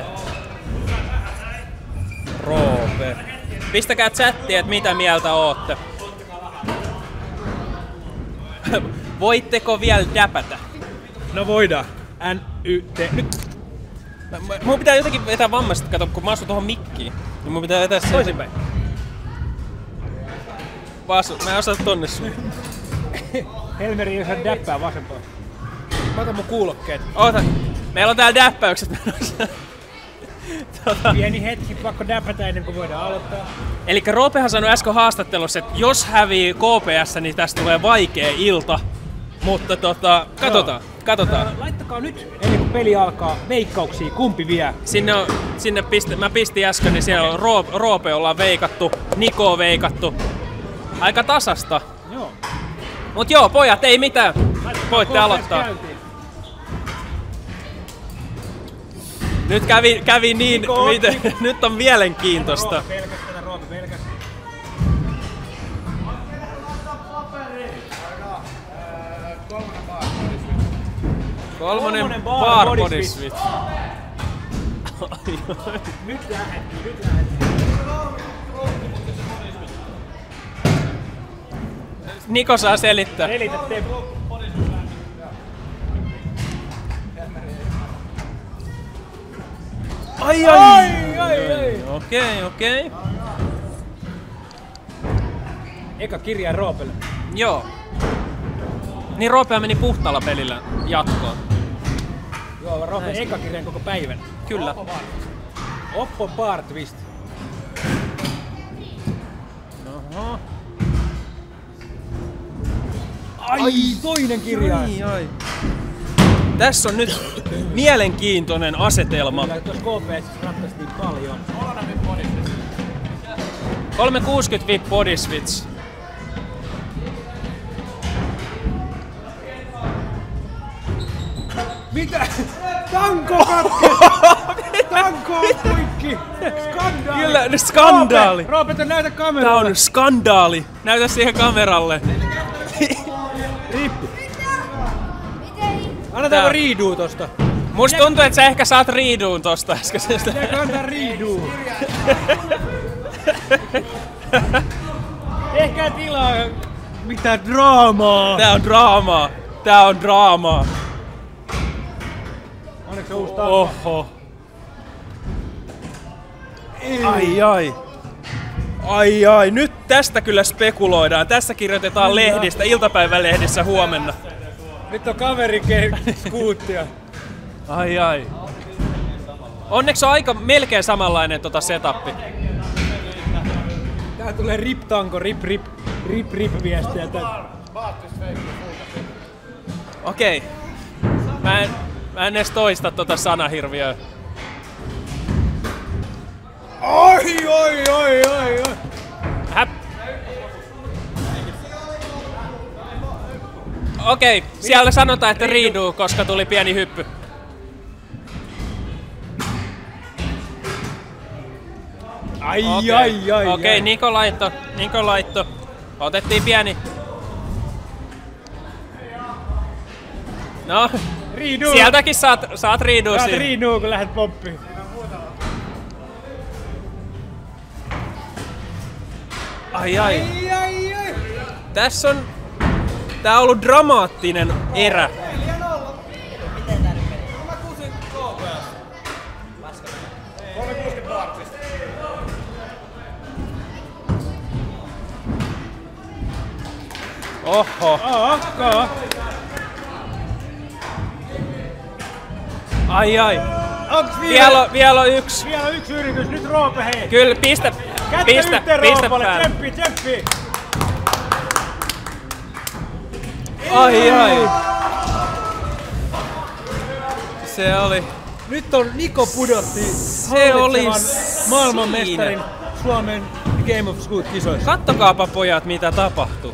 Roope. Pistäkää chattiin, että mitä mieltä ootte. Voitteko vielä däpätä? No voidaan. NYT. Nyt. Mun pitää jotenkin vetää vammaiset, kato, kun mä asun tohon mikkiin. Niin mun pitää vetää sen. Toisinpäin. Mä en osaa tonne sun. Helmeri ei osaa däppää vasempaan. Mä otan mun kuulokkeet. Oota, meillä on täällä däppäykset menossa. Pieni hetki, pakko däpätä ennen kuin voidaan aloittaa. Elikkä Roopehan sanoi äsken haastattelussa, että jos hävii KPS, niin tästä tulee vaikea ilta. Mutta katsotaan. Laittakaa nyt, ennen kuin peli alkaa, veikkauksia, kumpi vie. Mä pistin äsken, niin siellä on Roope ollaan veikattu, Niko on veikattu. Aika tasasta. Joo. Mut joo, pojat, ei mitään. Voitte aloittaa. Nyt kävi niin, nyt on mielenkiintoista. Roope pelkäs. Kolmonen bar body switch. Nyt lähdettiin. Niko saa selittää. Selitä Teppo. Ai. Okei. Eka kirja Roopelle. Joo. Niin Roopea meni puhtaalla pelillä jatkoon. Joo, Roope eka kirjan koko päivän. Kyllä. Oppo bar twist. Oho. Ai, toinen kirja. Ai. Tässä on nyt mielenkiintoinen asetelma. Kyllä, tuossa KPS ratkaistiin paljon. 360 VIP body switch. Mitä? Tanko katke! Tanko on poikki! Skandaali! Kyllä, skandaali! Roope, näytä kameralle! Tää on skandaali! Näytä siihen kameralle! Rippi! Annetaanko riiduu tosta? Musta tuntuu, että sä ehkä saat riiduun tosta äskeisestä. Pitääkö antaa riiduu? Ehkä tilaa mitä draamaa! Tää on draamaa! Onneksi uusi tanko? Oho! Ai. Ai, nyt tästä kyllä spekuloidaan. Tässä kirjoitetaan lehdistä, iltapäivälehdissä huomenna. Nyt on kaveri skuuttia. Ai. Onneksi on aika melkein samanlainen setappi. Tää tulee rip-tanko, rip viestiä. Okei. Mä en edes toista sanahirviöä. Oi. Okei, siellä sanotaan, että redo, koska tuli pieni hyppy. Ai. Okei, Niko laitto. Otettiin pieni. No, Redo. sieltäkin saat redo Saat siinä. redo, kun lähdet poppiin. Ai. Tässä on... Tää on ollut dramaattinen erä. Miten tää nyt meni? Mä kusin KPS. 360 baartista. Oho. Akka. Ai. Onks Vielä on yksi. Vielä yksi yritys, nyt Roope hei. Kyllä, pistä Yhteen Roopalle, päälle. tsemppi. Ai. Se oli... Nyt on Niko pudotti Se oli maailmanmestarin Suomen Game of Scoot-kisoissa. Kattokaapa pojat, mitä tapahtui.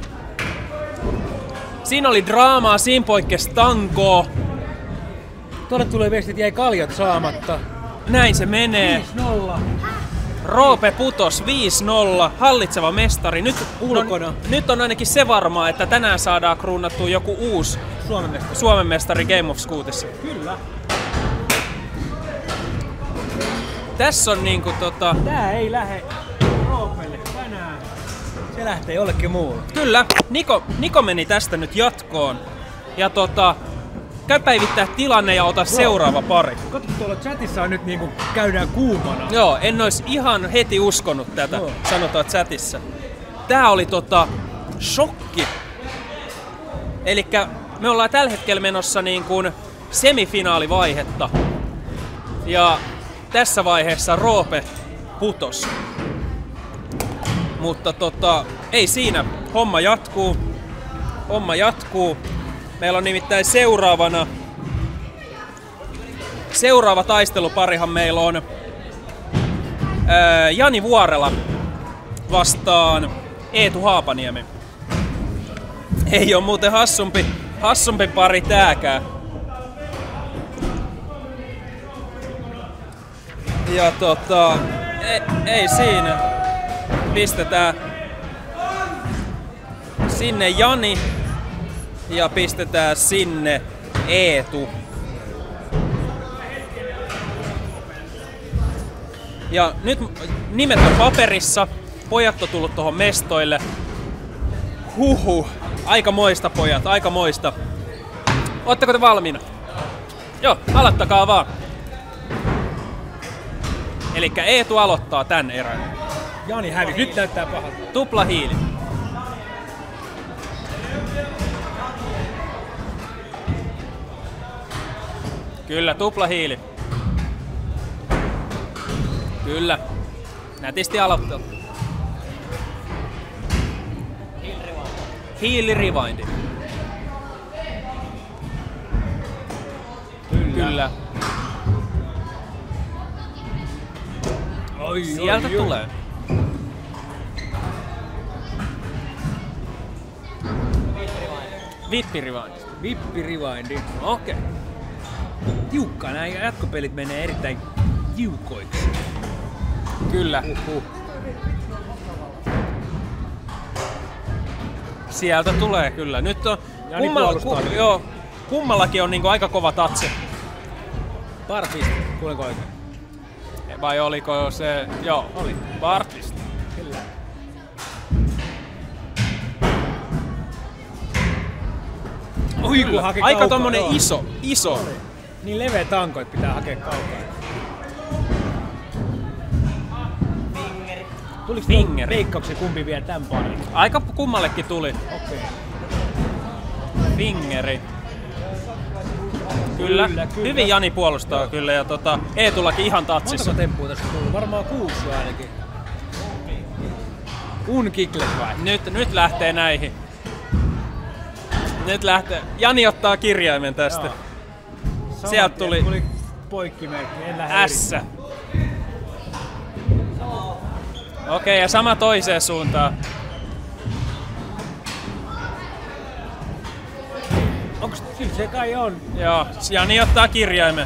Siinä oli draamaa, siinä poikkesi tankoa. Tuonne tulee viestit, jäi kaljat saamatta. Näin se menee. 5-0. Roope putos 5-0, hallitseva mestari. Ulkona. Nyt on ainakin se varmaa, että tänään saadaan kruunattua joku uusi Suomen mestari Game of Scootissa. Kyllä. Tässä on Tää ei lähde Roopelle tänään. Se lähtee jollekin muulle. Kyllä, Niko meni tästä nyt jatkoon. Ja käy päivittää tilanne ja ota seuraava pari. Katso, tuolla chatissa on nyt käydään kuumana. Joo, en ois ihan heti uskonut tätä, sanotaan chatissa. Tää oli shokki. Elikkä me ollaan tällä hetkellä menossa semifinaalivaihetta. Ja tässä vaiheessa Roope putos. Mutta ei siinä. Homma jatkuu. Meillä on nimittäin seuraava taisteluparihan meillä on Jani Vuorela vastaan Eetu Haapaniemi. Ei oo muuten hassumpi pari tääkään. Ja ei siinä. Pistetään sinne Jani ja pistetään sinne Eetu. Ja nyt nimet on paperissa. Pojat on tullut tuohon mestoille. Aikamoista pojat, aikamoista. Ootteko te valmiina? Joo, aloittakaa vaan. Elikkä Eetu aloittaa tän erän. Jani hävisi, nyt näyttää pahalta. Tupla hiili. Kyllä, tupla hiili. Kyllä. Nätisti aloittaa. Hiili rewindi. Kyllä. Sieltä tulee. Vippi rewindi. Okei. Tiukka, nämä jatkopelit menee erittäin tiukoiksi. Kyllä. Sieltä tulee kyllä. Nyt on kummallakin on aika kova tatsi. Barfist, kuulenko oikein? Vai oliko se... Joo, oli. Barfist. Kyllä. Oi, kun haki aika kaukaa, tommonen joo. iso. Niin leveä tanko, että pitää hakea kaukaa. Tuliko Fingeri. veikkauksen kumpi vie tän paarin? Aika kummallekin tuli. Okei. Fingeri. Kyllä. Hyvin Jani puolustaa kyllä ja Eetullakin ihan tatsissa. Montako temppua tässä on tullut? Varmaan 6 jo ainakin. Unkiklet vai? Nyt lähtee näihin. Nyt lähtee. Jani ottaa kirjaimen tästä. Sieltä tuli poikkimerkki, en lähde S. Okei, ja sama toiseen suuntaan. Onks kyllä se kai on? Joo, Jani ottaa kirjaimen.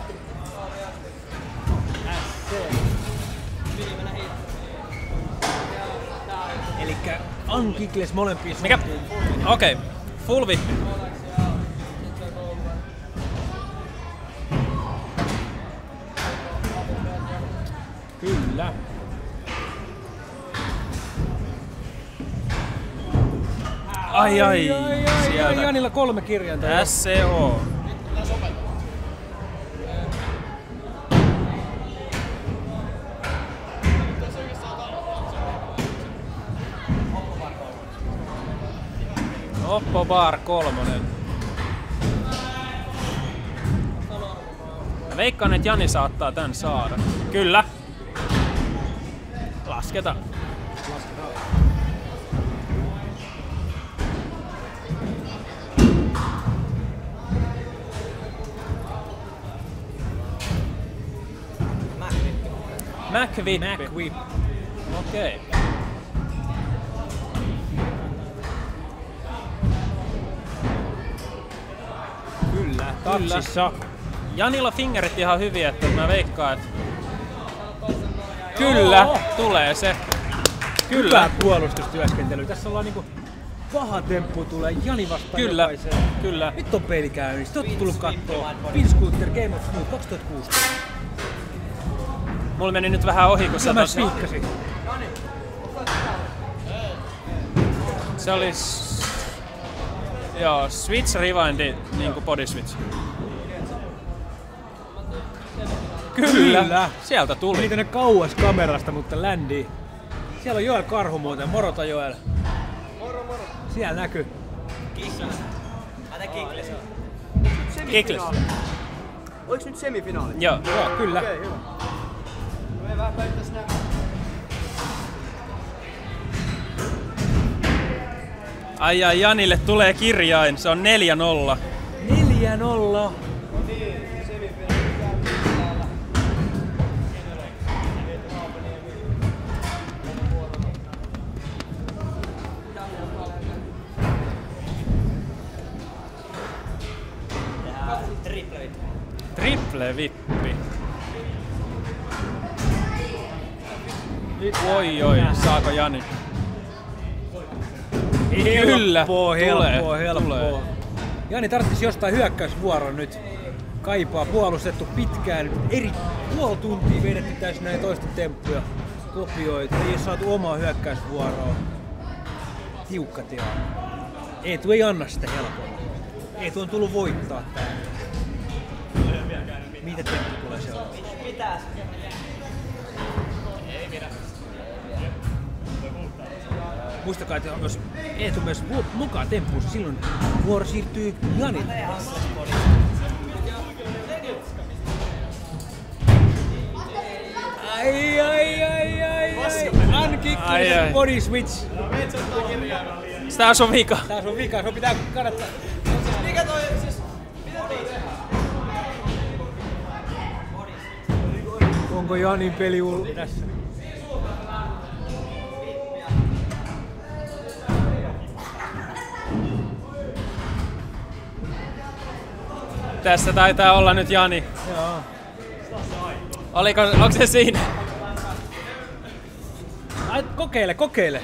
Elikkä unkikles molempiin Mikä? suuntiin. Okei, full vippi. Kyllä. Ai sieltä. Janilla 3 kirjainta. SCO. Oppo Bar 3. Veikkaan, että Jani saattaa tän saada. Kyllä. Lasketaan. McVip. Okei. Kyllä. Tatsissa. Janilla fingerit ihan hyviä, että mä veikkaan, että kyllä, tulee se. Kyllä. Hyvä puolustustyöskentely. Tässä ollaan niinku paha temppu tulee Jani vastaan Kyllä, jokaiseen. kyllä. Nyt on peli käynnissä. Te ootte tullut kattoo Finscooter Game of Smooth 2016. Mulla meni nyt vähän ohi, kun sä Mä spiikkasin. se oli joo, Switch Rewindi niinku body switch. Kyllä. Sieltä tuli. Meni tänne kauas kamerasta, mutta ländi. Siellä on Joel Karhu muuten. Morota Joel. Moro. Siellä näkyy. Mä tän Kikles. Kikles. Oliko nyt semifinaali? Joo. Joo, kyllä. Okei, hyvä. Me vähän päittäis nähdä. Ai Janille tulee kirjain, se on 4-0. 4-0. Triple vippi. Oi, saako Jani? Kyllä, Helppoa. tulee. Jani tarvitsisi jostain hyökkäysvuoron nyt. Kaipaa puolustettu pitkään. Eri puoli tuntia vedetty tässä näin toisten temppuja. Kopioitu. Ei oo saatu omaa hyökkäysvuoroa. Tiukka tilanne. Eetu ei anna sitä helpolla. Eetu on tullut voittaa tää. Mitä temppu tulee seuraavaksi? Muistakaa, että jos Eetu myös mukaan temppuussa, silloin vuoro siirtyy Janille. Ai. Unkickless body switch. Tää on vika. Tää on vika, sun pitää kannattaa. Mikä toi siis? Mitä toi Onko Janin peli tässä? Tässä taitaa olla nyt Jani. Joo. Onko se siinä? Ai, kokeile.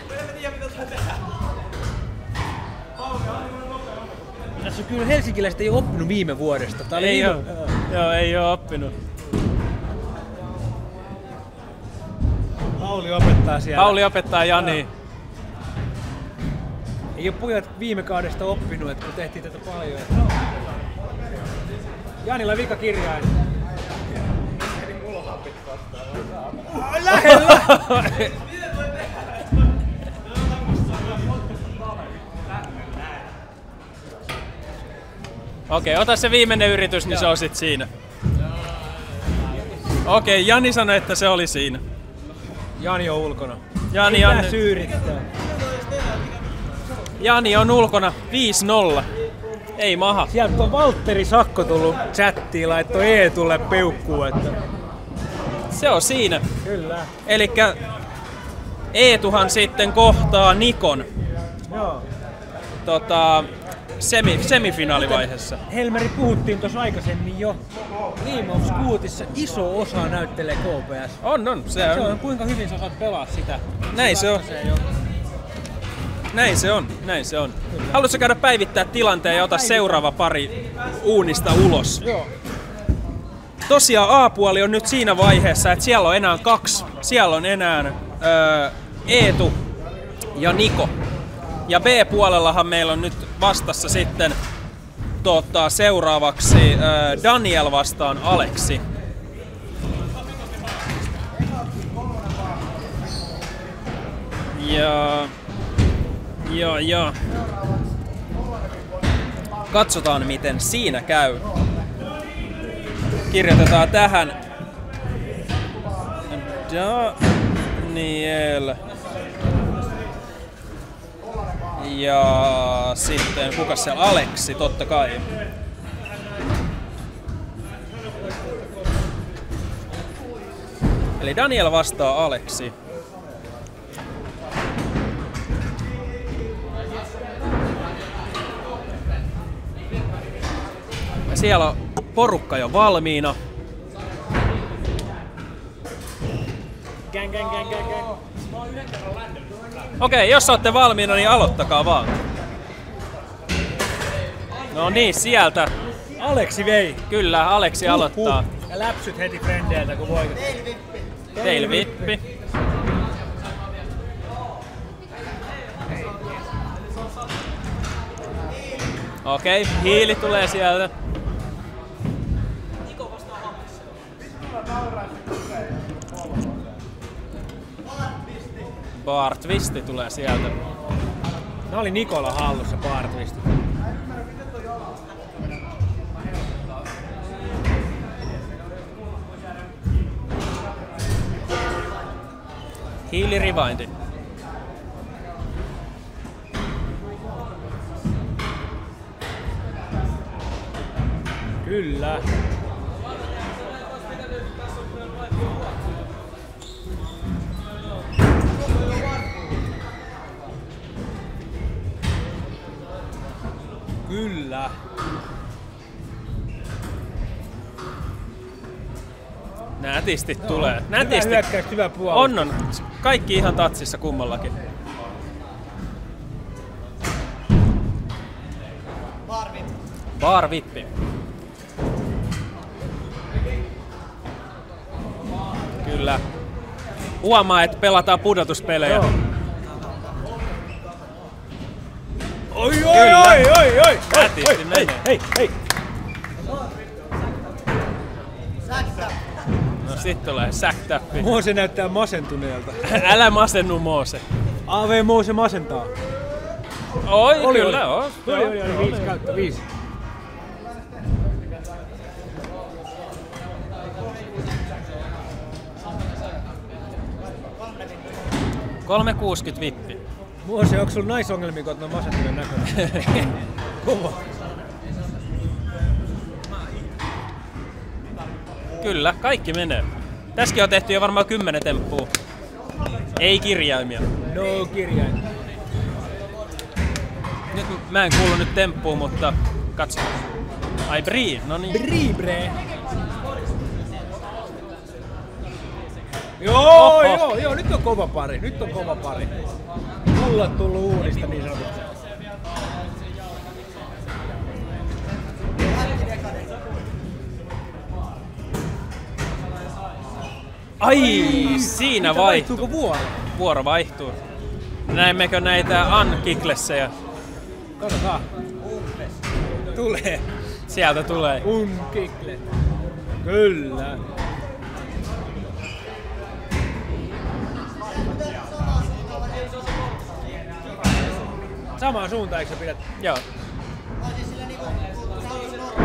Tässä on kyllä helsinkiläiset ei ole oppinut viime vuodesta. Tää oli Ei viime- oo. Joo, ei oo oppinut. Pauli opettaa siellä. Pauli opettaa Jani. Ei oo pojat viime kaudesta oppinut, että kun tehtiin tätä paljon. Janilla vika kirjain. Lähellä! Okei, ota se viimeinen yritys, niin se on sit siinä. Okei, Jani sanoi, että se oli siinä. Jani on ulkona. Jani on, syyrittää. Jani on ulkona 5-0. Ei maha. Sieltä on Valtteri Sakko tullut chattiin, laittoi Eetulle peukkuun, että... Se on siinä. Kyllä. Elikkä Eetuhan sitten kohtaa Nikon Joo. semifinaalivaiheessa. Helmeri puhuttiin tuossa aikaisemmin jo. Game of Scootissa iso osa näyttelee KPS. On. Se on. Kuinka hyvin sä osaat pelaa sitä? Näin se on. Näin se on. Haluatko käydä päivittää tilanteen ja ota seuraava pari uunista ulos? Joo. Tosiaan A-puoli on nyt siinä vaiheessa, että siellä on enää 2. Siellä on enää Eetu ja Niko. Ja B-puolellahan meillä on nyt vastassa sitten seuraavaksi Daniel vastaan Aleksi. Ja. Katsotaan miten siinä käy. Kirjoitetaan tähän Daniel. Ja sitten kuka se Aleksi, totta kai. Eli Daniel vastaa Aleksi. Ja siellä on porukka jo valmiina. Gang. Okei, jos olette valmiina, niin aloittakaa vaan. No niin, sieltä. Aleksi vei. Kyllä, Aleksi aloittaa. Ja läpsyt heti frendeiltä, kun voitat. Teil vippi. Okei, hiili tulee sieltä. Bar Twisti tulee sieltä. Ne oli Nikola hallussa Bar Twistit. Hiili rewindi. Kyllä. Kyllä. Nätisti tulee. Hyvä Nätisti. hyökkäys, hyvä puolustus. On. Kaikki ihan tatsissa kummallakin. Bar vippi. Kyllä. Huomaa, että pelataan pudotuspelejä. Joo. Oi. Nätisti menee. Hei. No sit tulee säktäppi. Moose näyttää masentuneelta. Älä masennu Moose. AV Moose masentaa. Oi, kyllä on. Oli 5/5. $3.60 vippi. Moose, onko sulla naisongelmia, kun oot masentuneen näköinen? Kova. Kyllä, kaikki menee. Tässäkin on tehty jo varmaan 10 temppua. Ei kirjaimia. No kirjain. Nyt mä en kuulu nyt temppuun, mutta katso. Ai Brie, no niin. Bribre. Joo, nyt on kova pari. Mulla tullut uudista niin sanotusti. Ai, siinä vaihtuu. Vaihtuuko vuoro? Vuoro vaihtuu. Näemmekö näitä unkiklessejä? Katsotaan. Tulee. Sieltä tulee. Unkikle. Kyllä. Samaan suuntaan, eikö sä pidät? Joo.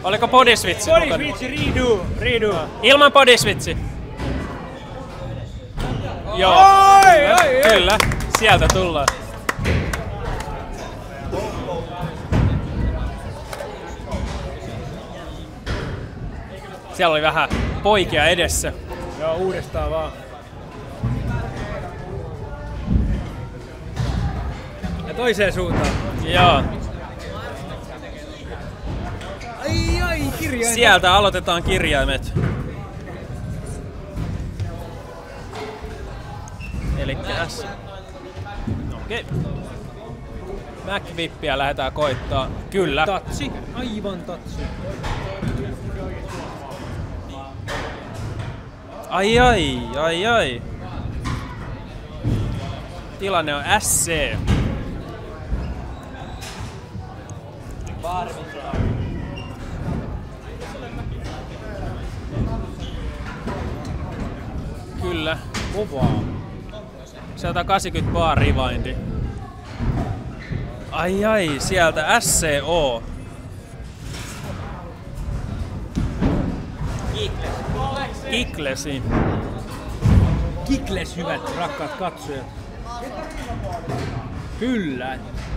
Oliko bodyswitchi mukana? Bodyswitchi, redo. Ilman bodyswitchi. Joo, kyllä. Sieltä tullaan. Siellä oli vähän poikia edessä. Joo, uudestaan vaan. Ja toiseen suuntaan. Joo. Ai, kirjain. Sieltä aloitetaan kirjaimet. Elikkä S. Okei. Backvippiä lähdetään koittaa. Kyllä. Tatsi, aivan tatsi. Ai. Tilanne on SC. Kyllä. Kovaa. 180 bar rewindi. Ai, sieltä SCO. Kiklesi. Kikles, hyvät rakkaat katsojat. Kyllä.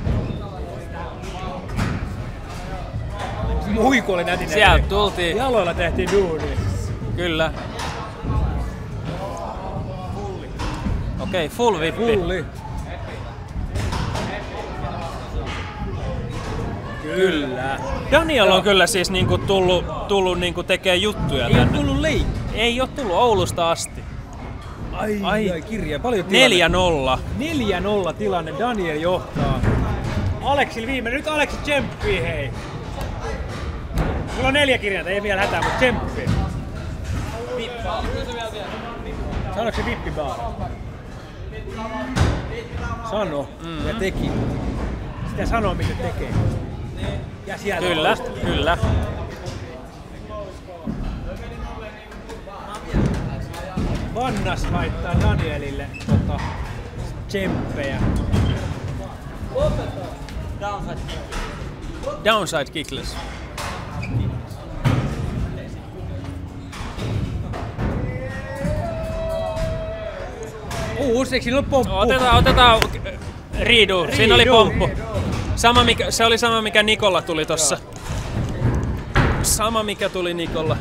Muiku oli nätin. Sieltä tultiin. Jaloilla tehtiin duuni. Kyllä. Okei, full vippi. Fulli. Kyllä. Daniel on kyllä siis niinku tullut niinku tekee juttuja Ei oo tänne. tullut Ei oo tullut Oulusta asti. Ai, kirja. Paljon tilanne. 4-0. 4-0 tilanne. Daniel johtaa. Aleksil viimeinen. Nyt Aleksi tsemppii, hei. Mulla on 4 kirjainta, ei vielä hätää, mutta tsemppii. Sanoiko se vippibaari? Sano ja teki. Sitä sanoo, mitä tekee. Ja sieltä Kyllä. Vannas laittaa Danielille tsemppejä. Downside kickless. Eikö siinä ole pomppu? Otetaan riidu. Siinä oli pomppu. Se oli sama mikä Nikolla tuli tossa. Sama mikä tuli Nikolla.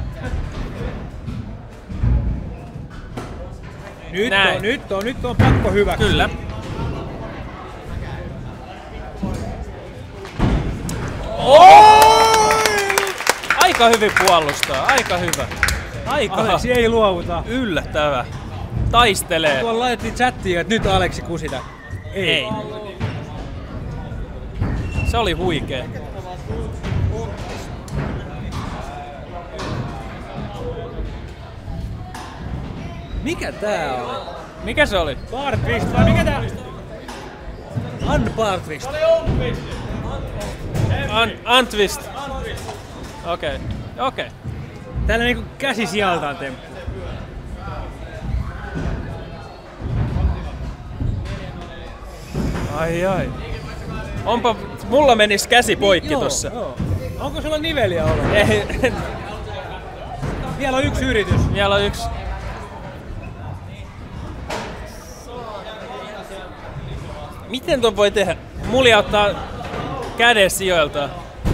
Nyt on pakko hyväksyä. Kyllä. Aika hyvin puolustaa, aika hyvä. Aleksi ei luovuta. Yllättävä. Taistelee. Tuolla laitettiin chattiin, että nyt Aleksi kusita. Ei. Se oli huikee. Mikä tää oli? Mikä se oli? Bar twist vai mikä tää? Unbar twist. Untwist. Okei. Täällä niinku käsi sijaltaan temppu. Ai. Mulla menis käsi poikki tossa. Joo. Onko sulla niveliä ollut? Ei. Vielä on yksi yritys. Vielä on yksi. Miten ton voi tehdä? Mulja ottaa käden sijoilta.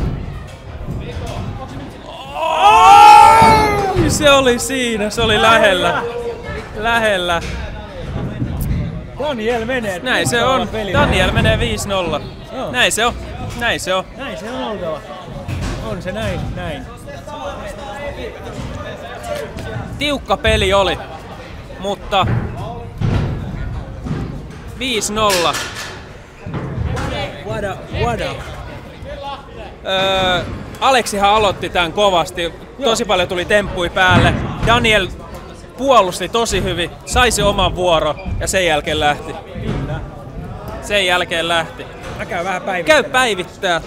Se oli siinä, se oli lähellä. Daniel menee. Näin se on. Daniel menee 5-0. Joo. Näin se on. Näin se on oltava. On se näin. Tiukka peli oli, mutta 5-0. What up? Aleksihan aloitti tän kovasti. Tosi paljon tuli temppui päälle. Daniel puolusti tosi hyvin, sai se oman vuoro ja sen jälkeen lähti. Mä käyn vähän päivittää. Käy päivittää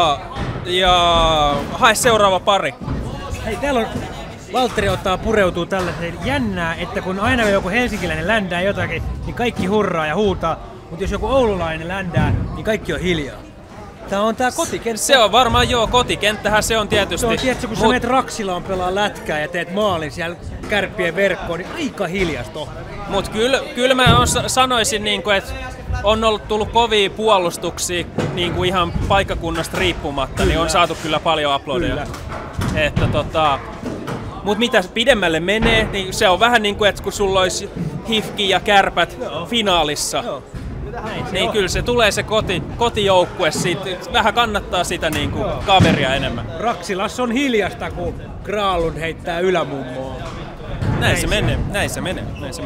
ja hae seuraava pari. Hei, täällä on Valtteri pureutuu tällaiseen jännää, että kun aina joku helsinkiläinen ländää jotakin, niin kaikki hurraa ja huutaa. Mutta jos joku oululainen ländää, niin kaikki on hiljaa. Tää on tää kotikenttä. Se on varmaan joo, kotikenttähän se on tietysti. Se on tietysti, kun sä menet Raksilaan pelaa lätkää ja teet maalin siellä Kärppien verkkoon, niin aika hiljasta on. Mut kyllä mä sanoisin, niinku, että on tullut kovia puolustuksia niinku ihan paikkakunnasta riippumatta, kyllä. Niin on saatu kyllä paljon aplodeja. Että mut mitä pidemmälle menee, niin se on vähän niinku, että kun sulla olisi HIFK ja Kärpät finaalissa, niin kyllä se tulee se kotijoukkue siitä, vähän kannattaa sitä niinku kaveria enemmän. Raksilassa on hiljasta, kun Graalund heittää ylämummoa. Näin se menee.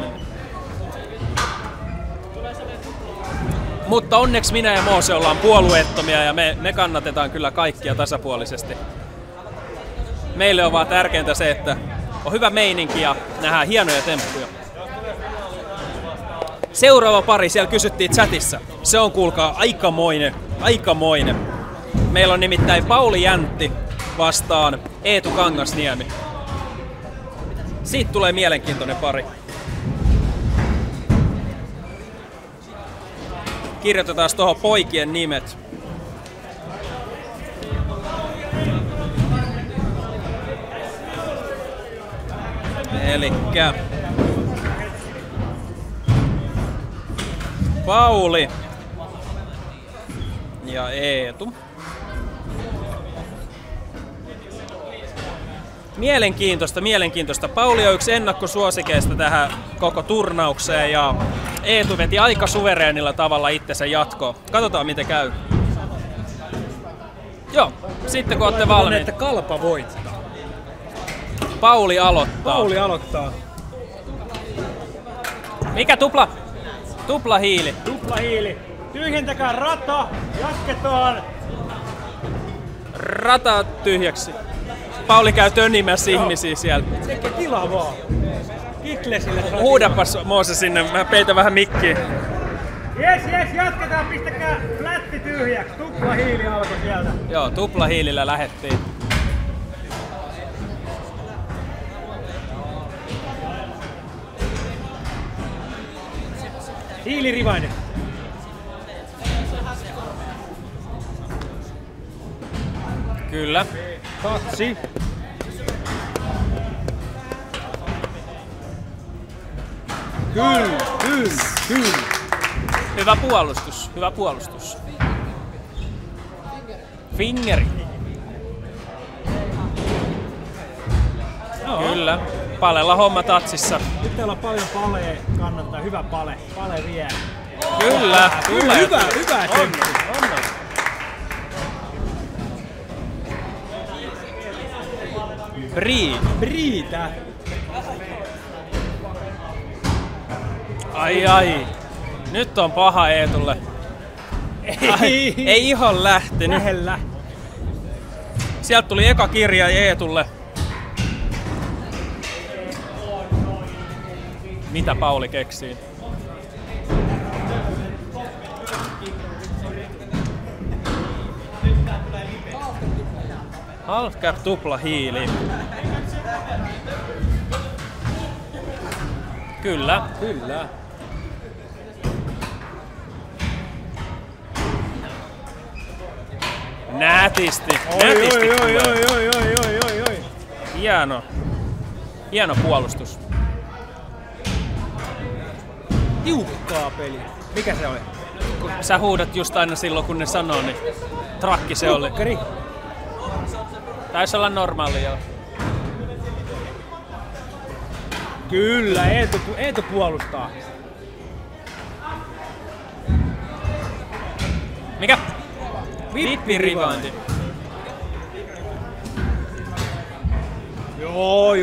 Mutta onneksi minä ja Moose ollaan puolueettomia ja me kannatetaan kyllä kaikkia tasapuolisesti. Meille on vaan tärkeintä se, että on hyvä meininki ja nähdään hienoja temppuja. Seuraava pari, siellä kysyttiin chatissa. Se on kuulkaa aikamoinen. Meillä on nimittäin Pauli Jäntti vastaan Eetu Kangasniemi. Siitä tulee mielenkiintoinen pari. Kirjoitetaan tuohon poikien nimet. Elikkä Pauli ja Eetu. Mielenkiintoista. Pauli on yksi ennakkosuosikeista tähän koko turnaukseen ja Eetu veti aika suvereenilla tavalla itsensä jatkoon. Katsotaan miten käy. Joo, sitten kun olette valmiit. Että Kalpa voittaa. Pauli aloittaa. Mikä tupla? Tupla hiili. Tyhjentäkää rata. Jatketaan. Rata tyhjäksi. Pauli käy tönimässä ihmisiä siellä. Tekee tilaa vaan. Kiklesille. Huudapas Moose sinne, mä peitän vähän mikkiä. Jes, jatketaan, pistäkää flätti tyhjäksi. Tupla hiili alkoi sieltä. Joo, tupla hiilillä lähettiin. Hiilirivainen. Kyllä. 2. Kyllä. Hyvä puolustus. Fingeri. Joo. Kyllä. Palella homma tatsissa. Nyt teillä on paljon paleja, kannattaa. Hyvä pale. Pale vie. Kyllä. Hyvä temppu. Briitä. Ai. Nyt on paha Eetulle. Ei ihan lähtenyt. Lähellä. Sieltä tuli eka kirja Eetulle. Mitä Pauli keksii? Half cap tupla hiili. Kyllä. Nätisti. Oi. Hieno puolustus. Tiukkaa peli. Mikä se oli? Kun sä huudat just aina silloin kun ne sanoo, niin trakki se oli. Tukkari. Taisi olla normaali joo. Kyllä, Eetu puolustaa. Mikä? Vippirivaanti. Joo.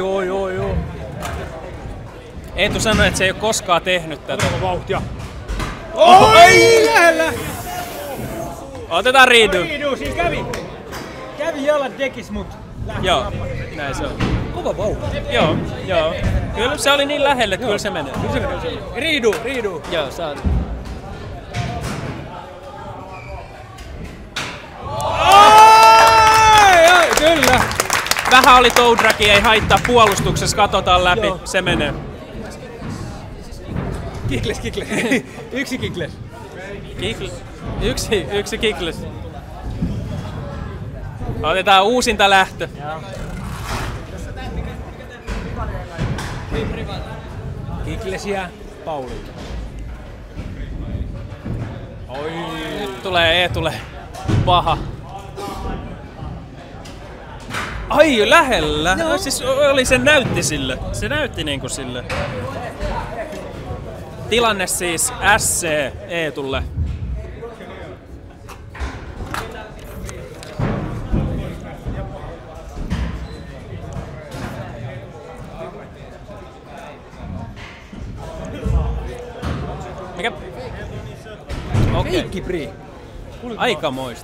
Eetu sanoi, että se ei ole koskaan tehnyt tätä. Otetaanko vauhtia? Oi! Lähellä! Otetaan redo. Redo, siinä kävi jalat dekis, mut lähti. Joo, näin se on. Kova vauhti. Joo. Kyllä se oli niin lähellä, että kyllä se menee. Riidu. Joo, saat. Ai, kyllä. Vähän oli toe dragi, ei haittaa puolustuksessa, katsotaan läpi, Joo. se menee. Kikles. Yksi kikles. Yksi kikles. Otetaan uusinta lähtö. Kiklesiä, Pauli. Oi. Nyt tulee Eetulle paha. Ai, lähellä. No. Siis se näytti sille. Se näytti niinku sille. Tilanne siis SC Eetulle. Mikä? Okei. Feikkipri. Aikamoista.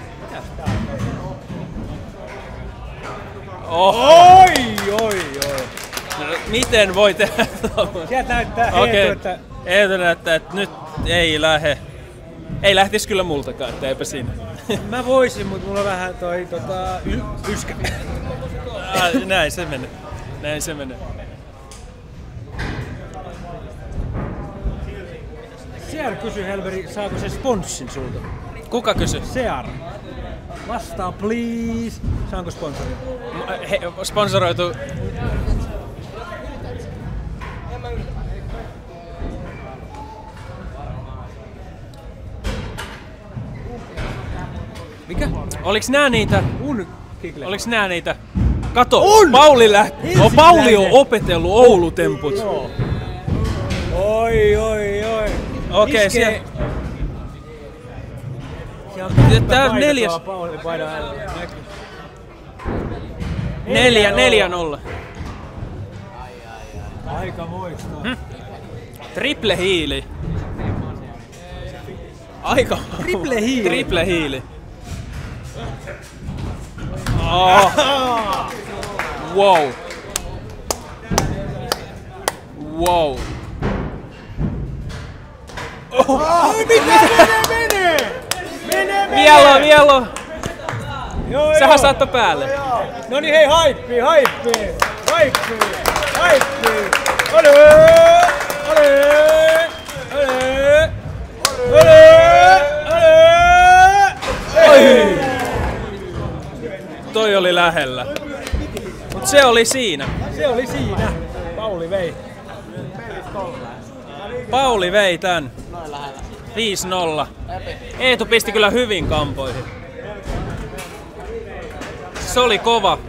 Oi. No, miten voi tehdä tuolla? Sieltä näyttää Okei. että... Eetu näyttää, että nyt ei lähe. Ei lähtis kyllä multakaan, että eipä siinä. Mä voisin, mutta mulla on vähän toi yskä. Näin se menee. Näin se menee. Sear kysyi Helveri, saako se sponssin sulta? Kuka kysyi? Sear. Vastaa please. Saanko sponsori? Sponsoroitu. Mikä? Oliks nää niitä? Kikle. Oliks nää niitä? Kato! On! Pauli lähti! No, Pauli on opetellut Oulutemput. Joo. Oi. Okei, siellä... Tää on 4. 4-0. Aika moista. Triple hiili. Aika. Triple hiili. Oh. Wow. Menee! Mielo! Sähän saattoi päälle. No niin hei, haippi! Ole! Toi oli lähellä. Mut se oli siinä. Pauli vei tän. 5-0. Eetu pisti kyllä hyvin kampoihin. Se oli kova.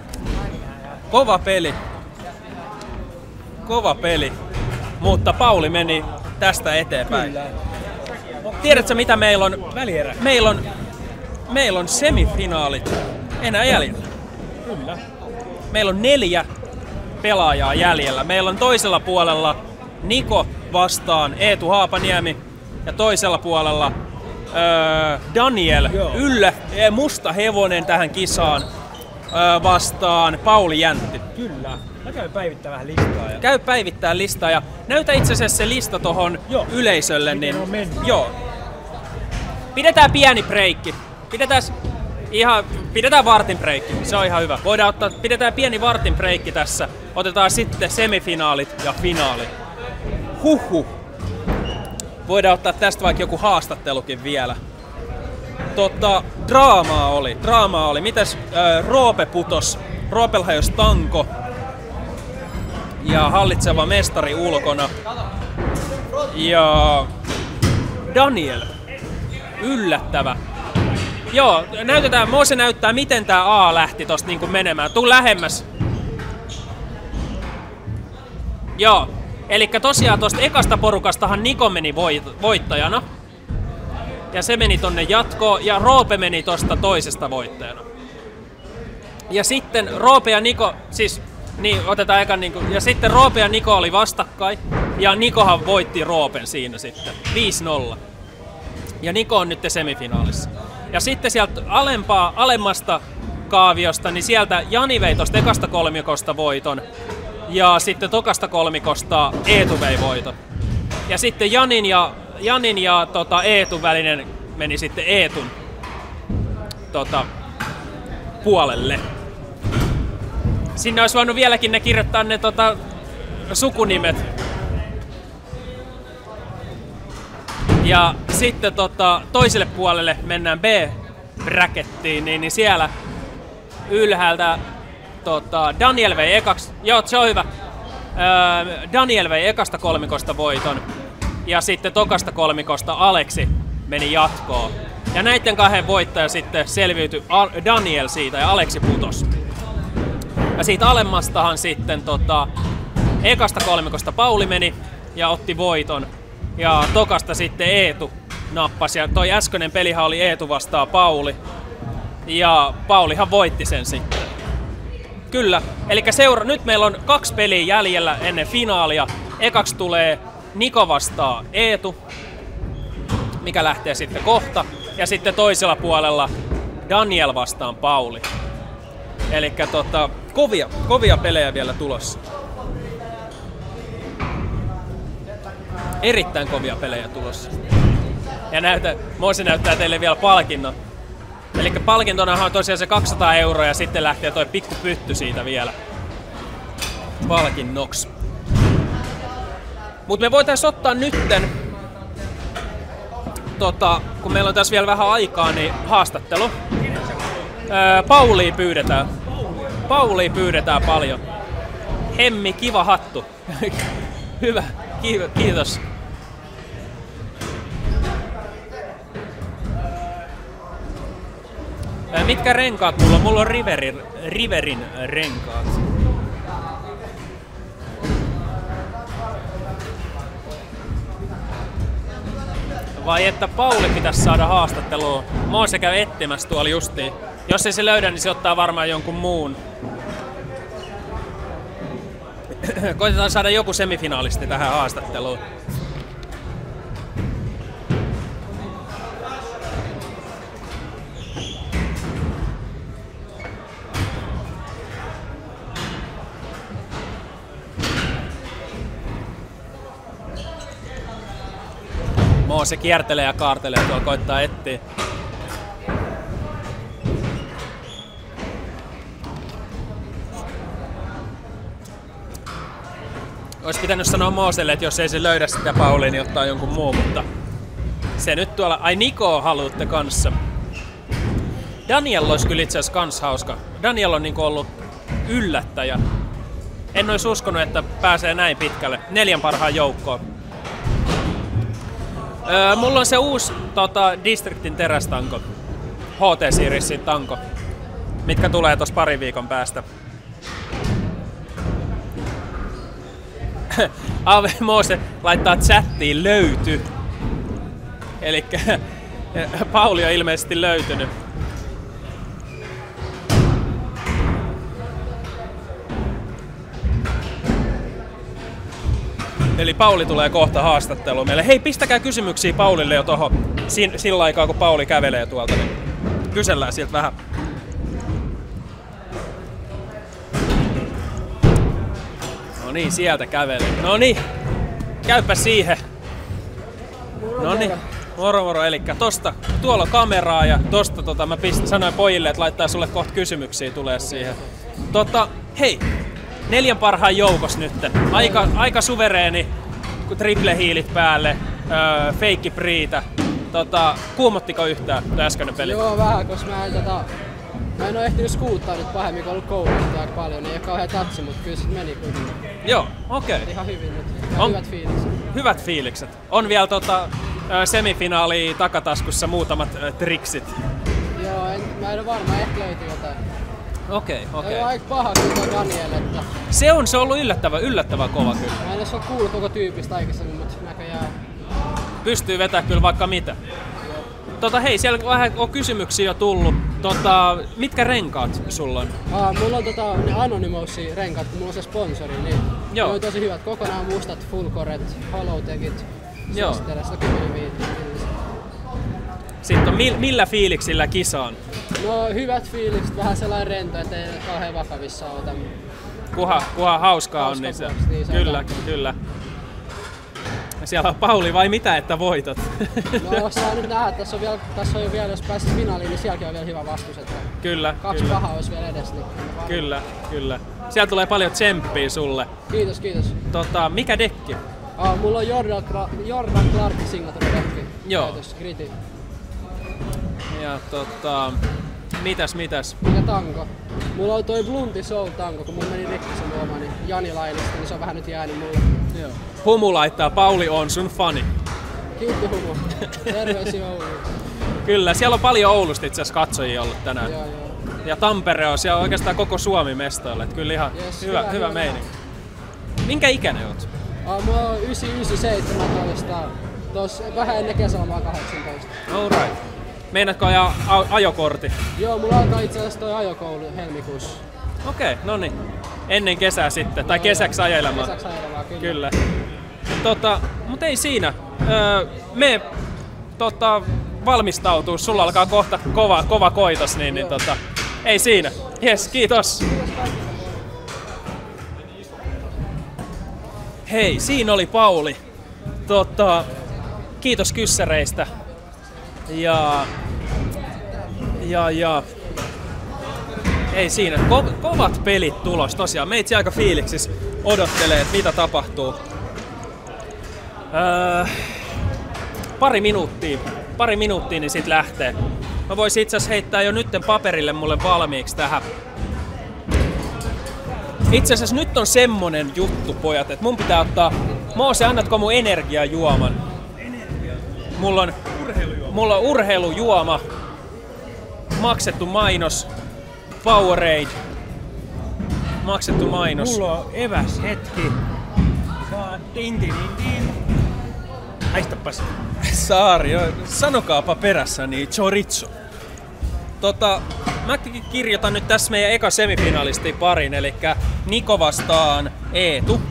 Kova peli. Mutta Pauli meni tästä eteenpäin. Kyllä. Tiedätkö mitä meillä on? Välierä. Meillä on semifinaalit enää jäljellä. Kyllä. Meillä on 4 pelaajaa jäljellä. Meillä on toisella puolella Niko vastaan Eetu Haapaniemi ja toisella puolella Daniel musta hevonen tähän kisaan vastaan Pauli Jäntti. Kyllä. Mä käyn päivittämään vähän listaa. Käy päivittää listaa ja näytä itse asiassa se lista tohon yleisölle. Joo. Pidetään pieni breikki. Pidetään vartin breikki. Se on ihan hyvä. Pidetään pieni vartin breikki tässä. Otetaan sitten semifinaalit ja finaali. Huhhuh. Voidaan ottaa tästä vaikka joku haastattelukin vielä. Draamaa oli. Mitäs Roope putos? Roopella hajosi tanko. Ja hallitseva mestari ulkona. Ja Daniel. Yllättävä. Joo, Moose näyttää miten tää A lähti tosta niinku menemään. Tuu lähemmäs. Joo. Elikkä tosiaan tosta ekasta porukastahan Niko meni voittajana. Ja se meni tonne jatkoon ja Roope meni tosta toisesta voittajana. Ja sitten Roope ja Niko, siis niin otetaan ekan niinku, ja sitten Roope ja Niko oli vastakkain. Ja Nikohan voitti Roopen siinä sitten. 5-0. Ja Niko on nyt semifinaalissa. Ja sitten sieltä alemmasta kaaviosta, niin sieltä Jani vei tosta ekasta kolmikosta voiton. Ja sitten tokasta kolmikosta Eetu vei voiton. Ja sitten Janin ja Eetun välinen meni sitten Eetun puolelle. Sinne olisi voinut vieläkin ne kirjoittaa ne sukunimet. Ja sitten toiselle puolelle mennään B-brackettiin, niin siellä ylhäältä Daniel vei ekaksi. Joo, se on hyvä. Daniel vei ekasta kolmikosta voiton. Ja sitten tokasta kolmikosta Aleksi meni jatkoon. Ja näiden kahden voittaja sitten selviytyi Daniel siitä ja Aleksi putos. Ja siitä alemmastahan sitten ekasta kolmikosta Pauli meni ja otti voiton. Ja tokasta sitten Eetu nappasi. Ja toi äskeinen pelihan oli Eetu vastaan Pauli. Ja Paulihan voitti sen sitten. Kyllä. Eli nyt meillä on 2 peliä jäljellä ennen finaalia. Ekaksi tulee Niko vastaan Eetu, mikä lähtee sitten kohta. Ja sitten toisella puolella Daniel vastaan Pauli. Eli kovia pelejä vielä tulossa. Erittäin kovia pelejä tulossa. Ja Moose näyttää teille vielä palkinnon. Eli palkintonahan on tosiaan se 200 € ja sitten lähtee toi pikku pytty siitä vielä palkinnoksi. Mut me voitais ottaa nytten, kun meillä on tässä vielä vähän aikaa, niin haastattelu. Paulia pyydetään paljon. Hemmi, kiva hattu. Hyvä, kiitos. Mitkä renkaat mulla on? Mulla on Riverin renkaat. Vai että Pauli pitäisi saada haastattelua? Moose käy etsimässä tuolla justiin. Jos ei se löydä, niin se ottaa varmaan jonkun muun. Koitetaan saada joku semifinaalisti tähän haastatteluun. Se kiertelee ja kaartelee tuolla, koittaa etsiä. Olisi pitänyt sanoa Mooselle, että jos ei se löydä sitä Paulia, niin ottaa jonkun muun, mutta se nyt tuolla... Ai Niko haluatte kanssa. Daniel olisi kyllä itse asiassa kans hauska. Daniel on niinku ollut yllättäjä. En olisi uskonut, että pääsee näin pitkälle. 4 parhaan joukkoon. Mulla on se uusi Districtin terästanko, HT Seriesin tanko, mitkä tulee tossa parin viikon päästä. Ave Moose laittaa chattiin löyty. Elikkä Pauli on ilmeisesti löytynyt. Eli Pauli tulee kohta haastatteluun meille. Hei, pistäkää kysymyksiä Paulille jo tohon sillä aikaa, kun Pauli kävelee tuolta. Niin kysellään sieltä vähän. No niin, sieltä kävelee. No niin, käypä siihen. No niin, moro. Elikkä tuolla on kameraa ja tosta mä sanoin pojille, että laittaa sulle kohta kysymyksiä tulee siihen. Hei. 4 parhaan joukos nyt. Aika suvereeni, kun triple hiilit päälle, feikki priitä. Kuumottiko yhtään tuo äskeinen peli? Joo, vähän, koska mä en oo ehtinyt skuuttaa nyt pahemmin, kun on ollut koulusta aika paljon. Ei oo kauhean tatsi, mutta kyllä sit meni kuitenkin. Joo, okei. Ihan hyvin nyt. Hyvät fiilikset. Hyvät fiilikset. On vielä semifinaali takataskussa muutamat triksit. Joo, mä en ole varma, ehkä löytyy jotain. Okei. Ei ole aika paha kuin Daniel, että... Se on ollut yllättävän kova kyllä. Mä en edes ole kuullut koko tyypistä aikaisemmin, mutta näköjään... Pystyy vetämään kyllä vaikka mitä. Hei, siellä vähän on kysymyksiä jo tullut. Mitkä renkaat sulla on? Mulla on ne Anonymousin renkaat, kun mulla on se sponsori, niin ne on tosi hyvät. Kokonaan mustat, full-coret, hollow-techit. Joo. Suosittelen 110. Sitten on millä fiiliksillä kisaan? No hyvät fiilikset, vähän sellainen rento, ettei kauhean vakavissaan ota. Kunhan hauskaa on, niin se... Kyllä. Siellä on Pauli vai mitä, että voitat? No saa nyt nähdä, tässä on jo vielä, jos pääsisi finaaliin, niin sielläkin on vielä hyvä vastus. Että kyllä. 2 pahaa olisi vielä edes. Niin Kyllä. Siellä tulee paljon tsemppiä sulle. Kiitos. Mikä dekki? Mulla on Jordan Clarkin signature dekki. Joo. Käytössä, Griti. Ja Mitäs? Mikä tanko? Mulla on toi Blunti Soul tanko, kun mulla meni rikki se muoma, niin Jani lailista, niin se on vähän nyt jäänyt mulle. Joo. Humu laittaa, Pauli on sun fani. Kiitti Humu. Terveisiä Ouluun. Kyllä, siellä on paljon Oulusta itse asiassa katsojia ollut tänään. Joo. Ja Tampere on siellä oikeastaan koko Suomi mestoilla, että kyllä ihan hyvä meininki. Minkä ikäinen oot? Mulla on 9-17. Tuossa vähän ennen kesälomaa 18. Alright. Meinaatko ajaa ajokortti? Joo, mulla alkaa itse asiassa toi ajokoulu helmikuussa. Okei, no niin. Ennen kesää sitten, tai kesäksi ajelemaan. Kesäksi ajelemaan, kyllä. Mut ei siinä. Me valmistautuu, sulla alkaa kohta kova koitos, niin ei siinä. Jes, kiitos. Hei, siinä oli Pauli. Kiitos kyssäreistä. Ja ei siinä. Kovat pelit tulos tosiaan. Meitsi aika fiiliksis odottelee, että mitä tapahtuu. Pari minuuttia niin sit lähtee. Mä voisin itse asiassa heittää jo nytten paperille mulle valmiiksi tähän. Itse asiassa nyt on semmonen juttu, pojat, että mun pitää ottaa... Moose, annatko mun energiajuoman? Mulla on urheilujuoma. Maksettu mainos. Powerade. Maksettu mainos. Mulla on eväs hetki. Din. Haistapas. Saari, sanokaapa perässä niin chorizo. Mä kirjoitan nyt tässä meidän eka semifinalistin parin, eli Niko vastaan Eetu.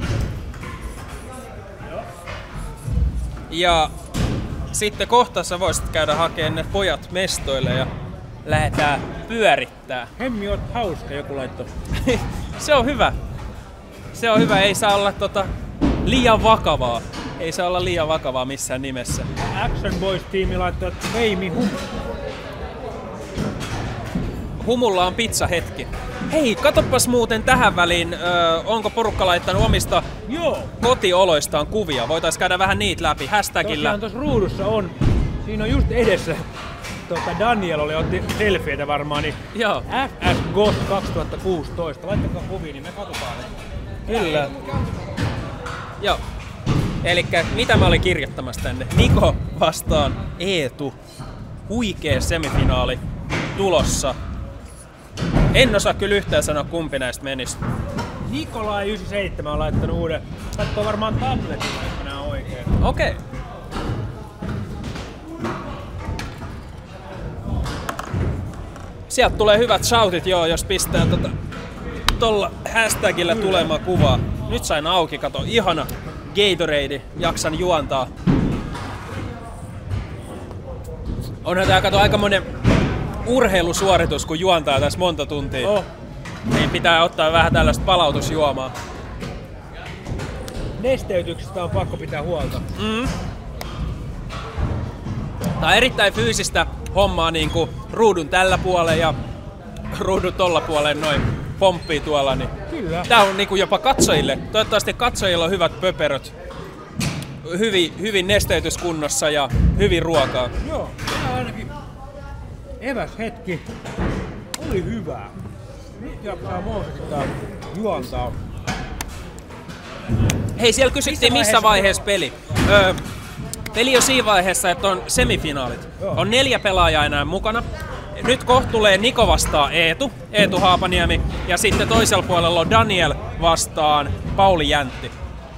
Ja sitten kohta sä voisit käydä hakemaan ne pojat mestoille ja lähdetään pyörittää. Hemmi, oot hauska, joku laittoi. Se on hyvä. Ei saa olla liian vakavaa. Ei saa olla liian vakavaa missään nimessä. Action Boys-tiimi laittoi, että Veimi Humulla on pizzahetki. Hei, katoppas muuten tähän väliin, onko porukka laittanut omista kotioloistaan kuvia? Voitais käydä vähän niitä läpi, hashtagillä. Tosiaan tuossa ruudussa on, siinä on just edessä, Daniel otti selfieitä varmaan, niin joo. FS Ghost 2016. Laittakaa kuvia, niin me katsotaan ne. Kyllä. Joo. Elikkä mitä mä olin kirjoittamassa tänne? Niko vastaan Eetu. Huikee semifinaali tulossa. En osaa kyllä yhtään sanoa, kumpi näistä menisi. Nikolai 97 on laittanut uuden. Katsoo varmaan tabletilla, jos mä näen oikein. Okei. Sieltä tulee hyvät shoutit, jos pistää tolla hashtagillä tulemaan kuvaa. Nyt sain auki, kato, ihana Gatorade, jaksan juontaa. Onhan tää, kato, aikamoinen urheilusuoritus, kun juontaa tässä monta tuntia. Niin pitää ottaa vähän tällaista palautusjuomaa. Nesteytyksestä on pakko pitää huolta. Tää on erittäin fyysistä hommaa, niinku ruudun tällä puolella ja ruudun tolla puolella noin pomppii tuolla. Niin. Kyllä. Tää on niinku jopa katsojille. Toivottavasti katsojilla on hyvät pöperöt. Hyvin nesteytyskunnossa ja hyvin ruokaa. Joo, tää ainakin eväs hetki. Oli hyvää. Nyt jaksaa Moosekittaa juontaa. Hei, siellä kysyttiin missä vaiheessa peli. Peli on siinä vaiheessa, että on semifinaalit. On 4 pelaajaa enää mukana. Nyt kohta tulee Niko vastaan Eetu Haapaniemi, ja sitten toisella puolella on Daniel vastaan Pauli Jäntti.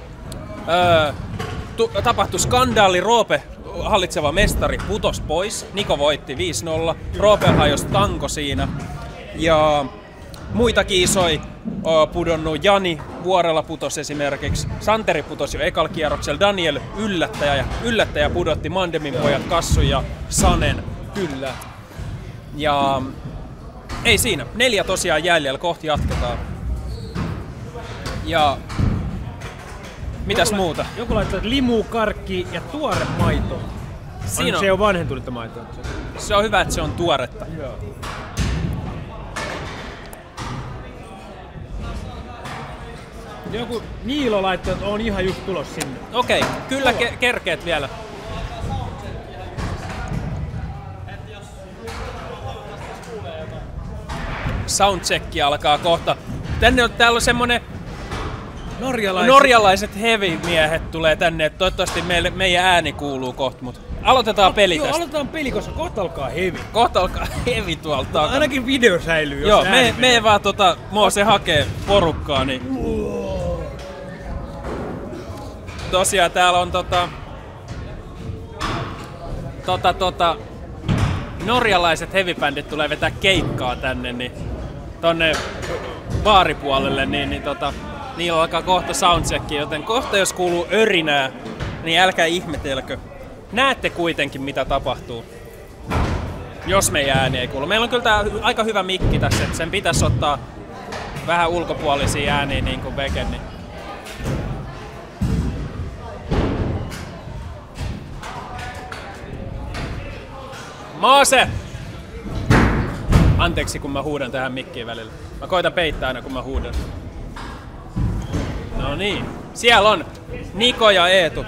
Tapahtui skandaali, Roope, hallitseva mestari, putos pois. Niko voitti 5-0, Roope hajosi tanko siinä. Ja muitakin isoja pudonnut, Jani Vuorella putosi esimerkiksi, Santeri putosi jo ekalla kierroksella, Daniel yllättäjä pudotti Mandemin pojat Kassu ja Sanen. Kyllä. Ja ei siinä, 4 tosiaan jäljellä, kohti jatketaan. Ja mitäs muuta? Joku laittaa limu, karkki ja tuore maito. Siinä se on vanhentunutta maitoa. Se on hyvä, että se on tuoretta. Joo. Joku Niilo laittoi, että on ihan just tulos sinne. Okei, kyllä kerkeet vielä. soundcheck alkaa kohta. Täällä on semmonen norjalaiset heavy-miehet tulee tänne, että toivottavasti meidän ääni kuuluu kohta, mut aloitetaan peli tästä. Aloitetaan peli, koska kohta alkaa heavy. Kohta alkaa heavy tuolta takana. Ainakin video säilyy, jos joo, me vaan Moose hakee porukkaa, niin... Tosiaan täällä on norjalaiset heavy-bändit tulee vetää keikkaa tänne, niin tonne baaripuolelle, niin niillä alkaa kohta soundcheck, joten kohta jos kuuluu örinää, niin älkää ihmetelkö. Näette kuitenkin mitä tapahtuu, jos meidän ääni ei kuulu. Meillä on kyllä tää aika hyvä mikki tässä, että sen pitäisi ottaa vähän ulkopuolisia ääniä niin kuin Veken. Niin. Moose! Anteeksi kun mä huudan tähän mikkiin välillä. Mä koitan peittää aina kun mä huudan. No niin, siellä on Niko ja Eetu.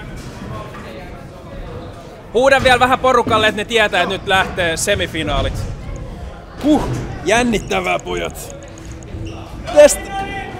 Huudan vielä vähän porukalle, että ne tietää, että nyt lähtee semifinaalit. Jännittävää pojat. Tästä.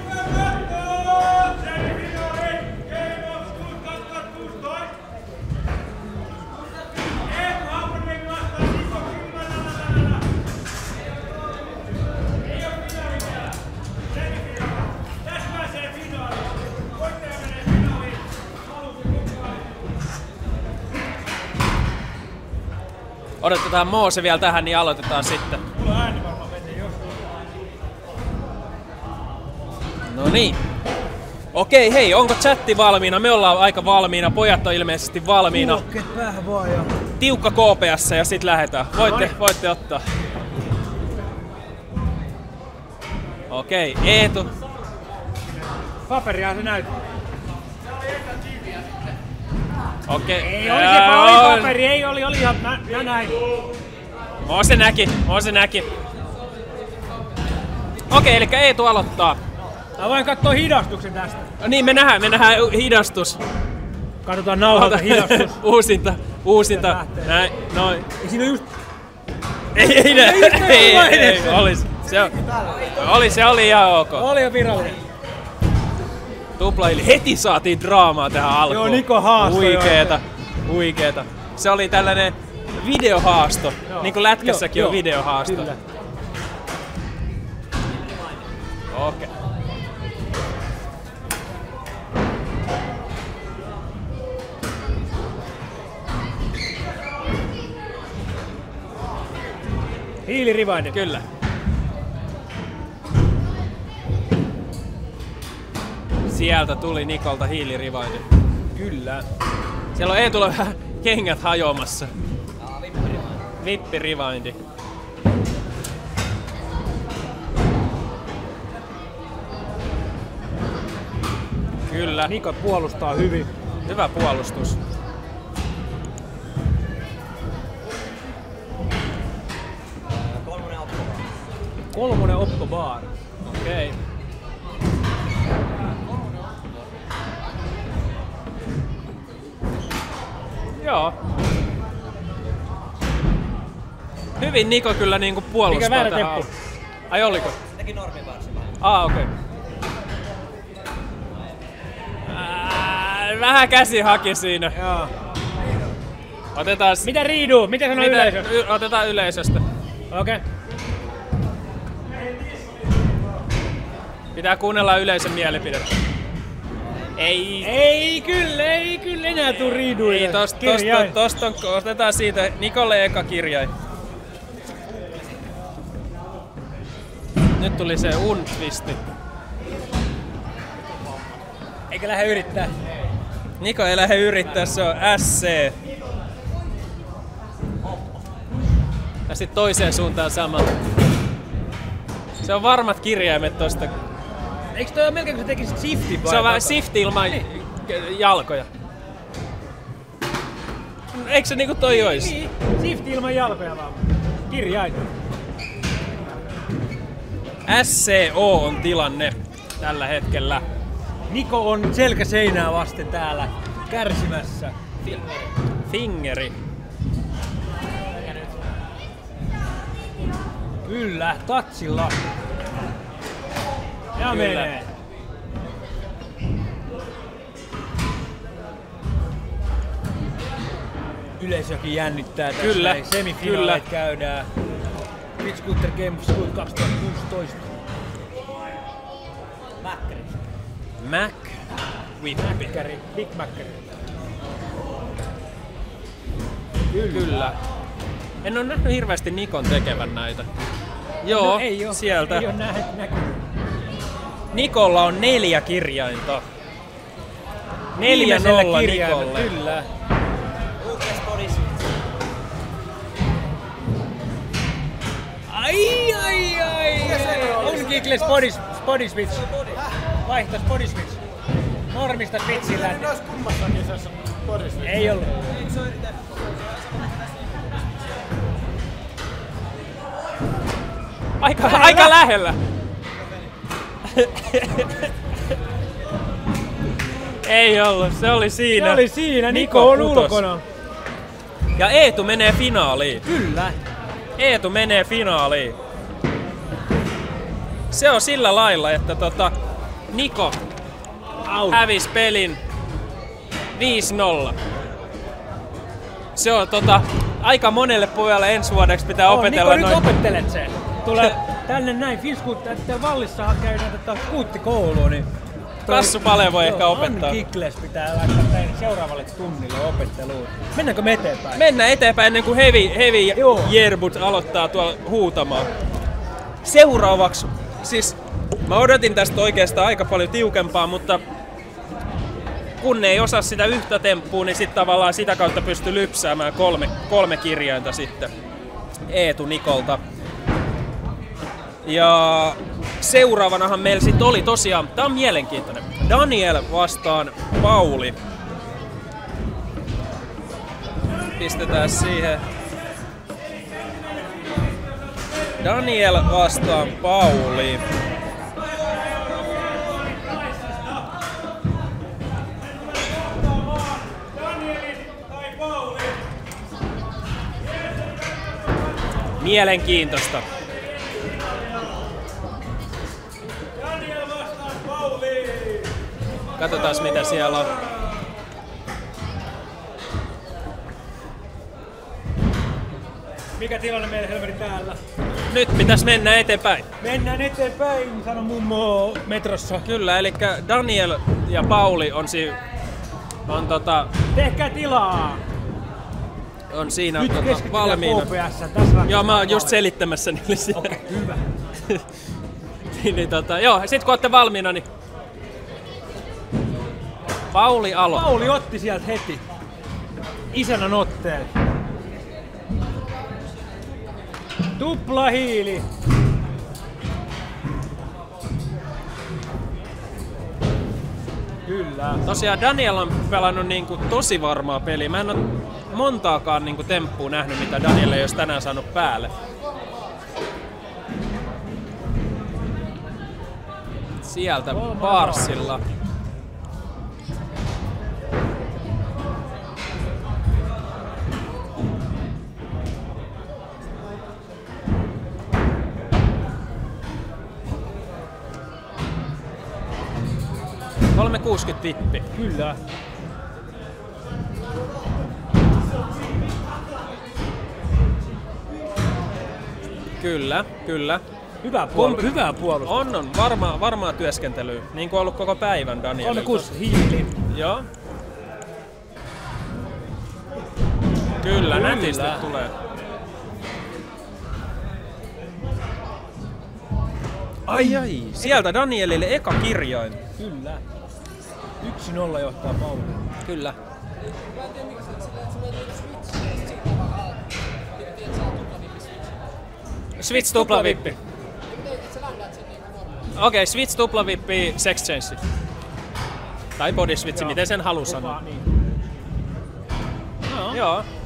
Odotetaan Moose vielä tähän, niin aloitetaan sitten. Mulla ääni varmaan menee jostain. No niin. Okei, hei, onko chatti valmiina? Me ollaan aika valmiina, pojat on ilmeisesti valmiina. Kuulokkeet päähän vaan ja... Tiukka KPS ja sit lähdetään. Voitte ottaa. Okei, Eetu. Paperia se näyttää. Okei. Ei oli se oli paperi, ei oli ihan mä näin. Moose näki. Okei, eli Eetu aloittaa. Mä voin kattoo hidastuksen tästä. No niin, me nähdään hidastus. Katsotaan nauhalta hidastus. Uusinta. Näin, noin. Ei siinä just... Ei, se oli ihan ok. Oli jo virallinen. Tuplaili. Heti saatiin draamaa tähän alkuun. Joo, Niko haastoi. Huikeeta. Se oli tällainen videohaasto. Joo. Niin kuin lätkässäkin on videohaasto. Kyllä. Okei. Hiilirivainen. Kyllä. Sieltä tuli Nikolta hiilirivainen. Kyllä. Siellä on Eetulla vähän kengät hajoamassa. Vippirivindi. Kyllä. Niko puolustaa hyvin. Hyvä puolustus. Kolmonen Oppo Bar. Okei. Joo. Hyvin Niko kyllä niinku puolustaa mikä väärä tähän. temppu? Ai oliko? Se teki normin varsin. Okei. Vähän käsi haki siinä. Joo. Otetaan... Mitä riiduu? Mitä sanoo yleisö? Otetaan yleisöstä. Okei. Pitää kuunnella yleisön mielipidettä. Ei kyllä enää tuu riiduille. Ei, tosta otetaan siitä Nikolle eka kirjain. Nyt tuli se untvisti. Eikä lähde yrittää. Niko ei lähde yrittää, se on SC. Ja sit toiseen suuntaan sama. Se on varmat kirjaimet tosta. Eikö toi ole melkein kun sä tekisit shiftin vai? Se on vähän shift ilman jalkoja. Eikö se niinku toi ois? Niin, shift ilman jalkoja vaan. Kirjain. SCO on tilanne tällä hetkellä. Niko on selkä seinää vasten täällä kärsimässä. Fingeri. Kyllä, tatsilla. Tää menee. Yleisökin jännittää tässä. Kyllä, Semifinaalit käydään. Switch Scooter Games School 2016. Mac. Mäkkäri. Big Mäkkäri. Kyllä. En ole nähnyt hirveästi Nikon tekevän näitä. Joo, No, ei oo, sieltä. Ei oo näkynyt. Nikolla on 4 kirjainta. 4-0 Nikolle. Kyllä. Ai. On Kikles body switch. Vaihtas body switch. Normista switchillä. Ne ois kummassakin se body switch. Ei ollut. Aika lähellä. Ei ollut, se oli siinä. Se oli siinä, Niko on putos. ulkona. Ja Eetu menee finaaliin. Kyllä. Eetu menee finaaliin. Se on sillä lailla, että Niko hävisi pelin 5-0. Se on aika monelle pojalle ensi vuodeksi pitää opetella Niko, noin. nyt opettelet sen. Tulee tänne näin Finskuutta, että Vallissahan käydään skuuttikoulua, niin Kassu Pale voi ehkä opettaa. Anni Kikles pitää laittaa teidän seuraavalle tunnille opetteluun. Mennäänkö me eteenpäin? Mennään eteenpäin ennen kuin Heavy Yerbut aloittaa tuolla huutamaan. Seuraavaksi, siis mä odotin tästä oikeastaan aika paljon tiukempaa, mutta kun ei osaa sitä yhtä temppua, niin sitten tavallaan sitä kautta pystyy lypsäämään kolme kirjainta sitten Eetu Nikolta. Ja seuraavanahan meillä sitten oli tosiaan, tää on mielenkiintoinen, Daniel vastaan Pauli. Pistetään siihen. Daniel vastaan Pauli. Mielenkiintoista. Katsotaan mitä siellä on. Mikä tilanne meillä Helmeri täällä? Nyt pitäisi mennä eteenpäin. Mennään eteenpäin, sano mummo metrossa. Kyllä, eli Daniel ja Pauli on Tehkää tilaa! on siinä Nyt keskitytään valmiina. KPS. Tässä Joo, mä oon just selittämässä niille siellä. Okei, hyvä. Joo, sit kun ootte valmiina, niin Pauli aloittaa. Pauli otti sieltä heti isännän otteen. Tupla hiili. Kyllä. Tosiaan Daniel on pelannut niinku tosi varmaa peliä. Mä en oo montaakaan niinku temppua nähnyt, mitä Daniel ei olisi tänään saanut päälle. Sieltä Barsilla. $360 vippi. Kyllä. Kyllä, kyllä. Hyvää puolustusta. On varmaa työskentelyä. Niin kuin ollut koko päivän Danielilta. 36 hiili. Joo. Kyllä, nätisti tulee. Ai. Sieltä Danielille eka kirjain. Kyllä. 1-0 johtaa Pauli. Kyllä. Switch tuplavippi. Okei, switch tuplavippi sex change. Tai body switch, miten sen haluaa sanoa. Niin. Joo.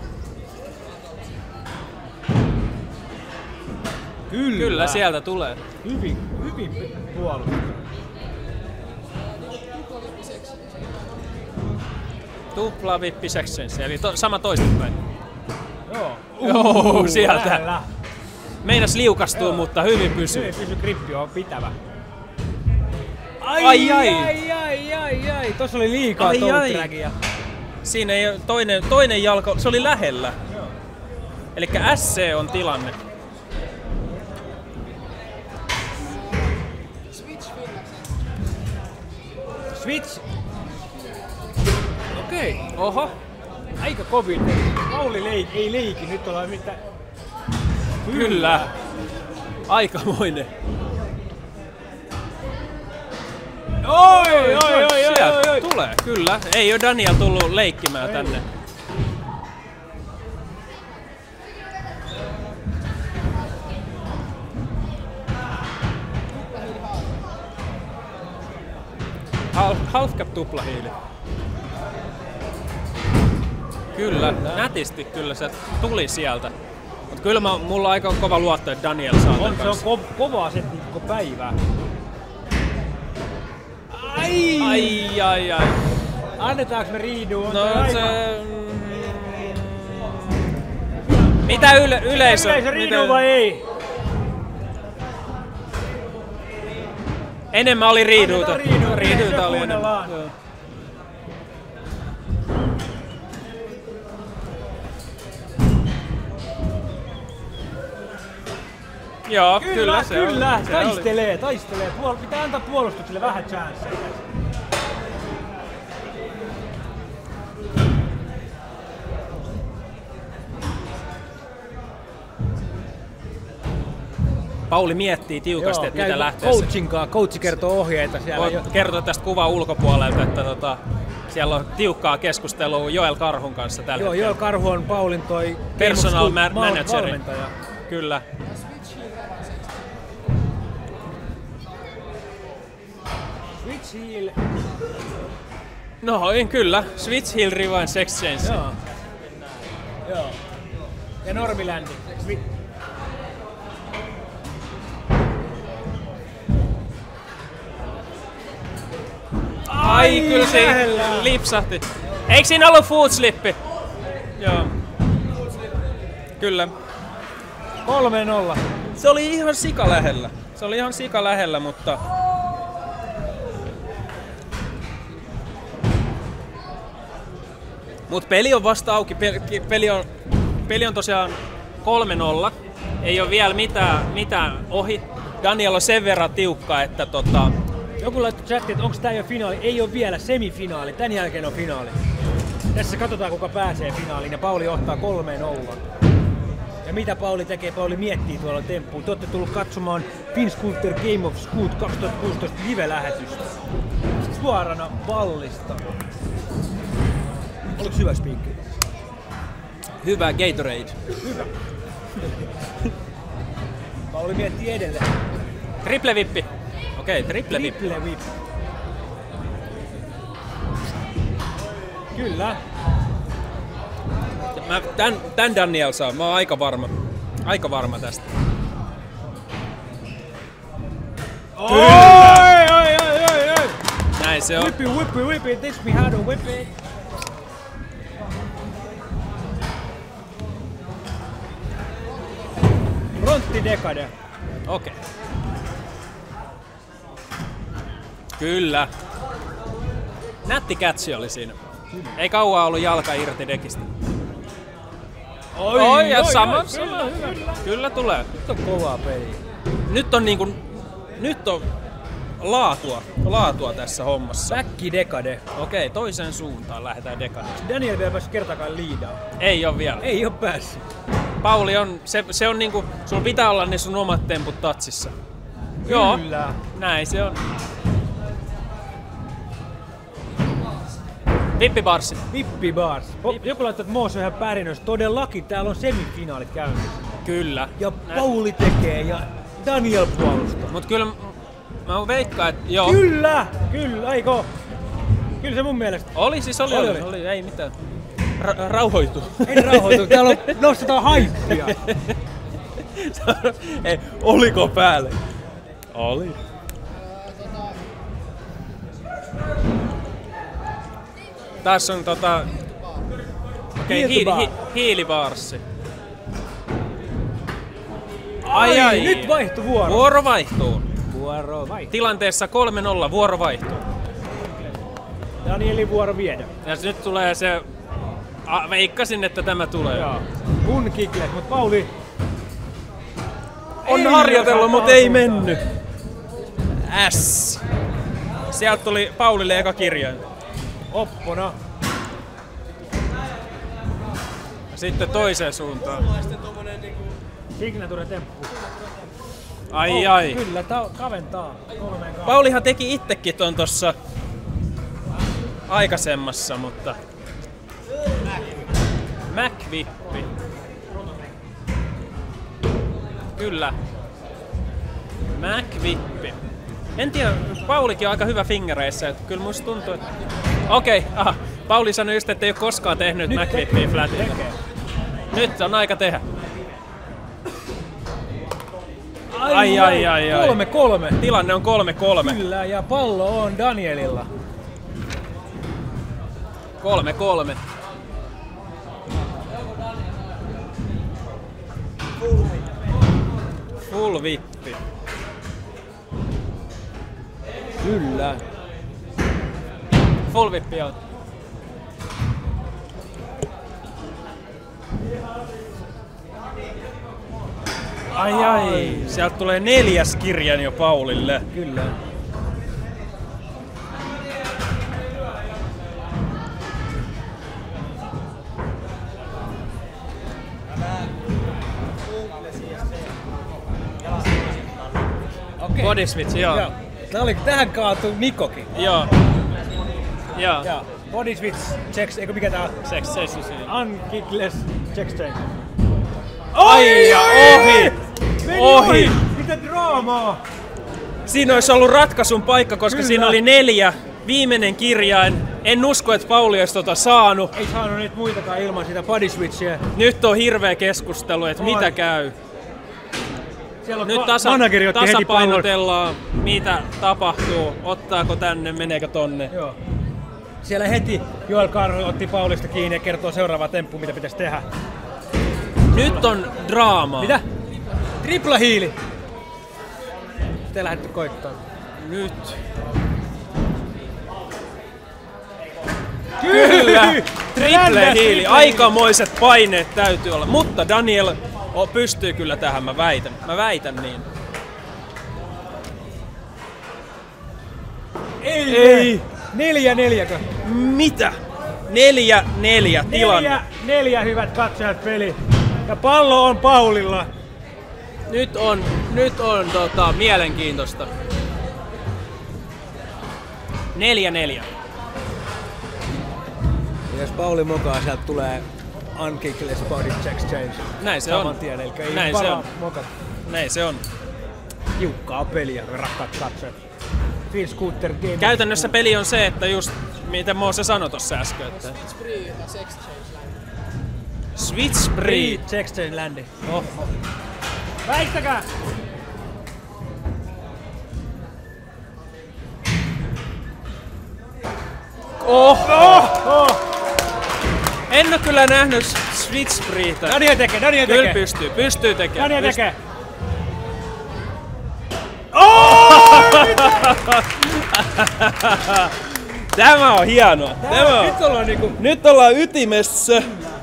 Kyllä, sieltä tulee. Hyvin puolustus. Tuplavippi sex change, eli sama toistepäin. Joo. Sieltä. Lähellä. Meinas liukastuu, mutta hyvin pysyy. Hyvin grippi on pitävä. Ai. Tossa oli liikaa toe dragia. Siinä ei toinen jalka, se oli lähellä. Elikkä SC on tilanne. Switch. Okei. Oho. Aika kovin. Pauli ei leiki, nyt ollaan mitään. Kyllä. Aikamoinen. Oi. Tulee, kyllä. Ei oo Daniel tullut leikkimään tänne. Half cap tuplahiili. Kyllä, nätisti kyllä se tuli sieltä. Mut kyllä mulla on aika kova luotto, että Daniel saa tän kanssa. Se on kovaa setti koko päivää. Ai. Annetaanko me riiduun? No se... Mitä yleisö? Yleisö riiduu vai ei? Enemmän oli riiduuta. Riiduuta oli enemmän. Joo, kyllä se on. Taistelee. Pitää antaa puolustukselle vähän chansseja. Pauli miettii tiukasti, että mitä lähtee. Coachi kertoo ohjeita siellä. Voit kertoa tästä kuvan ulkopuolelta, että siellä on tiukkaa keskustelua Joel Karhun kanssa tällä hetkellä. Joel Karhu on Paulin toi personal manageri. Valmentaja. Kyllä. Switch heel. No, kyllä. Switch heel rewind exchange. Joo. Ja normilandi. Ai, kyllä se lipsahti. Eikö siinä ollut foot slippi? Joo. Kyllä. 3-0. Se oli ihan sika lähellä. Mutta... Mut peli on vasta auki. Peli on tosiaan 3-0. Ei ole vielä mitään ohi. Daniel on sen verran tiukka, että Joku laittoi chattiin, että onko tää jo finaali? Ei ole vielä semifinaali, tän jälkeen on finaali. Tässä katsotaan kuka pääsee finaaliin ja Pauli johtaa 3-0. Ja mitä Pauli tekee? Pauli miettii tuolla temppuun. Te olette tullut katsomaan Finskulter Game of Scoot 2016 live-lähetystä. Suorana Vallista. Oliko hyvä spiikki? Hyvä Gatorade. Hyvä. Pauli miettii edelleen. Triple vippi. Okei, triple vippi. Kyllä. Tän Daniel saa. Mä oon aika varma tästä. Oi! Näin se on. Whippy, teach me how to whip it. Frontti dekade. Okei. Kyllä. Nätti catchi oli siinä. Ei kauan ollut jalka irti dekistä. Oi, ja sama. Kyllä tulee. Nyt on kovaa peli. Nyt on laatua tässä hommassa. Back dekade. Okei, toiseen suuntaan lähdetään dekade. Daniel vielä päässyt kertaakaan liidaan. Ei oo vielä. Ei oo päässyt. Pauli on, se on niinku, sulla pitää olla ne sun omat temput tatsissa. Kyllä. Joo, näin se on. Vippibarssi. Joku laittaa, että Moos on ihan pärjännyt. Todellakin täällä on semifinaalit käynnissä. Kyllä. Ja Pauli tekee ja Daniel puolustaa. Mut kyllä mä veikkaan, että joo. Kyllä, eikö? Kyllä se mun mielestä. Oli, ei mitään. Rauhoitu. Ei rauhoitu, täällä nostetaan haippia. Ei, oliko päälle? Oli. Tässä on hiilibarssi. Ai, nyt vaihtui vuoro. Vuoro vaihtuu. Vuorovaihto. Tilanteessa 3-0 vuorovaihto. Danielin vuoro viedä. Ja nyt tulee se... veikkasin, että tämä tulee. Joo. Kun kiklet, mut Pauli... On harjoitellut, mutta ei mennyt. S. Sieltä tuli Paulille eka kirjain. Oppona. Sitten toiseen suuntaan. Signature temppu. Ai. Kyllä, kaventaa. Paulihan teki itsekin ton tossa aikaisemmassa, mutta... McVippi. Kyllä. McVippi. En tiedä, Paulikin on aika hyvä fingereissä, että kyllä musta tuntuu, että... Okei, Pauli sanoi just, että ei ole koskaan tehnyt McVippia flatilla. Nyt on aika tehdä. Ai. 3-3. Tilanne on 3-3. Kyllä, ja pallo on Danielilla. 3-3. Full vippi. Kyllä. Full vippi on. Ai. Sieltä tulee 4. kirjan jo Paulille. Kyllä. Okay. Body switch, joo. Tähän kaatui Nikokin. Joo. Body switch checks, eikö mikä tää on? Sex. Unkickless check change. Ai ja ohi! Mitä draamaa! Siinä olisi ollut ratkaisun paikka, koska Kyllä. siinä oli 4. Viimeinen kirjain. En usko, että Pauli olisi saanut. Ei saanut niitä muitakaan ilman sitä body switchiä. Nyt on hirveä keskustelu, että mitä käy. Siellä on Nyt tasapainotellaan, mitä tapahtuu. Ottaako tänne, meneekö tonne. Joo. Siellä heti Joel Karl otti Paulista kiinni ja kertoo seuraava temppu, mitä pitäisi tehdä. Nyt on draamaa. Mitä? Tripla hiili! Te lähdette koittaa. Nyt. Kyllä! Triple hiili. Aikamoiset paineet täytyy olla. Mutta Daniel pystyy kyllä tähän, mä väitän. Mä väitän niin. Ei! 4-4. Mitä? 4-4 tilanne. 4 hyvät katsojat peli. Ja pallo on Paulilla. Nyt on mielenkiintoista. 4-4. Jos Pauli mokaa, sieltä tulee unkickless body check change. Näin se on. Tien, eli ei Näin se on. Mokata. Näin se on. Tiukkaa peliä, rakkaat katsojat. Field Scooter Game. Käytännössä peli on se, että just miten Moose sanoi tossa äsken, että... Switch Spree. Check change landi. Oho. Väistäkää! Oho! En oo kyllä nähnyt Switch Spreetä. Daniel tekee. Kyllä pystyy tekemään. Daniel tekee. Tämä on hienoa. Nyt ollaan ytimessä.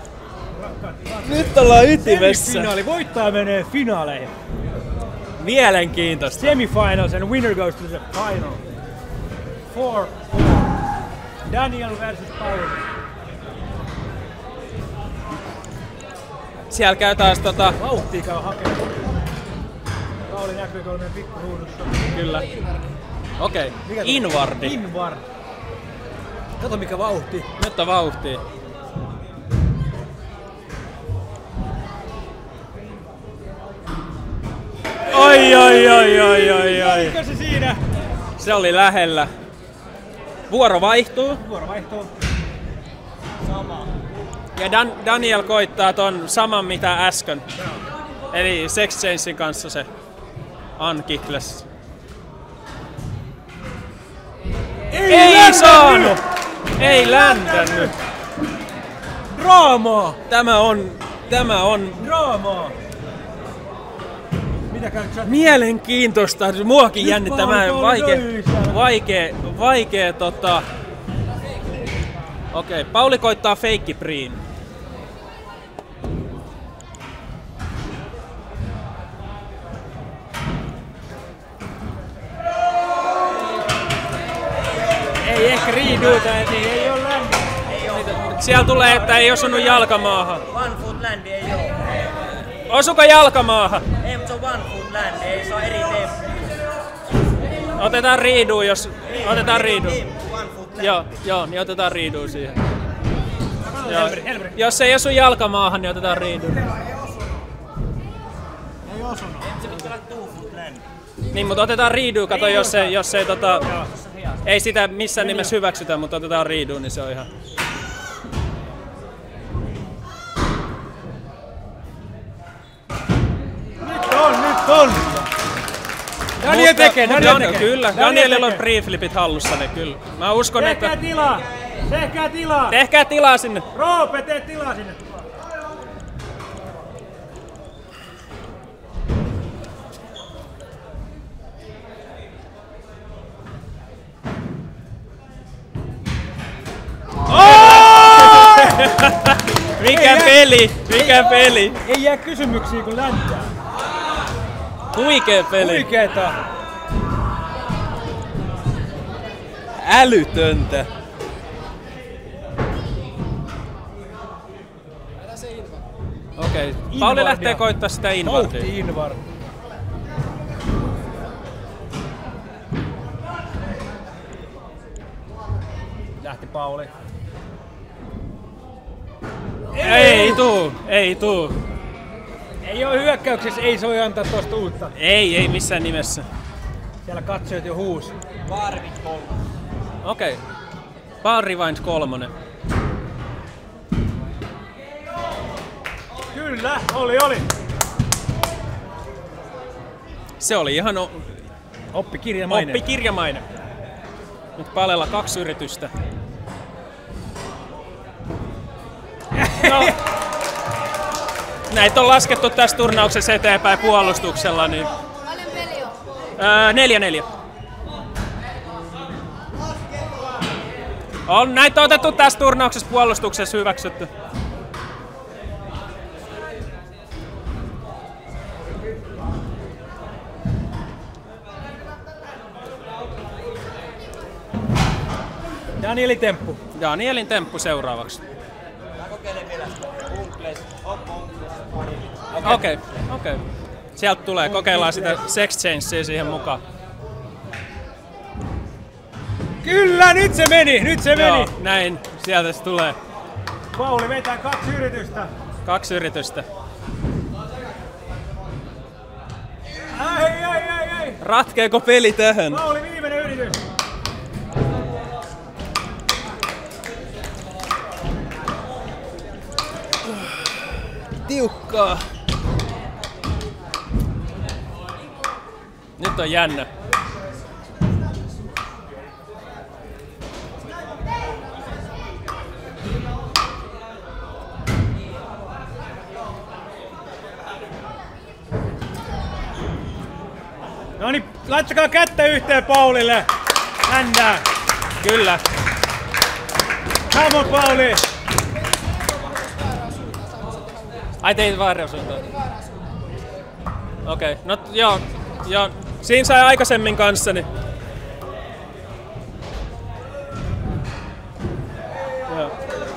Semifinaali. Voittaja menee finaaleihin. Mielenkiintoista. Semifinals and winner goes to the final. 4-4. Daniel versus Pauli. Siellä käy taas Vauhtia käy hakemaan. Pauli näkyy tuolla meidän pikkuruudussa. Kyllä. Okei. Inwardi. Inward. Kato mikä vauhti. Nyt on vauhtia. Ai. Mikä se siinä? Se oli lähellä. Vuoro vaihtuu. Ja Daniel koittaa ton saman mitä äsken. Eli Sex Changein kanssa se unkickless. Ei saanut! Ei läntännyt. Draamaa! Tämä on Draamaa! Mitä käyt chatissa? Mielenkiintoista, muakin jännittää. Vaikee Okei, Pauli koittaa feikki priin. Ei ehkä riiduuta, niin ei oo lämmin. Siellä tulee, että ei osunut jalkamaahan. One foot landi ei oo. Osuko jalkamaahan? Ei, mutta se on one foot landi, ei se on eri temppu. Otetaan riiduun, jos... Otetaan riiduun. One foot landi. Joo, niin otetaan riiduun siihen. Joo. Jos ei osu jalkamaahan, niin otetaan riiduun. Ei osunut. Se pitää olla two foot landi. Niin, mutta otetaan riiduun, kato, jos ei ei sitä missään nimessä hyväksytä, mutta otetaan riiduun, niin se on ihan... Nyt on! Daniel tekee. Kyllä, Danielilla on pre-flipit hallussa ne, kyllä. Mä uskon, Tehkää tilaa! Tehkää tilaa sinne! Roope, tee tilaa sinne! Mikä peli? Ei jää kysymyksiä kun läntää. Huikee peli. Huikeeta. Älytöntä. Okei, Pauli lähtee koittaa sitä invardia. Vauhti invard. Lähti Pauli. Ei tuu. Ei oo hyökkäyksessä, ei soi antaa tosta uutta. Ei missään nimessä. Siellä katsojat jo huus. Varvit 3. Okei. Bar Revines 3. Kyllä, oli. Se oli ihan Oppikirjamainen. Nyt Palella 2 yritystä. No, näitä on laskettu tässä turnauksessa eteenpäin puolustuksella, niin... Paljon peli on? 4-4. Näitä on otettu tässä turnauksessa puolustuksessa hyväksytty. Danielin temppu seuraavaksi. Mä kokeilen vielä Okei. Sieltä tulee, kokeillaan sitä sex changea siihen mukaan. Kyllä, nyt se meni. Joo, näin, sieltä se tulee. Pauli vetää 2 yritystä. 2 yritystä. Ai. Ratkeeko peli tähän? Pauli viimeinen yritys. Tiukkaa. Nyt on jännä. No niin, laittakaa kättä yhteen Paulille. Händää. Kyllä. Come on, Pauli. Ai teit väärään suuntaan. Okei, no joo. Siinä sai aikaisemmin kanssani. Joo.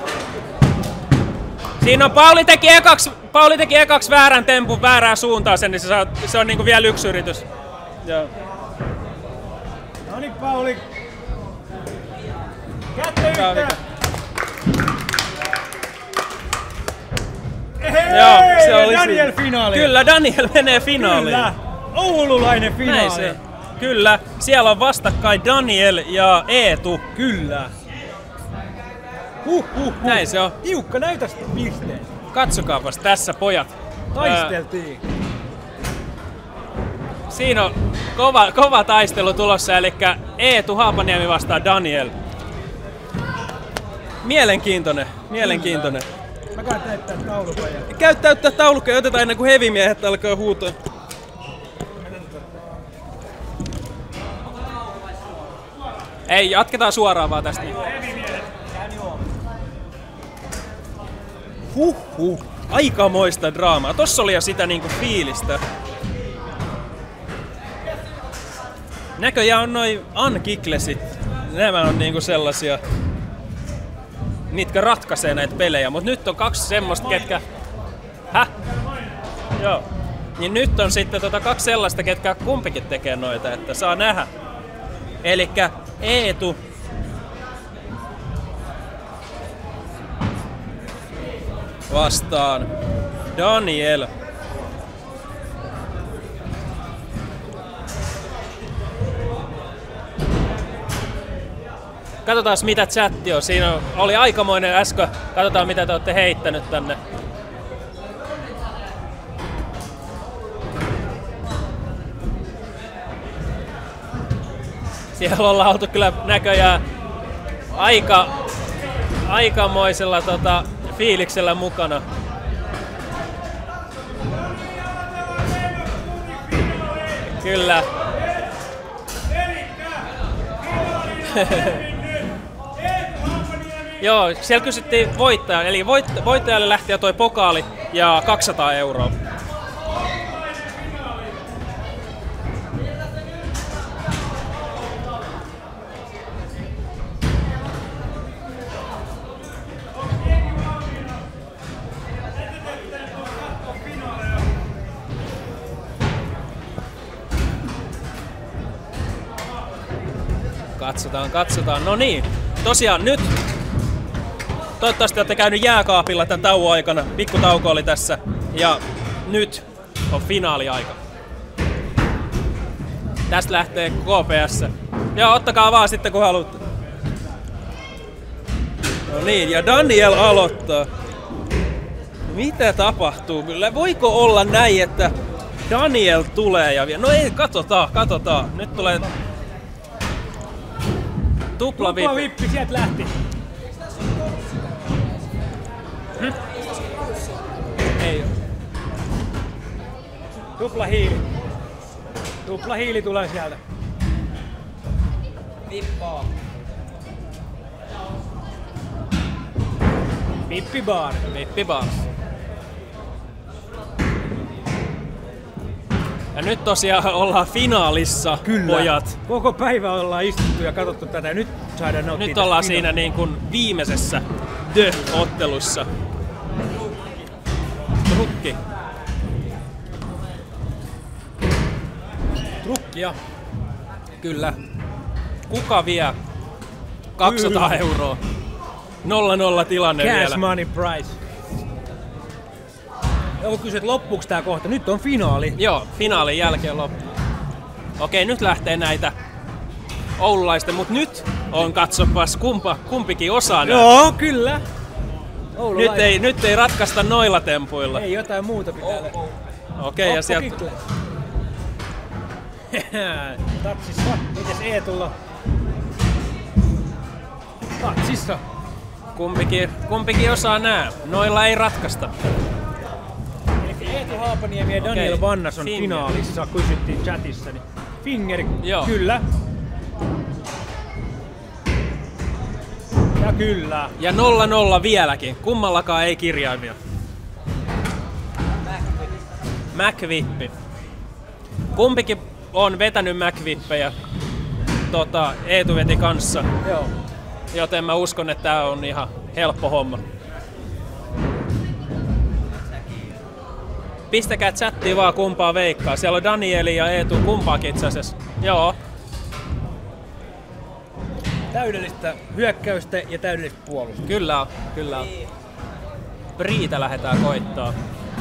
Siinä on Pauli teki ekaksi väärän tempun väärään suuntaan sen, niin se on niinku vielä 1 yritys. Joo. No niin, Pauli. Kättä yhteen. Joo, se oli Daniel finaali. Kyllä, Daniel menee finaaliin. Kyllä, oululainen finaali. Näin se. Kyllä, siellä on vastakkain Daniel ja Eetu. Kyllä. Näin se on. Tiukka, näytä pisteen. Katsokaapas tässä, pojat. Taisteltiin. Siinä on kova taistelu tulossa, eli Eetu Haapaniemi vastaa Daniel. Mielenkiintoinen. Mä käyn täyttää taulukoja. Käy täyttää taulukkoja, otetaan ennen kuin hevimiehet alkaa huutaa. Ei, jatketaan suoraan vaan tästä. Huhhuh. Aikamoista draamaa. Tossa oli jo sitä niinku fiilistä. Näköjään on noi unkiklesit. Nämä on niinku sellaisia, mitkä ratkaisee näitä pelejä. Mut nyt on 2 semmoista, ketkä... Häh? Joo. Niin nyt on sitten 2 sellaista, ketkä kumpikin tekee noita, että saa nähdä. Elikkä Eetu vastaan Daniel. Katsotaan mitä chatti on. Siinä oli aikamoinen äsken. Katsotaan mitä te olette heittänyt tänne. Siellä ollaan oltu kyllä näköjään aikamoisella fiiliksellä mukana. Kyllä. Joo, siellä kysyttiin voittaja, eli voittajalle lähti toi pokaali ja 200 €. Katsotaan. No niin, tosiaan nyt toivottavasti olette käynyt jääkaapilla tämän tauon aikana. Pikku tauko oli tässä ja nyt on finaaliaika. Tästä lähtee KPS. Ja ottakaa vaan sitten kun haluatte. No niin, ja Daniel aloittaa. Mitä tapahtuu? Voiko olla näin, että Daniel tulee ja no ei, katsotaan. Nyt tulee Tupla vippi, sieltä lähti. Ei oo. Tupla hiili tulee sieltä. Vippaa. Vippi bar. Ja nyt tosiaan ollaan finaalissa, kyllä. Pojat. Koko päivä ollaan istuttu ja katsottu tätä ja nyt saadaan nauttia. Nyt ollaan siinä niin kuin viimeisessä The-ottelussa. Trukkia. Kyllä. Kuka vie 200 €? 0-0 tilanne Cash vielä. money prize. Joo, kysyt loppuuko tää kohta? Nyt on finaali. Joo, finaalin jälkeen loppu. Okei, nyt lähtee näitä oululaisten, mut nyt on katsopas kumpikin osaa näitä. Joo, kyllä. Nyt ei ratkaista noilla tempuilla. Ei, jotain muuta pitää. Okei, ja sieltä... Tatsissa. Mites Eetulla? Tatsissa. Kumpikin osaa nää. Noilla ei ratkaista. Eli Eetu Haapaniemi ja Daniel Vannas on finaalissa, kysyttiin chatissa. Niin Finger, joo. Kyllä. Ja kyllä. Ja 0-0 vieläkin. Kummallakaan ei kirjaimia. McVippi. Kumpikin on vetänyt McVippejä. Eetu veti kanssa. Joo. Joten mä uskon, että tää on ihan helppo homma. Pistäkää chattiin vaan kumpaa veikkaa. Siellä on Danieli ja Eetu kumpaakin itse asiassa. Joo. Täydellistä hyökkäystä ja täydellistä puolustusta. Kyllä. Priitä lähdetään koittaa.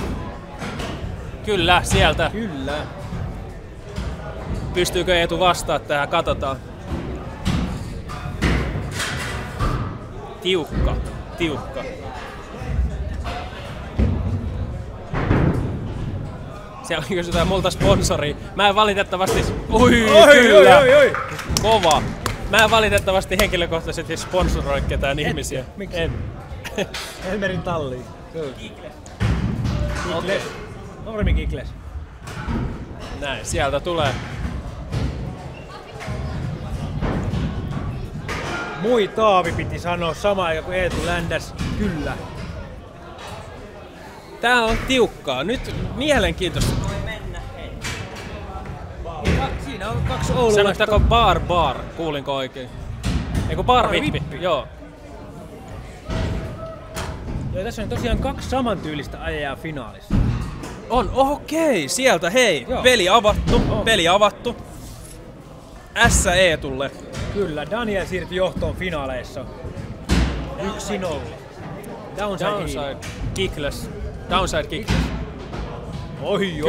Kyllä, sieltä. Kyllä. Pystyykö Eetu vastaan tähän? Katsotaan. Tiukka. Siellä kysytään multa sponsoria. Mä en valitettavasti... Kyllä! Oi. Kova. Mä en valitettavasti henkilökohtaisesti sponsoroi ketään ihmisiä. Miksi? En. Elmerin talliin. Kikles. Normi Kikles. Näin, sieltä tulee. Mui Taavi piti sanoa sama aika kuin Eetu Ländäs. Kyllä. Tää on tiukkaa. Nyt mielenkiintoista. Siinä on 2 oululaista. Sanottako bar? Kuulinko oikein? Eiku bar-vippi? Joo. Joo, tässä on tosiaan 2 samantyylistä ajajaa finaalissa. On, okei, sieltä hei. Joo. Peli avattu. Eetulle. Kyllä, Daniel siirtyi johtoon finaaleissa. 1-0. Downside kickless. Downside kickless. Oi.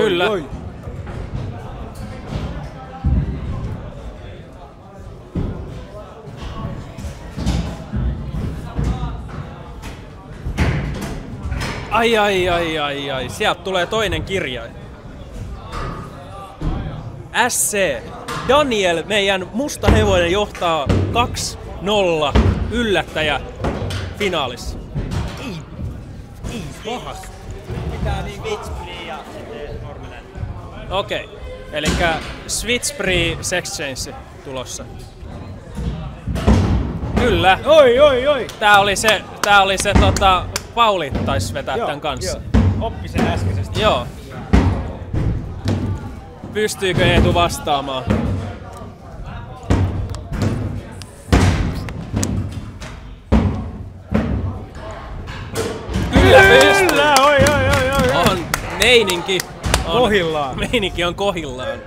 Ai. Sieltä tulee toinen kirjain. SC. Daniel, meidän musta hevonen, johtaa 2-0 yllättäjä finaalissa. Ei pahasti. Pitää niin Switchblade ja sitten Norminen. Okei. Elikkä Switchblade Sex Change tulossa. Kyllä. Oi. Tää oli se Pauli taisi vetää tän kanssa. Joo. Oppi sen äskeisestä. Joo. Pystyykö Eetu vastaamaan? Kyllä pystyy! Oi. On meininki. Kohillaan. Meininki on kohillaan.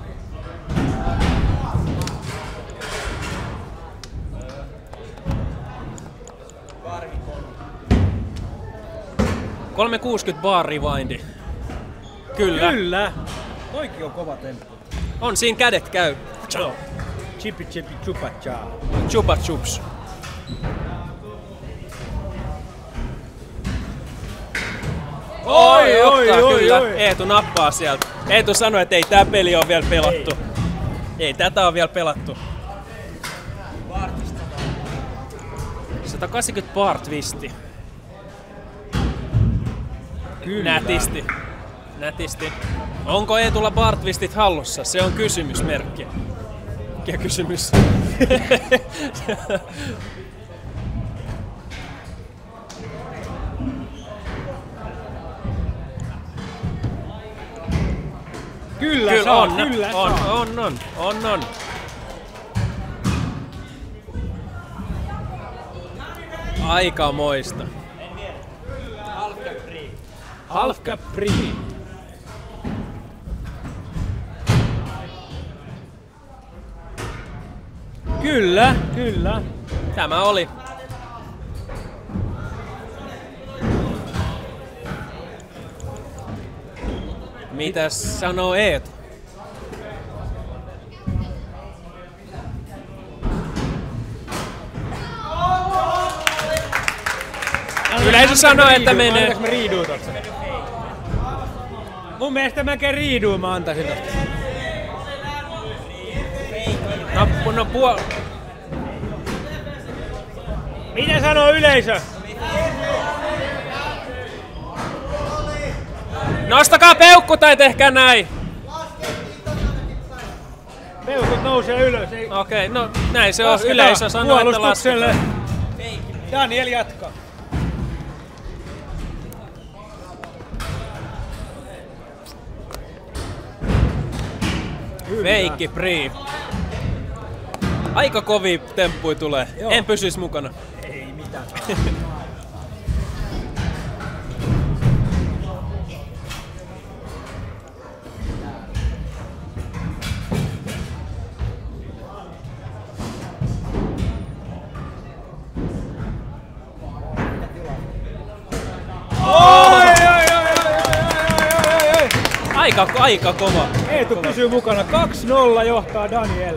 $360 bar rewindi. Kyllä. Toikin on kova temppu. On siinä kädet käy. Joo. Chipi chupa cha. Chupa chups. Oi, kyllä. Eetu nappaa sieltä. Eetu sanoi, että ei tää peli ole vielä pelattu. Ei tätä ole vielä pelattu. 180 bar twisti. Kyllä. Nätisti. Onko Eetulla bar twistit hallussa? Se on kysymysmerkki. Mikä kysymys? Kyllä saa. On. Aikamoista. Half Cap Prix. Kyllä. Tämä oli. Mitäs sanoo Eetu? Yleisö sanoo, että menee. Antaks mä riiduun tossa? Mun mielestä mä käyn riiduun, mä antaisin tosta. No Mitä sanoo yleisö? Nostakaa peukku tai tehkää näin. Peukut nousee ylös. Okei, no näin se on. Yleisö sanoo, että lasketaan. Daniel jatkaa. Feikki Pri. Aika kovia temppuja tulee. Joo. En pysyis mukana. Ei mitään. Aika kova. Eetu pysyy mukana. 2-0 johtaa Daniel.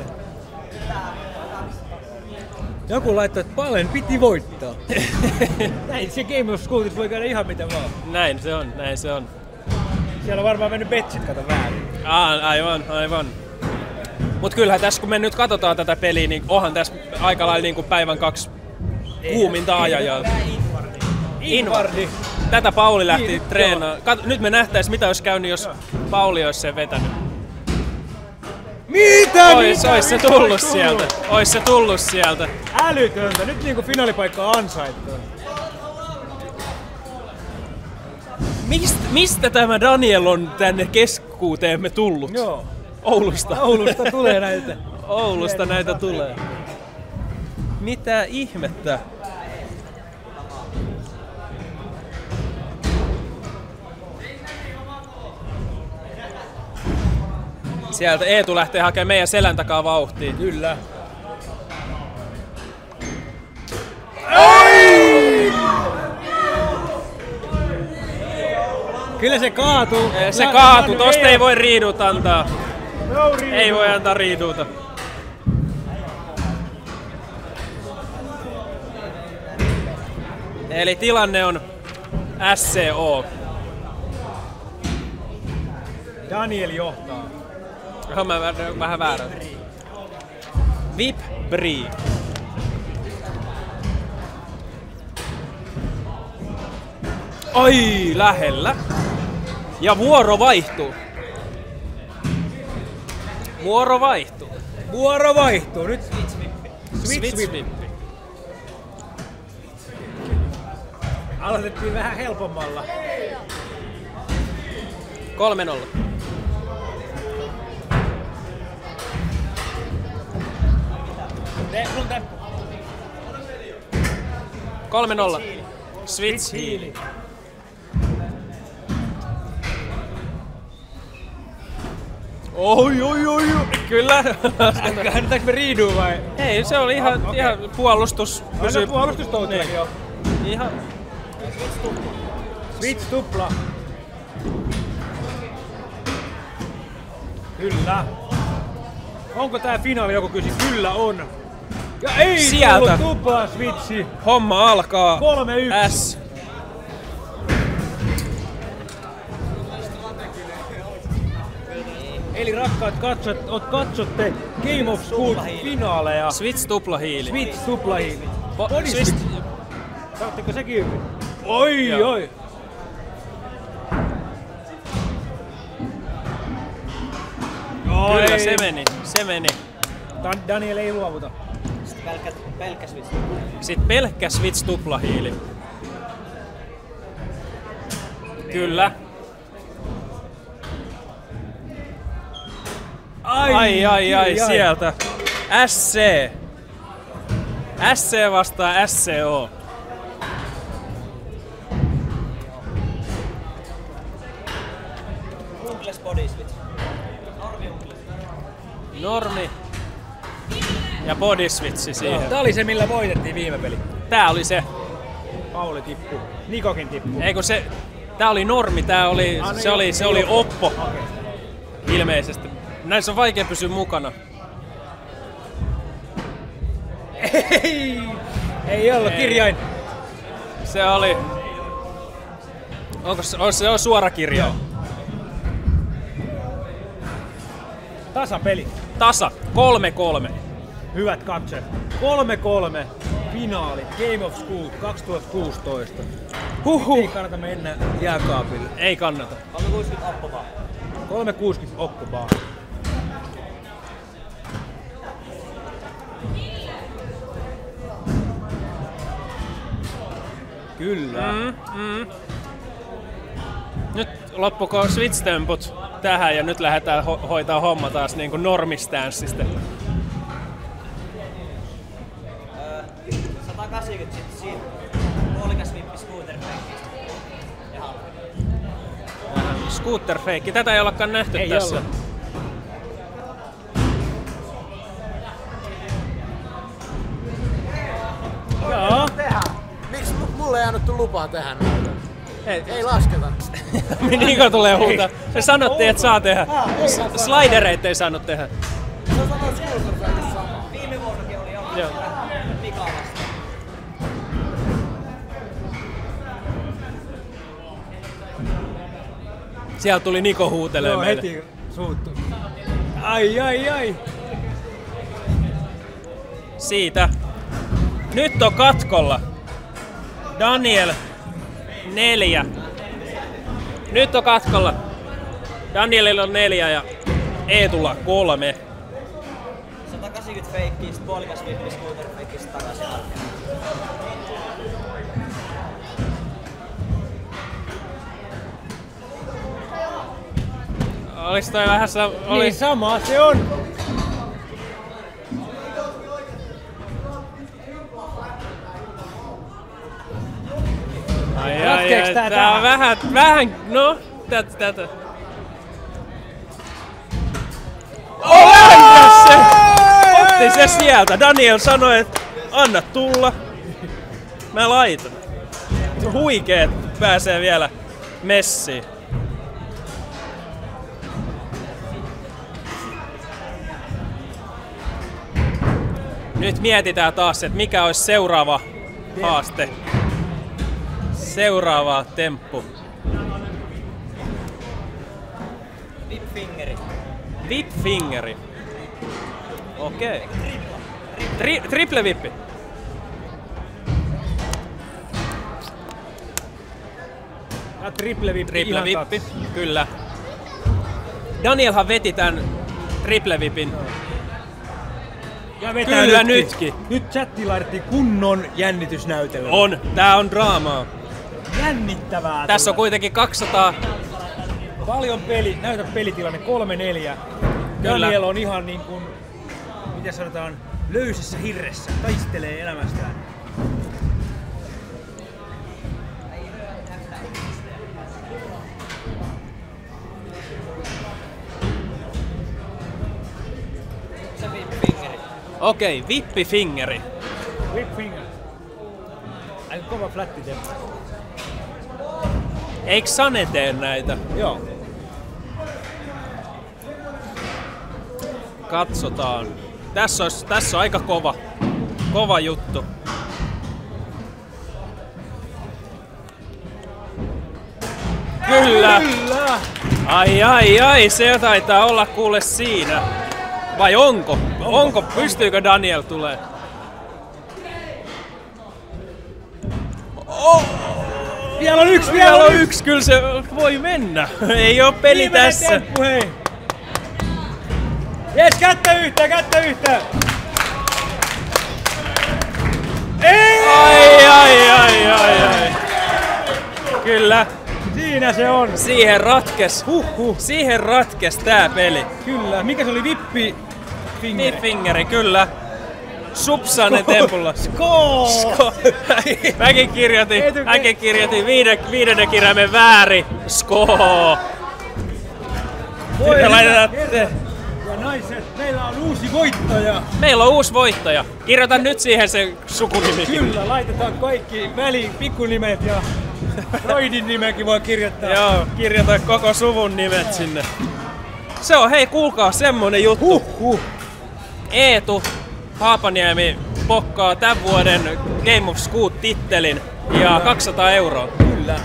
Joku laittoi, että Palen piti voittaa. Näin se Game of Scootis voi käydä ihan mitä vaan. Näin se on. Siellä on varmaan mennyt betsit kato väärin. Aivan. Mut kyllähän tässä kun me nyt katsotaan tätä peliä, niin onhan tässä aika lailla niin kuin päivän 2 kuuminta ajajaa. Invardi. Tätä Pauli lähti treenaamaan. Nyt me nähtäis mitä olisi käynyt, jos Pauli olisi sen vetänyt. Mitä? Ois se tullut sieltä. Ois se tullut sieltä. Älytöntä. Nyt niinku finaalipaikka on ansaittu. Mistä tämä Daniel on tänne keskuuteemme tullut? Joo. Oulusta. Oulusta tulee näitä. Oulusta näitä tulee. Mitä ihmettä? Sieltä Eetu lähtee hakemaan meidän selän takaa vauhtiin. Kyllä. Kyllä se kaatuu. Se kaatuu, tosta ei voi riidut antaa. No, ei voi antaa riiduuta. Eli tilanne on SCO. Daniel johtaa. Mä vähän väärä. Vip Brie. Ai, lähellä. Ja vuoro vaihtuu. Vuoro vaihtuu. Vuoro vaihtuu. Nyt Switch-vippi. Aloitettiin vähän helpommalla. 3-0. Sun temppu. 3-0. Switch hiili. Oi. Kyllä. Kannataanko me riiduu vai? Ei, se oli ihan puolustus. Aina puolustustoutellakin jo. Ihan. Switch tupla. Kyllä. Onko tää finaali, joku kysyy? Kyllä on. Ja ei Sieltä. tullut tupla switchi. Homma alkaa. 3-1. S. Eli rakkaat katsojat, katsotte Game of School finaaleja. Switch tuplahiili. Switch tuplahiili. Switch. Saatteko sekin? Oi. Kyllä se meni. Daniel ei luovuta. Pelkkä switch. Sitten pelkkä switch tuplahiili. Kyllä. Ai, sieltä. SC. SC vastaa SCO. Uncles body switch. Normi. Ja body switchi siihen. Tää oli se, millä voitettiin viime peli. Tää oli se. Pauli tippuu. Nikokin tippuu. Ei kun se. Tää oli normi, tää oli. Se oli oppo. Okay. Ilmeisesti. Näissä on vaikea pysyä mukana. Ei ollut kirjain. Se oli. Onko se on suora kirja? Tasapeli. Tasa. 3-3. Hyvät katsojat. 3-3 finaali Game of School 2016. Ei kannata mennä jääkaapille. Ei kannata. 360 oppopaa. 360 oppopaa. Kyllä. Nyt loppuko switch-temput tähän ja nyt lähdetään hoitaa homma taas niin kuin normistanssista. 180 sitten siinä. Puolikas vippi scooter feikistä. Scooter feikki. Tätä ei ollakaan nähty ei tässä. Olla. Joo. Miksi mulle ei annettu lupaa tehdä näitä? Ei lasketa. Niko tulee huutaa. Se sanottiin, että saa tehdä. Slidereita ei saanut tehdä. Viime vuonnakin oli jo Mika vastaan. Sieltä tuli Niko huutelee meille. Heti suuttu. Ai. Siitä. Nyt on katkolla. Daniel 4. Nyt on katkolla. Danielilla on 4 ja Eetulla 3. 80 feikkiä, sit puolikas vippi scooter feikkiä, sit takaisin arkeen. Olis toi vähän Niin sama se on. Ai, tää on vähän, no, tätä. Se otti se sieltä. Daniel sanoi, että anna tulla. Mä laitan. Huikeet pääsee vielä messiin. Nyt mietitään taas, että mikä olisi seuraava haaste. Seuraava temppu. Whip-fingeri. Whip-fingeri. Okei. Triple vippi. Ja triple vippi. Triple vippi, kyllä. Danielhan veti tän triple vipin. Ja vetää kyllä nytkin. Nyt chatti laitettiin kunnon jännitysnäytelmä. On, tää on draamaa. Jännittävää. Tässä on kuitenkin 200. Paljon peli, näytä pelitilanne 3-4. Daniel on ihan niin kuin, miten sanotaan, löysässä hirressä, taistelee elämästään. Okei, vippifingeri. Whip-finger. Aika kova flätti temppu. Eikö Sane tee näitä? Joo. Katsotaan. Tässä on aika kova juttu. Kyllä! Ai, se taitaa olla kuule siinä. Vai onko? Pystyykö Daniel tulee? Vielä on yksi! Kyllä se voi mennä. Ei oo peli viimeinen tässä. Temppu, hei. Jes, kättä yhteen! Ei! Ai. Kyllä. Siinä se on. Siihen ratkes tää peli. Kyllä. Mikä se oli? Whip-fingeri, kyllä. Subsane tempulla. Skoo! Mäkin kirjoitin viidennen kirjaimen väärin. Skoo! Voi laitetaan ja naiset, meillä on uusi voittaja. Kirjoita nyt siihen se sukunimi. Kyllä, laitetaan kaikki pikkunimet ja Freudin nimekin voi kirjoittaa. Joo, kirjoita koko suvun nimet sinne. Se on, hei kuulkaa, semmonen juttu. Eetu Haapaniemi pokkaa tämän vuoden Game of Scoot-tittelin ja 200 €. Kyllä.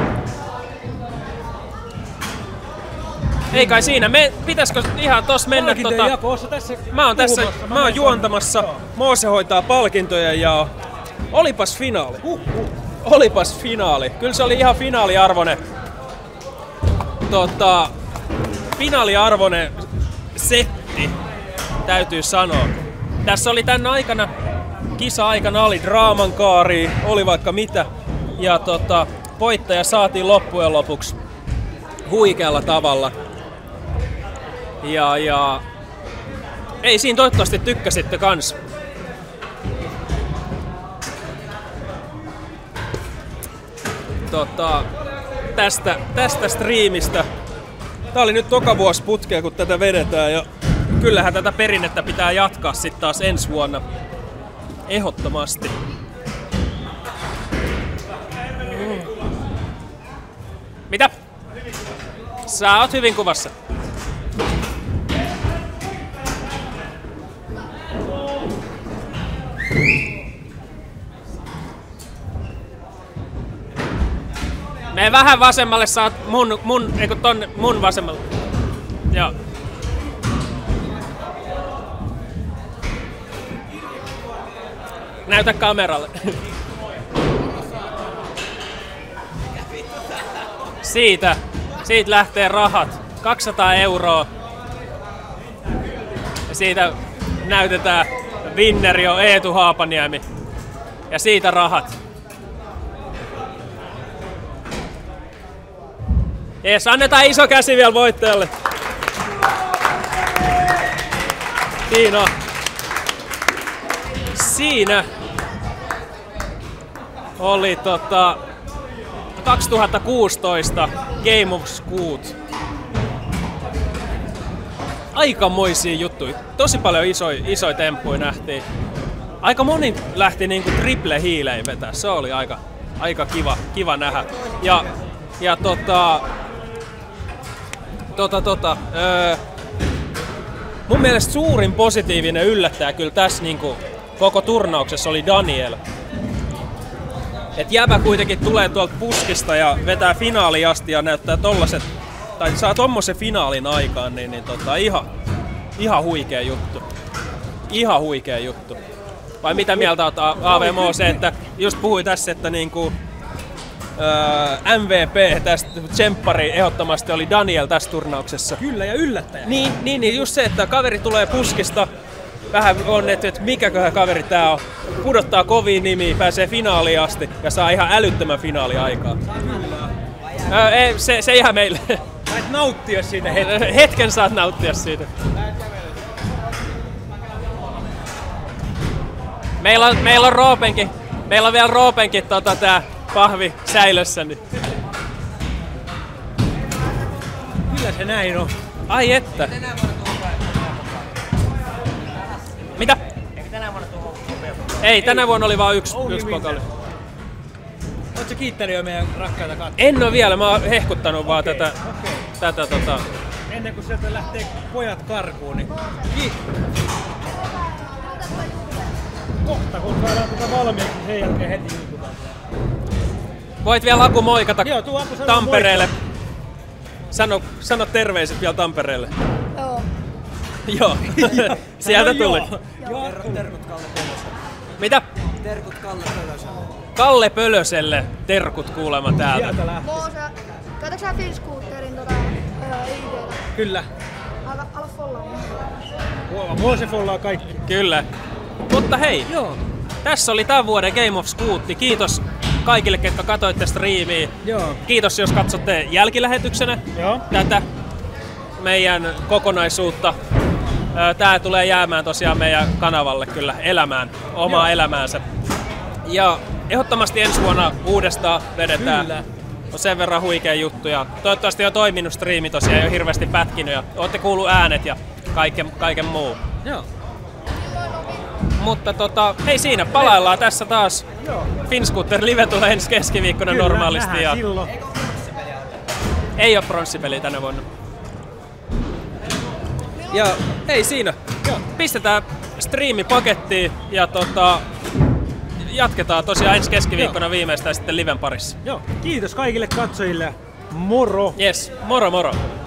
Ei kai siinä, pitäisikö ihan tossa mennä Mä oon juontamassa, Moose hoitaa palkintoja ja olipas finaali. Kyllä se oli ihan finaaliarvoinen. Finaaliarvoinen setti, täytyy sanoa. Tässä oli tän aikana, kisa-aikana oli draaman kaari, oli vaikka mitä. Ja voittaja saatiin loppujen lopuksi huikealla tavalla. Ja ei siinä toivottavasti tykkäsitte kans. Tästä striimistä. Tää oli nyt toka vuosi putkea kun tätä vedetään ja kyllähän tätä perinnettä pitää jatkaa sit taas ensi vuonna. Ehdottomasti. Mitä? Sä oot hyvin kuvassa. Mene vähän vasemmalle, saat mun vasemmalle. Joo. Näytä kameralle. Siitä lähtee rahat. 200 €. Ja siitä näytetään winneri on Eetu Haapaniemi. Ja siitä rahat. Jees, annetaan iso käsi vielä voittajalle. Siinä oli 2016 Game of Scoot. Aikamoisia juttuja. Tosi paljon isoja temppuja nähtiin. Aika moni lähti niinku triple hiilein vetää. Se oli aika kiva nähdä. Mun mielestä suurin positiivinen yllättäjä kyllä tässä niinku koko turnauksessa oli Daniel. Et jäbä kuitenkin tulee tuolta puskista ja vetää finaaliin asti ja näyttää tollaset, tai saa tommosen finaalin aikaan, niin ihan huikea juttu. Ihan huikea juttu. Vai mitä mieltä oot AVMO se, että just puhui tässä, että niinku MVP tästä tsemppari ehdottomasti oli Daniel tässä turnauksessa. Kyllä, ja yllättäjä. Niin, just se, että kaveri tulee puskista, vähän on, että mikäköhän kaveri tää on, pudottaa kovia nimiä, pääsee finaaliin asti ja saa ihan älyttömän finaaliaikaa. Se ihan meille. Sait nauttia siitä hetken saat nauttia siitä. Meillä on Roopenkin. Meillä on vielä Roopenkin tää pahvi säilössä. Niin. Kyllä se näin on. Ai että. Mitä? Eikö tänä vuonna tuohon? Ei, tänä vuonna oli vaan yksi pokali. Ootko kiittänyt jo meidän rakkaita katsoja? En oo vielä, mä oon hehkuttanut vaan tätä. Ennen kuin sieltä lähtee pojat karkuun, niin kohta kun saadaan valmiiksi, niin sen jälkeen heti liikutaan. Voit vielä Aku moikata Tampereelle. Moikka. Sano terveiset vielä Tampereelle. Joo. Joo. Sieltä tuli. Terkut Kalle Pölöselle. Mitä? Terkut Kalle Pölöselle. Kalle Pölöselle terkut kuulemma täältä. Sieltä lähtee. Käytätkö sä Finscooterin ID:llä? Kyllä. Ala follaa. Moose follaa kaikki. Kyllä. Mutta hei, tässä oli tämän vuoden Game of Scoot. Kiitos kaikille, ketkä katsoitte striimiä. Joo. Kiitos, jos katsotte jälkilähetyksenä tätä meidän kokonaisuutta. Tää tulee jäämään tosiaan meidän kanavalle kyllä elämään, omaa elämäänsä. Ja ehdottomasti ensi vuonna uudestaan vedetään. Kyllä. On sen verran huikea juttu ja toivottavasti on toiminut striimi tosiaan, ei ole hirveästi pätkinyt ja ootte kuullut äänet ja kaiken muu. Joo. Mutta hei siinä, palaillaan tässä taas. Finscooter Live tulee ensi keskiviikkona Kyllä, normaalisti. Ja silloin. ei oo pronssipeliä tänä vuonna. Ja hei siinä, pistetään striimi pakettiin ja jatketaan tosiaan ensi keskiviikkona viimeistään sitten Liven parissa. Joo, kiitos kaikille katsojille. Moro! Yes, moro moro!